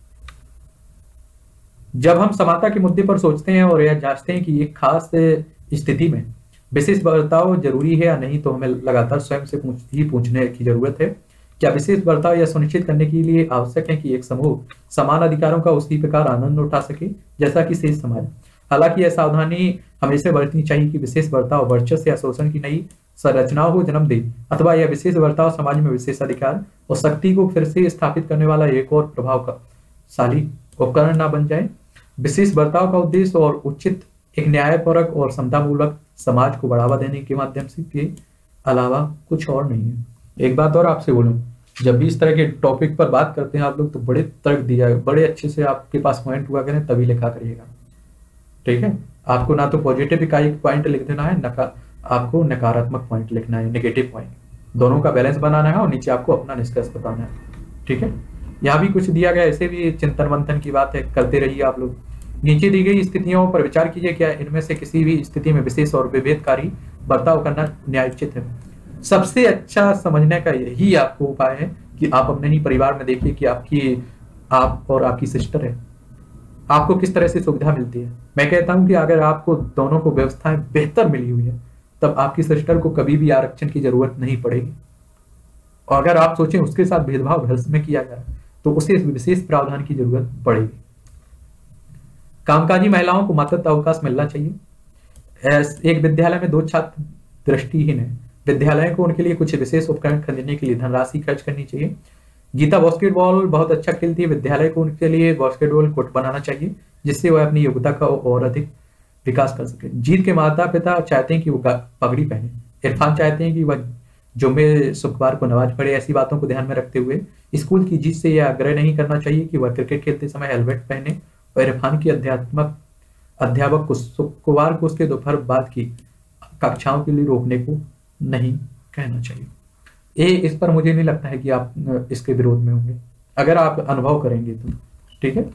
जब हम समानता के मुद्दे पर सोचते हैं और यह जांचते हैं कि एक खास स्थिति में विशेष बर्ताव जरूरी है या नहीं, तो हमें लगातार स्वयं से पूछ ही पूछने की जरूरत है, क्या विशेष बर्ताव यह सुनिश्चित करने के लिए आवश्यक है कि एक समूह समान अधिकारों का उसी प्रकार आनंद उठा सके जैसा कि शेष समाज। हालांकि यह सावधानी हमेशा बरतनी चाहिए कि विशेष बर्ताव वर्चस्व या शोषण की नई संरचनाओं को जन्म दे, अथवा यह विशेष बर्ताव समाज में विशेष अधिकार और शक्ति को फिर से स्थापित करने वाला एक और प्रभावशाली उपकरण ना बन जाए। विशेष बर्ताव का उद्देश्य और उचित एक न्यायपरक और समतामूलक समाज को बढ़ावा देने के माध्यम से के अलावा कुछ और नहीं है। एक बात और आपसे बोलूं, जब भी इस तरह के टॉपिक पर बात करते हैं आप लोग, तो बड़े तर्क दिया, बड़े अच्छे से आपके पास पॉइंट हुआ करें तभी लिखा करिएगा, ठीक है। आपको ना तो पॉजिटिव इकाई पॉइंट लिख देना है, नका आपको नकारात्मक पॉइंट लिखना है, नेगेटिव पॉइंट, दोनों का बैलेंस बनाना है और नीचे आपको अपना निष्कर्ष बताना है, ठीक है। यहाँ भी कुछ दिया गया, ऐसे भी चिंतन मंथन की बात है, करते रहिए आप लोग। नीचे दी गई स्थितियों पर विचार कीजिए, क्या इनमें से किसी भी स्थिति में विशेष और विभेदकारी बर्ताव करना न्यायोचित है। सबसे अच्छा समझने का यही आपको उपाय है कि आप अपने ही परिवार में देखिए कि आपकी आप और आपकी सिस्टर है, आपको किस तरह से सुविधा मिलती है। मैं कहता हूं कि अगर आपको दोनों को व्यवस्थाएं बेहतर मिली हुई है, तब आपकी सिस्टर को कभी भी आरक्षण की जरूरत नहीं पड़ेगी। और अगर आप सोचें उसके साथ भेदभाव भविष्य में किया जाए, तो उसे विशेष प्रावधान की जरूरत पड़ेगी। कामकाजी महिलाओं को मातृत्व अवकाश मिलना चाहिए। एक विद्यालय में दो छात्र दृष्टिहीन है, विद्यालय को उनके लिए कुछ विशेष उपकरण खरीदने के लिए धनराशि खर्च करनी चाहिए। गीता बास्केटबॉल बहुत अच्छा खेलती है, विद्यालय को उनके लिए बास्केटबॉल कोर्ट बनाना चाहिए, जिससे वह अपनी योग्यता का और अधिक विकास कर सके। जीत के माता पिता चाहते हैं कि वो पगड़ी पहने, इरफान चाहते हैं कि वह जुम्मे शुक्रवार को नमाज पढ़े। ऐसी बातों को ध्यान में रखते हुए स्कूल की जीत से यह आग्रह नहीं करना चाहिए कि वह क्रिकेट खेलते समय हेलमेट पहने, और इरफान की अध्यात्मक अध्यापक को शुक्रवार को उसके दोपहर बाद की कक्षाओं के लिए रोकने को नहीं कहना चाहिए। ये इस पर मुझे नहीं लगता है कि आप इसके विरोध में होंगे, अगर आप अनुभव करेंगे तो, ठीक है।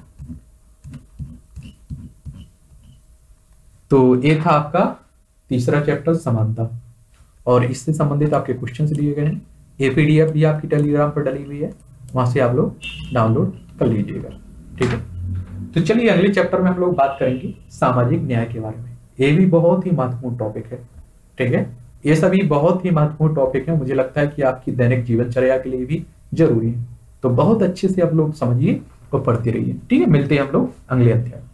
तो ये था आपका तीसरा चैप्टर समानता, और इससे संबंधित आपके क्वेश्चंस दिए गए हैं। ए पीडीएफ भी आपकी टेलीग्राम पर डली हुई है, वहां से आप लोग डाउनलोड कर लीजिएगा, ठीक है। तो चलिए अगले चैप्टर में हम लोग बात करेंगे सामाजिक न्याय के बारे में। ये भी बहुत ही महत्वपूर्ण टॉपिक है, ठीक है। ये सभी बहुत ही महत्वपूर्ण टॉपिक है, मुझे लगता है कि आपकी दैनिक जीवनचर्या के लिए भी जरूरी है। तो बहुत अच्छे से आप लोग समझिए और पढ़ते रहिए, ठीक है। मिलते हैं हम लोग अगले अध्याय।